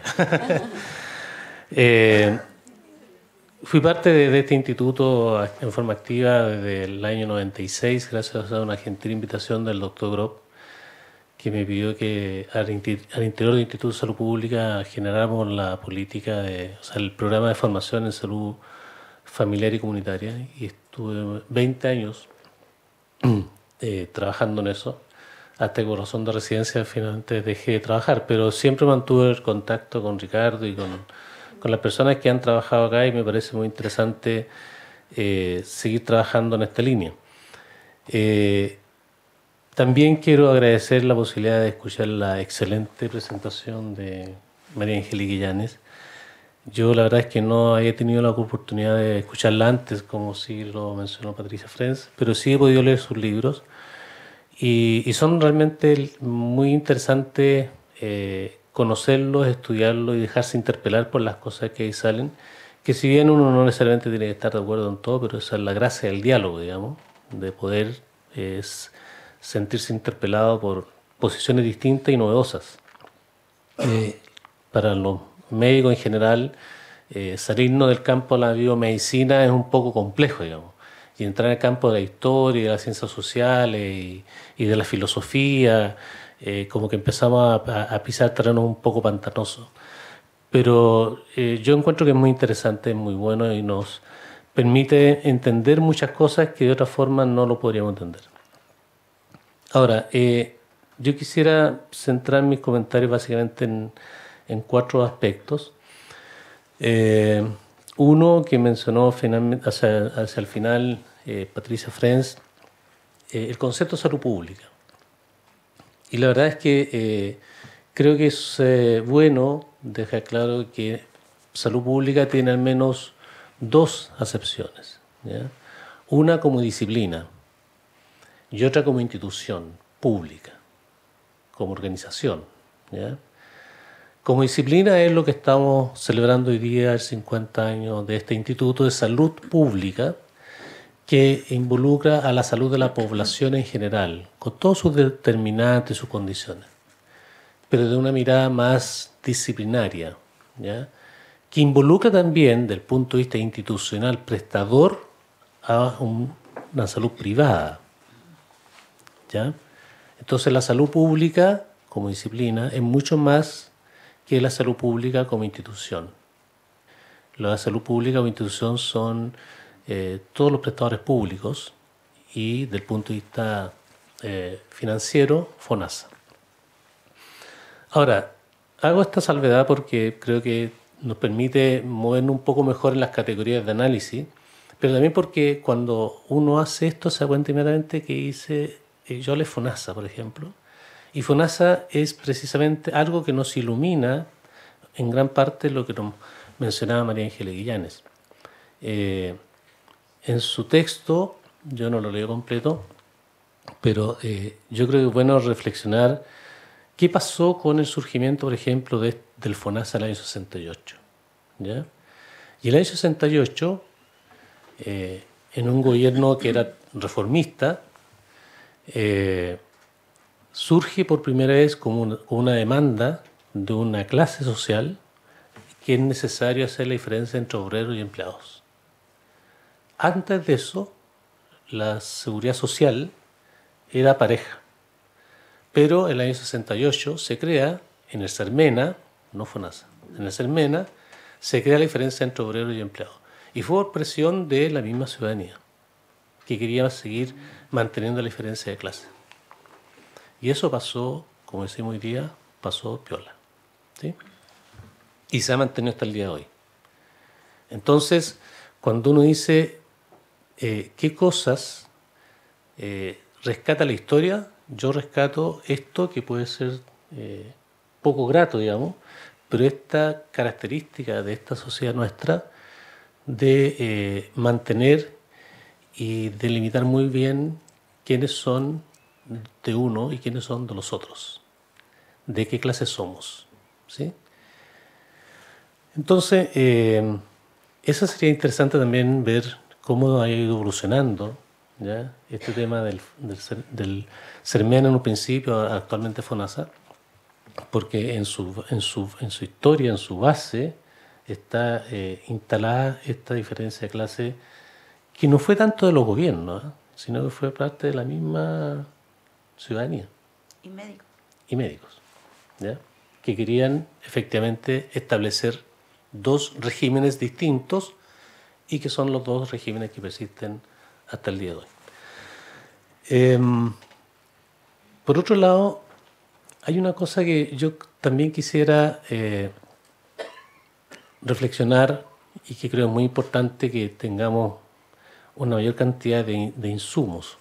Fui parte de este instituto en forma activa desde el año 96, gracias a una gentil invitación del doctor Grob, que me pidió que al interior del Instituto de Salud Pública generáramos la política, el programa de formación en salud familiar y comunitaria, y estuve 20 años trabajando en eso, hasta que por razón de residencia finalmente dejé de trabajar, pero siempre mantuve el contacto con Ricardo y con las personas que han trabajado acá, y me parece muy interesante seguir trabajando en esta línea. También quiero agradecer la posibilidad de escuchar la excelente presentación de María Angélica Illanes. Yo la verdad es que no había tenido la oportunidad de escucharla antes, como sí lo mencionó Patricia Frens, pero sí he podido leer sus libros. Y son realmente muy interesantes conocerlos, estudiarlos y dejarse interpelar por las cosas que ahí salen, que si bien uno no necesariamente tiene que estar de acuerdo en todo, pero esa es la gracia del diálogo, digamos, de poder sentirse interpelado por posiciones distintas y novedosas. Para los médicos en general, salirnos del campo de la biomedicina es un poco complejo, digamos. Y entrar en el campo de la historia y de las ciencias sociales y de la filosofía, como que empezamos a pisar terrenos un poco pantanosos. Pero yo encuentro que es muy interesante, es muy bueno y nos permite entender muchas cosas que de otra forma no lo podríamos entender. Ahora, yo quisiera centrar mis comentarios básicamente en 4 aspectos. Uno que mencionó finalmente, hacia el final Patricia Frens, el concepto de salud pública. Y la verdad es que creo que es bueno dejar claro que salud pública tiene al menos 2 acepciones, ¿ya? Una como disciplina y otra como institución pública, como organización, ¿ya? Como disciplina es lo que estamos celebrando hoy día, el 50 años de este Instituto de Salud Pública, que involucra a la salud de la población en general, con todos sus determinantes, sus condiciones, pero de una mirada más disciplinaria, ¿ya? Que involucra también, desde el punto de vista institucional, prestador a una salud privada, ¿ya? Entonces la salud pública como disciplina es mucho más que la salud pública como institución. La salud pública como institución son todos los prestadores públicos y, desde el punto de vista financiero, FONASA. Ahora, hago esta salvedad porque creo que nos permite movernos un poco mejor en las categorías de análisis, pero también porque cuando uno hace esto se da cuenta inmediatamente que dice, yo hablé FONASA, por ejemplo, y FONASA es precisamente algo que nos ilumina en gran parte lo que nos mencionaba María Angélica Illanes. En su texto, yo no lo leo completo, pero yo creo que es bueno reflexionar qué pasó con el surgimiento, por ejemplo, del FONASA en el año 68. ¿Ya? Y en el año 68, en un gobierno que era reformista, surge por primera vez como una demanda de una clase social que es necesario hacer la diferencia entre obreros y empleados. Antes de eso, la seguridad social era pareja, pero en el año 68 se crea en el CERMENA, no FONASA, en el CERMENA se crea la diferencia entre obreros y empleados. Y fue por presión de la misma ciudadanía, que quería seguir manteniendo la diferencia de clase. Y eso pasó, como decimos hoy día, pasó piola, ¿sí? Y se ha mantenido hasta el día de hoy. Entonces, cuando uno dice qué cosas rescata la historia, yo rescato esto que puede ser poco grato, digamos, pero esta característica de esta sociedad nuestra de mantener y delimitar muy bien quiénes son de uno y quiénes son de los otros, de qué clase somos, ¿sí? Entonces, eso sería interesante también ver cómo ha ido evolucionando, ¿ya? Este tema del CERMENA en un principio, actualmente FONASA, porque en su historia, en su base, está instalada esta diferencia de clase que no fue tanto de los gobiernos, sino que fue parte de la misma ciudadanía. Y médicos. Y médicos, ¿ya? Que querían efectivamente establecer dos regímenes distintos y que son los dos regímenes que persisten hasta el día de hoy. Por otro lado, hay una cosa que yo también quisiera reflexionar y que creo es muy importante que tengamos una mayor cantidad de insumos.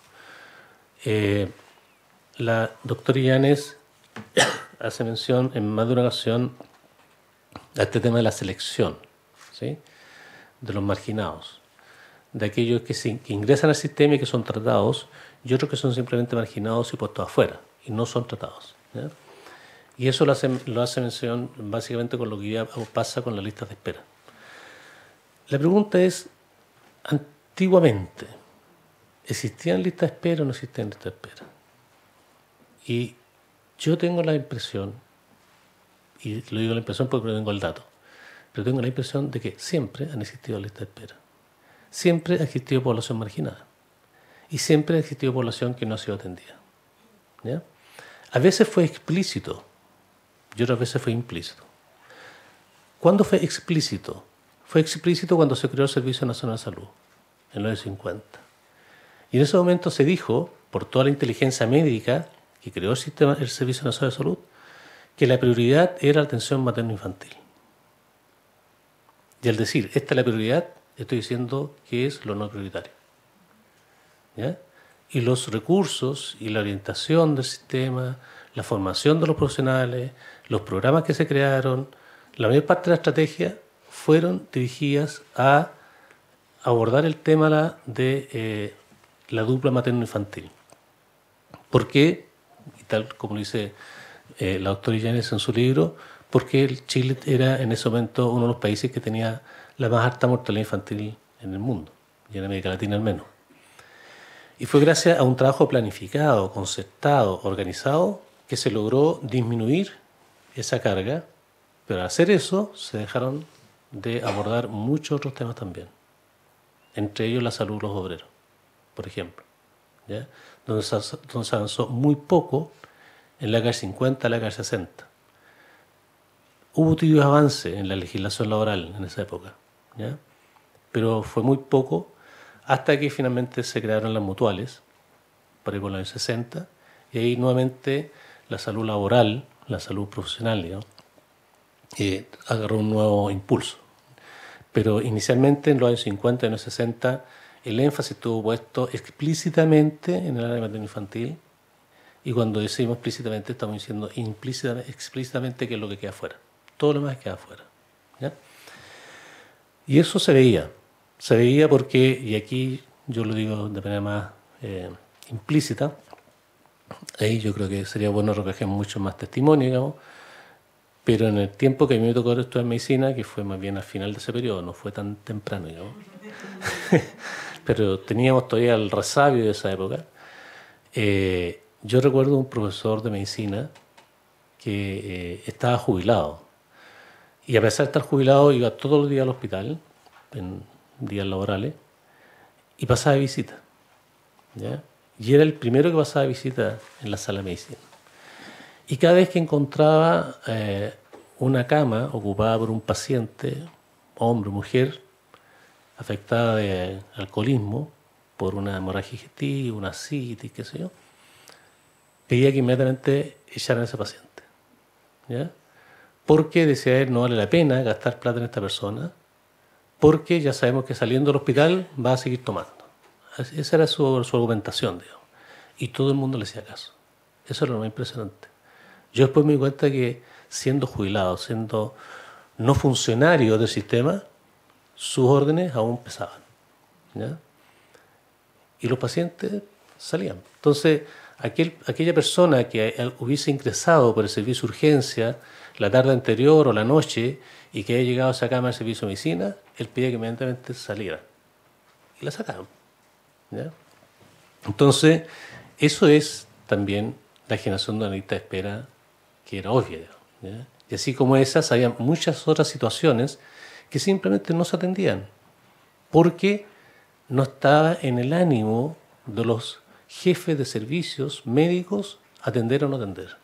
La doctora Illanes hace mención en más de una ocasión a este tema de la selección, ¿sí? De los marginados, de aquellos que ingresan al sistema y que son tratados, y otros que son simplemente marginados y puestos afuera, y no son tratados, ¿ya? Y eso lo hace mención básicamente con lo que ya pasa con las listas de espera. La pregunta es, antiguamente, ¿existían listas de espera o no existían listas de espera? Y yo tengo la impresión, y lo digo la impresión porque no tengo el dato, pero tengo la impresión de que siempre han existido listas de espera. Siempre ha existido población marginada. Y siempre ha existido población que no ha sido atendida, ¿ya? A veces fue explícito y otras veces fue implícito. ¿Cuándo fue explícito? Fue explícito cuando se creó el Servicio Nacional de Salud, en los años 50. Y en ese momento se dijo, por toda la inteligencia médica que creó el Servicio Nacional de Salud, que la prioridad era la atención materno-infantil. Y al decir, esta es la prioridad, estoy diciendo que es lo no prioritario, ¿ya? Y los recursos y la orientación del sistema, la formación de los profesionales, los programas que se crearon, la mayor parte de la estrategia fueron dirigidas a abordar el tema de la dupla materno-infantil. ¿Por qué? Y tal como lo dice la doctora Illanes en su libro, porque Chile era en ese momento uno de los países que tenía la más alta mortalidad infantil en el mundo, y en América Latina al menos. Y fue gracias a un trabajo planificado, concertado, organizado, que se logró disminuir esa carga, pero al hacer eso se dejaron de abordar muchos otros temas también, entre ellos la salud de los obreros, por ejemplo, ¿ya? Donde se avanzó muy poco en la década 50 a la década 60. Hubo tibios avances en la legislación laboral en esa época, ¿ya? Pero fue muy poco hasta que finalmente se crearon las mutuales, por ahí por los años 60, y ahí nuevamente la salud laboral, la salud profesional, digamos, agarró un nuevo impulso. Pero inicialmente en los años 50 y en los 60 el énfasis estuvo puesto explícitamente en el área materno-infantil, y cuando decimos explícitamente estamos diciendo explícitamente que es lo que queda afuera. Todo lo demás queda afuera, ¿ya? Y eso se veía porque, y aquí yo lo digo de manera más implícita, ahí yo creo que sería bueno recoger mucho más testimonio, digamos, pero en el tiempo que a mí me tocó estudiar medicina, que fue más bien al final de ese periodo, no fue tan temprano, digamos, pero teníamos todavía el resabio de esa época. Yo recuerdo un profesor de medicina que estaba jubilado, y a pesar de estar jubilado iba todos los días al hospital, en días laborales, y pasaba de visita, ¿ya? Y era el primero que pasaba de visita en la sala de medicina. Y cada vez que encontraba una cama ocupada por un paciente, hombre o mujer, afectada de alcoholismo, por una hemorragia digestiva, una citis, qué sé yo, pedía que inmediatamente echaran a ese paciente, ¿ya? Porque decía él, no vale la pena gastar plata en esta persona, porque ya sabemos que saliendo del hospital va a seguir tomando. Esa era su argumentación, digamos. Y todo el mundo le hacía caso. Eso era lo más impresionante. Yo después me di cuenta que siendo jubilado, siendo no funcionario del sistema, sus órdenes aún pesaban, ¿ya? Y los pacientes salían. Entonces, aquella persona que hubiese ingresado por el servicio de urgencia la tarde anterior o la noche y que haya llegado a esa cama del servicio de medicina, él pedía que inmediatamente saliera. Y la sacaban, ¿ya? Entonces, eso es también la generación de una lista de espera que era obvia, ¿ya? Y así como esas, había muchas otras situaciones que simplemente no se atendían, porque no estaba en el ánimo de los jefes de servicios médicos atender o no atender.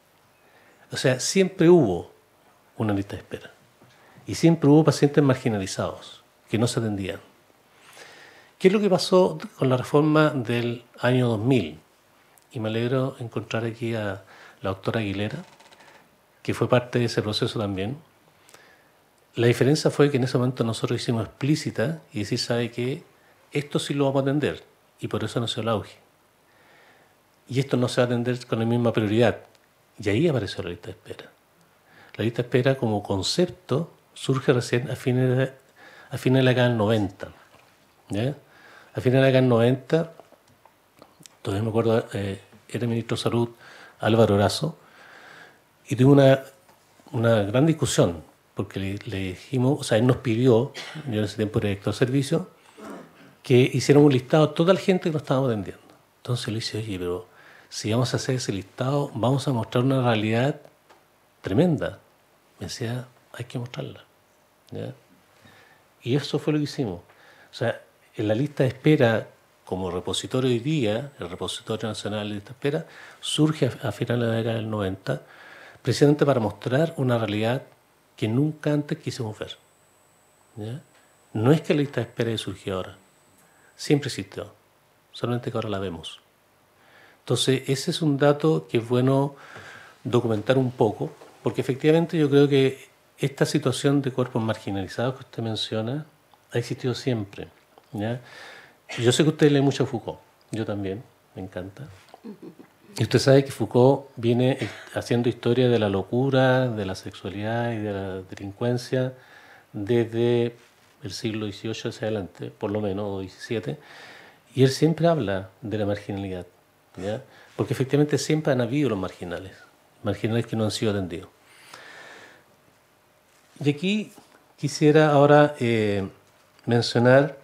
O sea, siempre hubo una lista de espera y siempre hubo pacientes marginalizados que no se atendían. ¿Qué es lo que pasó con la reforma del año 2000? Y me alegro encontrar aquí a la doctora Aguilera, que fue parte de ese proceso también. La diferencia fue que en ese momento nosotros hicimos explícita y decir, ¿sabe qué? Esto sí lo vamos a atender, y por eso nació el auge. Y esto no se va a atender con la misma prioridad. Y ahí apareció la lista de espera. La lista de espera como concepto surge recién a fines de la década del 90. ¿Ya? A fines de la década del 90, todavía me acuerdo, era ministro de Salud Álvaro Erazo, y tuve una gran discusión, porque le dijimos, o sea, él nos pidió, yo en ese tiempo era director de servicio, que hiciéramos un listado de toda la gente que nos estábamos atendiendo. Entonces le dije, oye, pero si vamos a hacer ese listado, vamos a mostrar una realidad tremenda. Me decía, hay que mostrarla, ¿ya? Y eso fue lo que hicimos. O sea, en la lista de espera, como repositorio hoy día, el repositorio nacional de lista de espera, surge a finales de la década del 90, precisamente para mostrar una realidad que nunca antes quisimos ver, ¿ya? No es que la lista de espera surgió ahora, siempre existió, solamente que ahora la vemos. Entonces, ese es un dato que es bueno documentar un poco, porque efectivamente yo creo que esta situación de cuerpos marginalizados que usted menciona ha existido siempre, ¿ya? Yo sé que usted lee mucho a Foucault, yo también, me encanta. Y usted sabe que Foucault viene haciendo historia de la locura, de la sexualidad y de la delincuencia desde el siglo XVIII hacia adelante, por lo menos, o XVII, y él siempre habla de la marginalidad, ¿ya? Porque efectivamente siempre han habido los marginales que no han sido atendidos. Y aquí quisiera ahora mencionar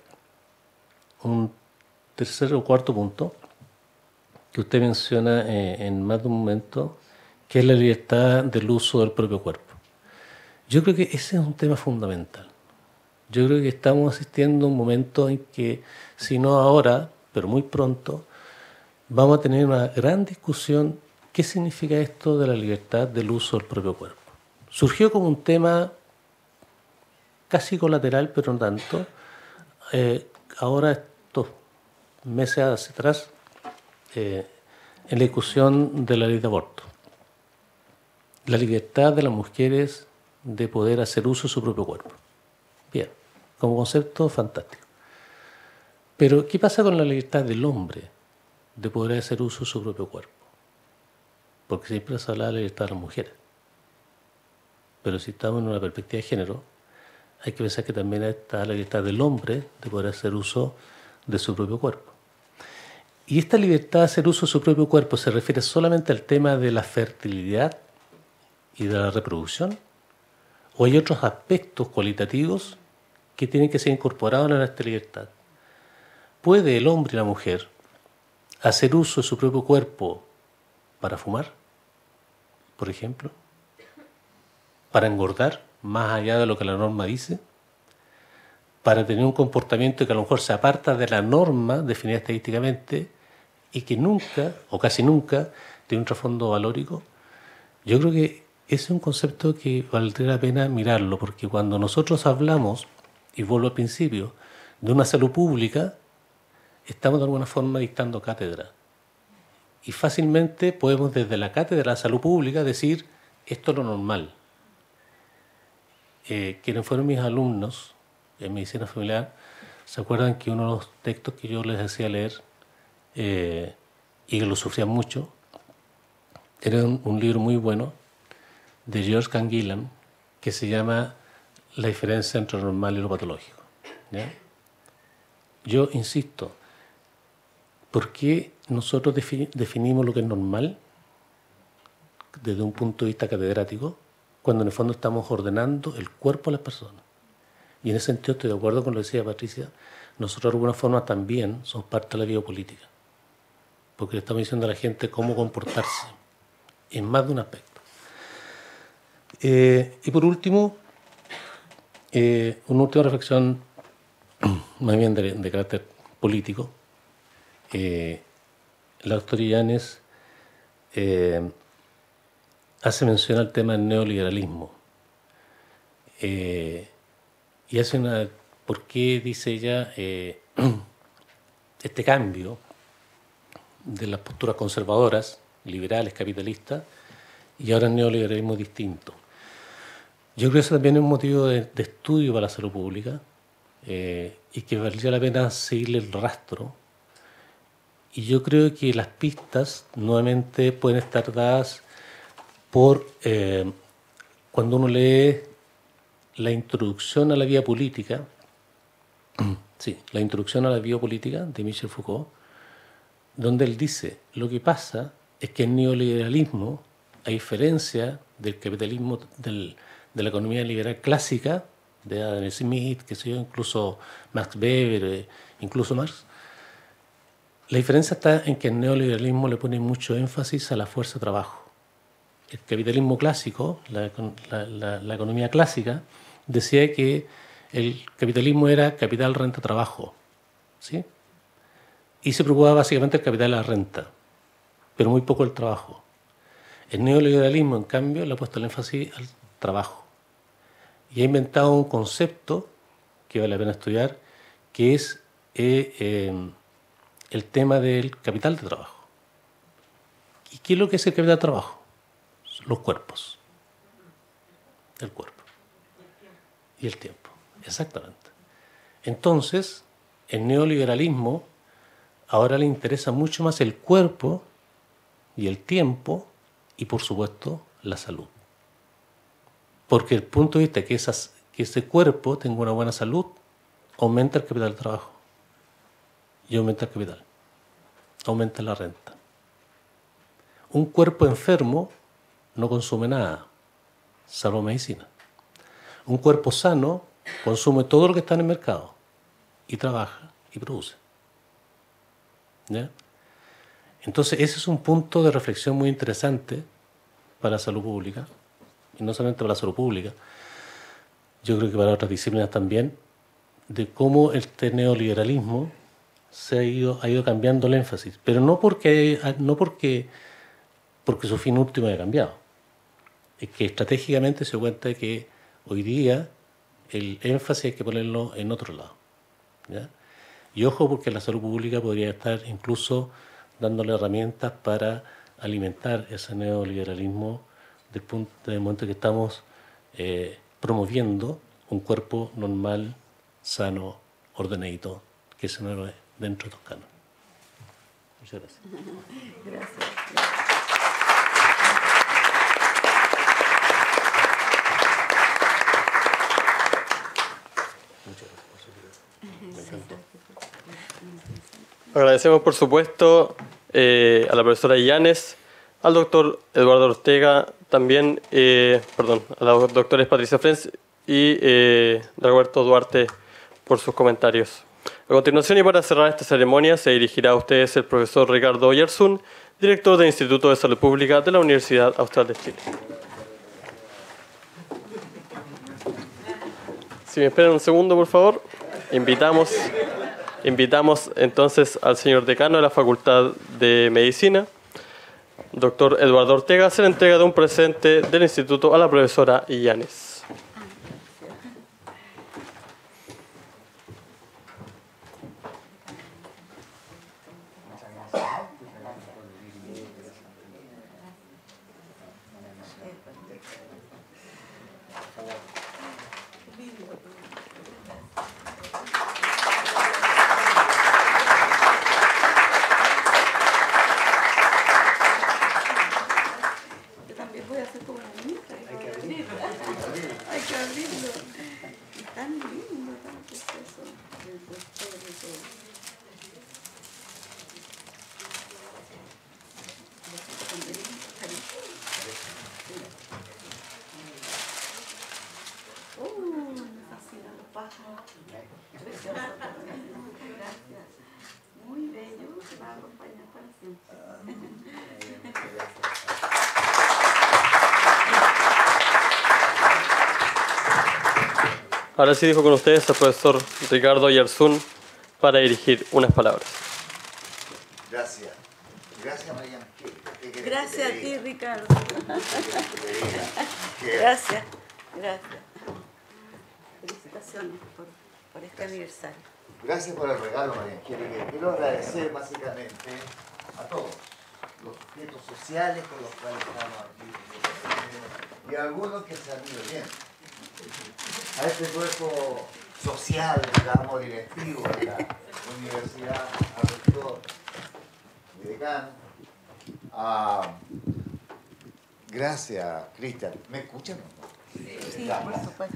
un tercer o cuarto punto que usted menciona en más de un momento, que es la libertad del uso del propio cuerpo. Yo creo que ese es un tema fundamental. Yo creo que estamos asistiendo a un momento en que, si no ahora, pero muy pronto, vamos a tener una gran discusión. ¿Qué significa esto de la libertad del uso del propio cuerpo? Surgió como un tema casi colateral, pero no tanto. Ahora, estos meses hacia atrás, en la discusión de la ley de aborto. La libertad de las mujeres de poder hacer uso de su propio cuerpo. Bien, como concepto fantástico. Pero, ¿qué pasa con la libertad del hombre de poder hacer uso de su propio cuerpo? Porque siempre se habla de la libertad de las mujeres. Pero si estamos en una perspectiva de género, hay que pensar que también está la libertad del hombre de poder hacer uso de su propio cuerpo. ¿Y esta libertad de hacer uso de su propio cuerpo se refiere solamente al tema de la fertilidad y de la reproducción? ¿O hay otros aspectos cualitativos que tienen que ser incorporados en esta libertad? ¿Puede el hombre y la mujer hacer uso de su propio cuerpo para fumar, por ejemplo? ¿Para engordar, más allá de lo que la norma dice? ¿Para tener un comportamiento que a lo mejor se aparta de la norma definida estadísticamente y que nunca, o casi nunca, tiene un trasfondo valórico? Yo creo que ese es un concepto que valdría la pena mirarlo, porque cuando nosotros hablamos, y vuelvo al principio, de una salud pública, estamos de alguna forma dictando cátedra. Y fácilmente podemos desde la cátedra de la salud pública decir, esto es lo normal. Quienes fueron mis alumnos en medicina familiar, se acuerdan que uno de los textos que yo les hacía leer, y que lo sufrían mucho, era un libro muy bueno de George Canguilhem que se llama La diferencia entre lo normal y lo patológico, ¿ya? Yo insisto, ¿por qué nosotros definimos lo que es normal desde un punto de vista catedrático cuando en el fondo estamos ordenando el cuerpo de las personas? Y en ese sentido estoy de acuerdo con lo que decía Patricia, nosotros de alguna forma también somos parte de la biopolítica, porque le estamos diciendo a la gente cómo comportarse en más de un aspecto. Y por último, una última reflexión más bien de carácter político. La doctora Illanes hace mención al tema del neoliberalismo y hace una... ¿Por qué, dice ella, este cambio de las posturas conservadoras, liberales, capitalistas, y ahora el neoliberalismo es distinto? Yo creo que eso también es un motivo de estudio para la salud pública y que valdría la pena seguirle el rastro. Y yo creo que las pistas nuevamente pueden estar dadas por cuando uno lee la introducción a la vida política, sí, la introducción a la biopolítica de Michel Foucault, donde él dice, lo que pasa es que el neoliberalismo, a diferencia del capitalismo, de la economía liberal clásica, de Adam Smith, que sé yo, incluso Max Weber, incluso Marx, la diferencia está en que el neoliberalismo le pone mucho énfasis a la fuerza de trabajo. El capitalismo clásico, la economía clásica, decía que el capitalismo era capital, renta, trabajo, ¿sí? Y se preocupaba básicamente el capital y la renta, pero muy poco el trabajo. El neoliberalismo, en cambio, le ha puesto el énfasis al trabajo y ha inventado un concepto que vale la pena estudiar, que es el tema del capital de trabajo. ¿Y qué es lo que es el capital de trabajo? Los cuerpos. El cuerpo. Y el tiempo. Exactamente. Entonces, el neoliberalismo ahora le interesa mucho más el cuerpo y el tiempo y, por supuesto, la salud. Porque el punto de vista que ese cuerpo tenga una buena salud aumenta el capital de trabajo y aumenta el capital, aumenta la renta. Un cuerpo enfermo no consume nada, salvo medicina. Un cuerpo sano consume todo lo que está en el mercado y trabaja y produce. ¿Ya? Entonces ese es un punto de reflexión muy interesante para la salud pública, y no solamente para la salud pública, yo creo que para otras disciplinas también, de cómo este neoliberalismo ha ido cambiando el énfasis, pero no porque su fin último haya cambiado, es que estratégicamente se da cuenta de que hoy día el énfasis hay que ponerlo en otro lado, ¿ya? Y ojo, porque la salud pública podría estar incluso dándole herramientas para alimentar ese neoliberalismo del momento que estamos promoviendo un cuerpo normal, sano, ordenadito, que se nos ve dentro de Toscano. Muchas gracias. Gracias. Agradecemos, por supuesto, a la profesora Illanes, al doctor Eduardo Ortega, también, a las doctores Patricia Frens y Roberto Duarte por sus comentarios. A continuación, y para cerrar esta ceremonia, se dirigirá a ustedes el profesor Ricardo Oyarzún, director del Instituto de Salud Pública de la Universidad Austral de Chile. Si me esperan un segundo, por favor. Invitamos entonces al señor decano de la Facultad de Medicina, doctor Eduardo Ortega, a hacer entrega de un presente del instituto a la profesora Illanes. Tan lindo, tan precioso. El doctor y todo. Me fascinan los pájaros. Precioso. Gracias. Muy bello. Me va a acompañar para siempre. Ahora sí dijo con ustedes al profesor Ricardo Yarzún para dirigir unas palabras. Gracias. Gracias, Mariana. Gracias a ti, Ricardo. Gracias. Gracias. Felicitaciones por este aniversario. Gracias por el regalo, María Angélica. Quiero agradecer básicamente a todos los sujetos sociales con los cuales estamos aquí y a algunos que se han ido bien. A este cuerpo social, digamos, directivo de la universidad, al rector y decano. Gracias, Cristian. ¿Me escuchan o no? Sí, por supuesto.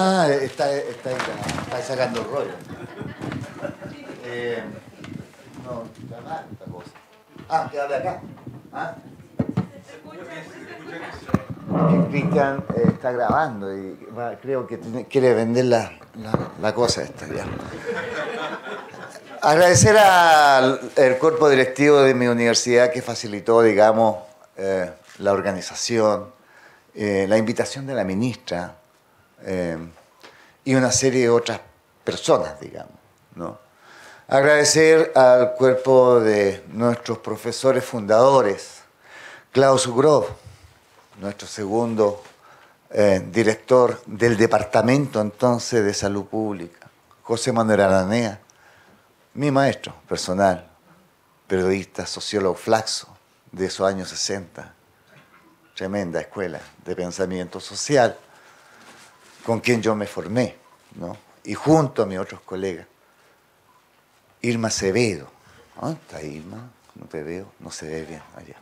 Está sacando el rollo. No, está mal esta cosa. Que hable acá. Cristian está grabando y creo que quiere vender la cosa esta ya. Agradecer al cuerpo directivo de mi universidad que facilitó, digamos, la organización, la invitación de la ministra y una serie de otras personas, digamos, ¿no? Agradecer al cuerpo de nuestros profesores fundadores, Klaus Groth, nuestro segundo director del Departamento entonces de Salud Pública, José Manuel Aranea, mi maestro personal, periodista, sociólogo flaxo de esos años 60, tremenda escuela de pensamiento social, con quien yo me formé, ¿no? Y junto a mis otros colegas, Irma Acevedo. ¿Dónde está Irma? No te veo, no se ve bien allá.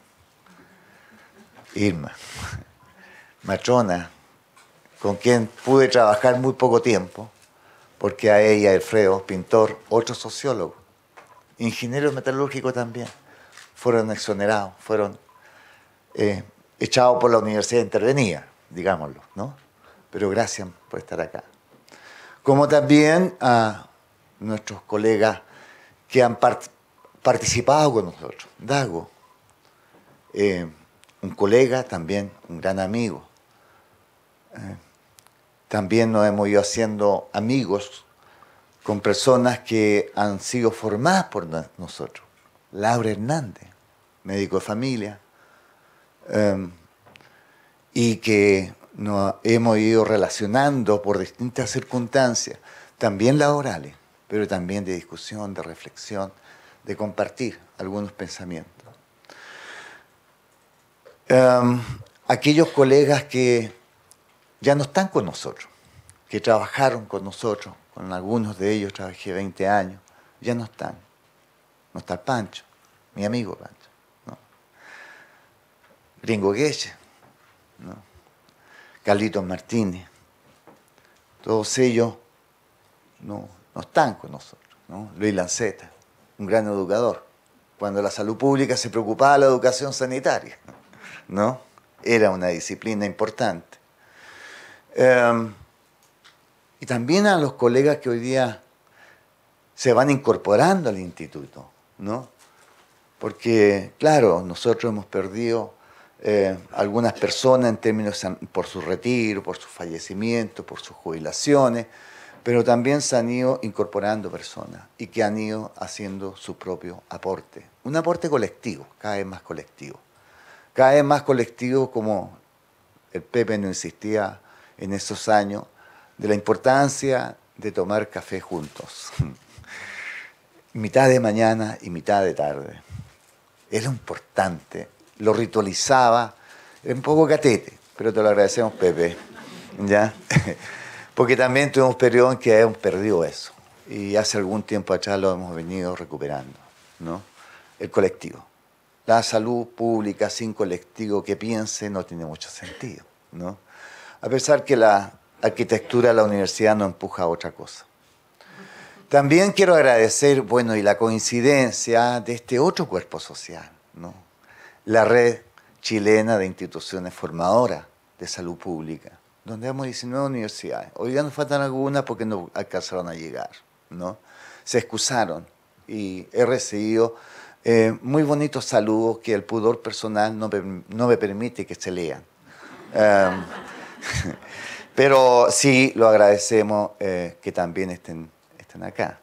Irma, matrona, con quien pude trabajar muy poco tiempo, porque a ella, Alfredo, pintor, otro sociólogo, ingeniero metalúrgico también, fueron exonerados, fueron echados por la universidad intervenida, digámoslo, ¿no? Pero gracias por estar acá. Como también a nuestros colegas que han participado con nosotros. Dago, un colega, también un gran amigo. También nos hemos ido haciendo amigos con personas que han sido formadas por nosotros. Laura Hernández, médico de familia, y que nos hemos ido relacionando por distintas circunstancias, también laborales, pero también de discusión, de reflexión, de compartir algunos pensamientos. Aquellos colegas que ya no están con nosotros, que trabajaron con nosotros, con algunos de ellos trabajé 20 años, ya no están. No está el Pancho, mi amigo Pancho, ¿no? Gringo Gueche, ¿no? Carlitos Martínez, todos ellos no están con nosotros, ¿no? Luis Lanceta, un gran educador, cuando la salud pública se preocupaba de la educación sanitaria, ¿no? Era una disciplina importante. Y también a los colegas que hoy día se van incorporando al instituto, ¿no? Porque, claro, nosotros hemos perdido algunas personas en términos por su retiro, por su fallecimiento, por sus jubilaciones, pero también se han ido incorporando personas y que han ido haciendo su propio aporte. Un aporte colectivo, cada vez más colectivo. Cada vez más colectivo, como el Pepe nos insistía en esos años, de la importancia de tomar café juntos. Mitad de mañana y mitad de tarde. Era importante, lo ritualizaba, era un poco catete, pero te lo agradecemos, Pepe, ¿ya? Porque también tuvimos periodos en que hemos perdido eso, y hace algún tiempo atrás lo hemos venido recuperando, ¿no? El colectivo. La salud pública sin colectivo que piense no tiene mucho sentido, ¿no? A pesar que la arquitectura de la universidad nos empuja a otra cosa. También quiero agradecer, bueno, y la coincidencia de este otro cuerpo social, ¿no? La Red Chilena de Instituciones Formadoras de Salud Pública, donde hay 19 universidades. Hoy día nos faltan algunas porque no alcanzaron a llegar, ¿no? Se excusaron y he recibido muy bonitos saludos que el pudor personal no me permite que se lean. Pero sí lo agradecemos que también estén acá.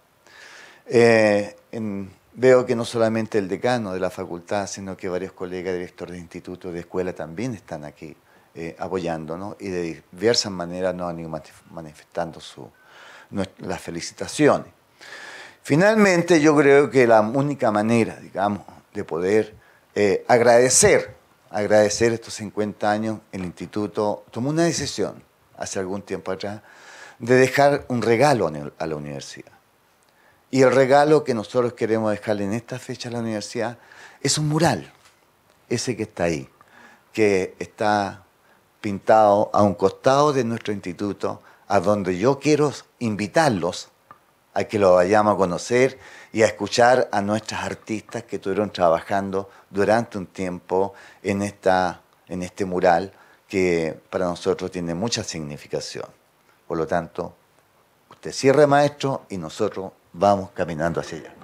Veo que no solamente el decano de la facultad, sino que varios colegas directores de institutos, de escuela también están aquí apoyándonos y de diversas maneras nos han ido manifestando las felicitaciones. Finalmente, yo creo que la única manera, digamos, de poder agradecer estos 50 años, el instituto tomó una decisión hace algún tiempo atrás de dejar un regalo a la universidad. Y el regalo que nosotros queremos dejarle en esta fecha a la universidad es un mural, ese que está ahí, que está pintado a un costado de nuestro instituto, a donde yo quiero invitarlos a que lo vayamos a conocer y a escuchar a nuestras artistas que estuvieron trabajando durante un tiempo en este mural que para nosotros tiene mucha significación. Por lo tanto, usted cierre, maestro, y nosotros vamos caminando hacia allá.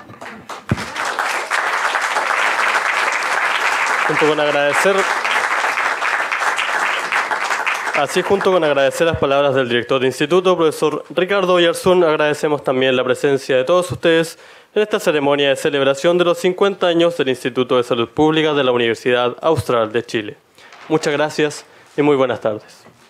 Junto con agradecer las palabras del director de instituto, profesor Ricardo Oyarzún, agradecemos también la presencia de todos ustedes en esta ceremonia de celebración de los 50 años del Instituto de Salud Pública de la Universidad Austral de Chile. Muchas gracias y muy buenas tardes.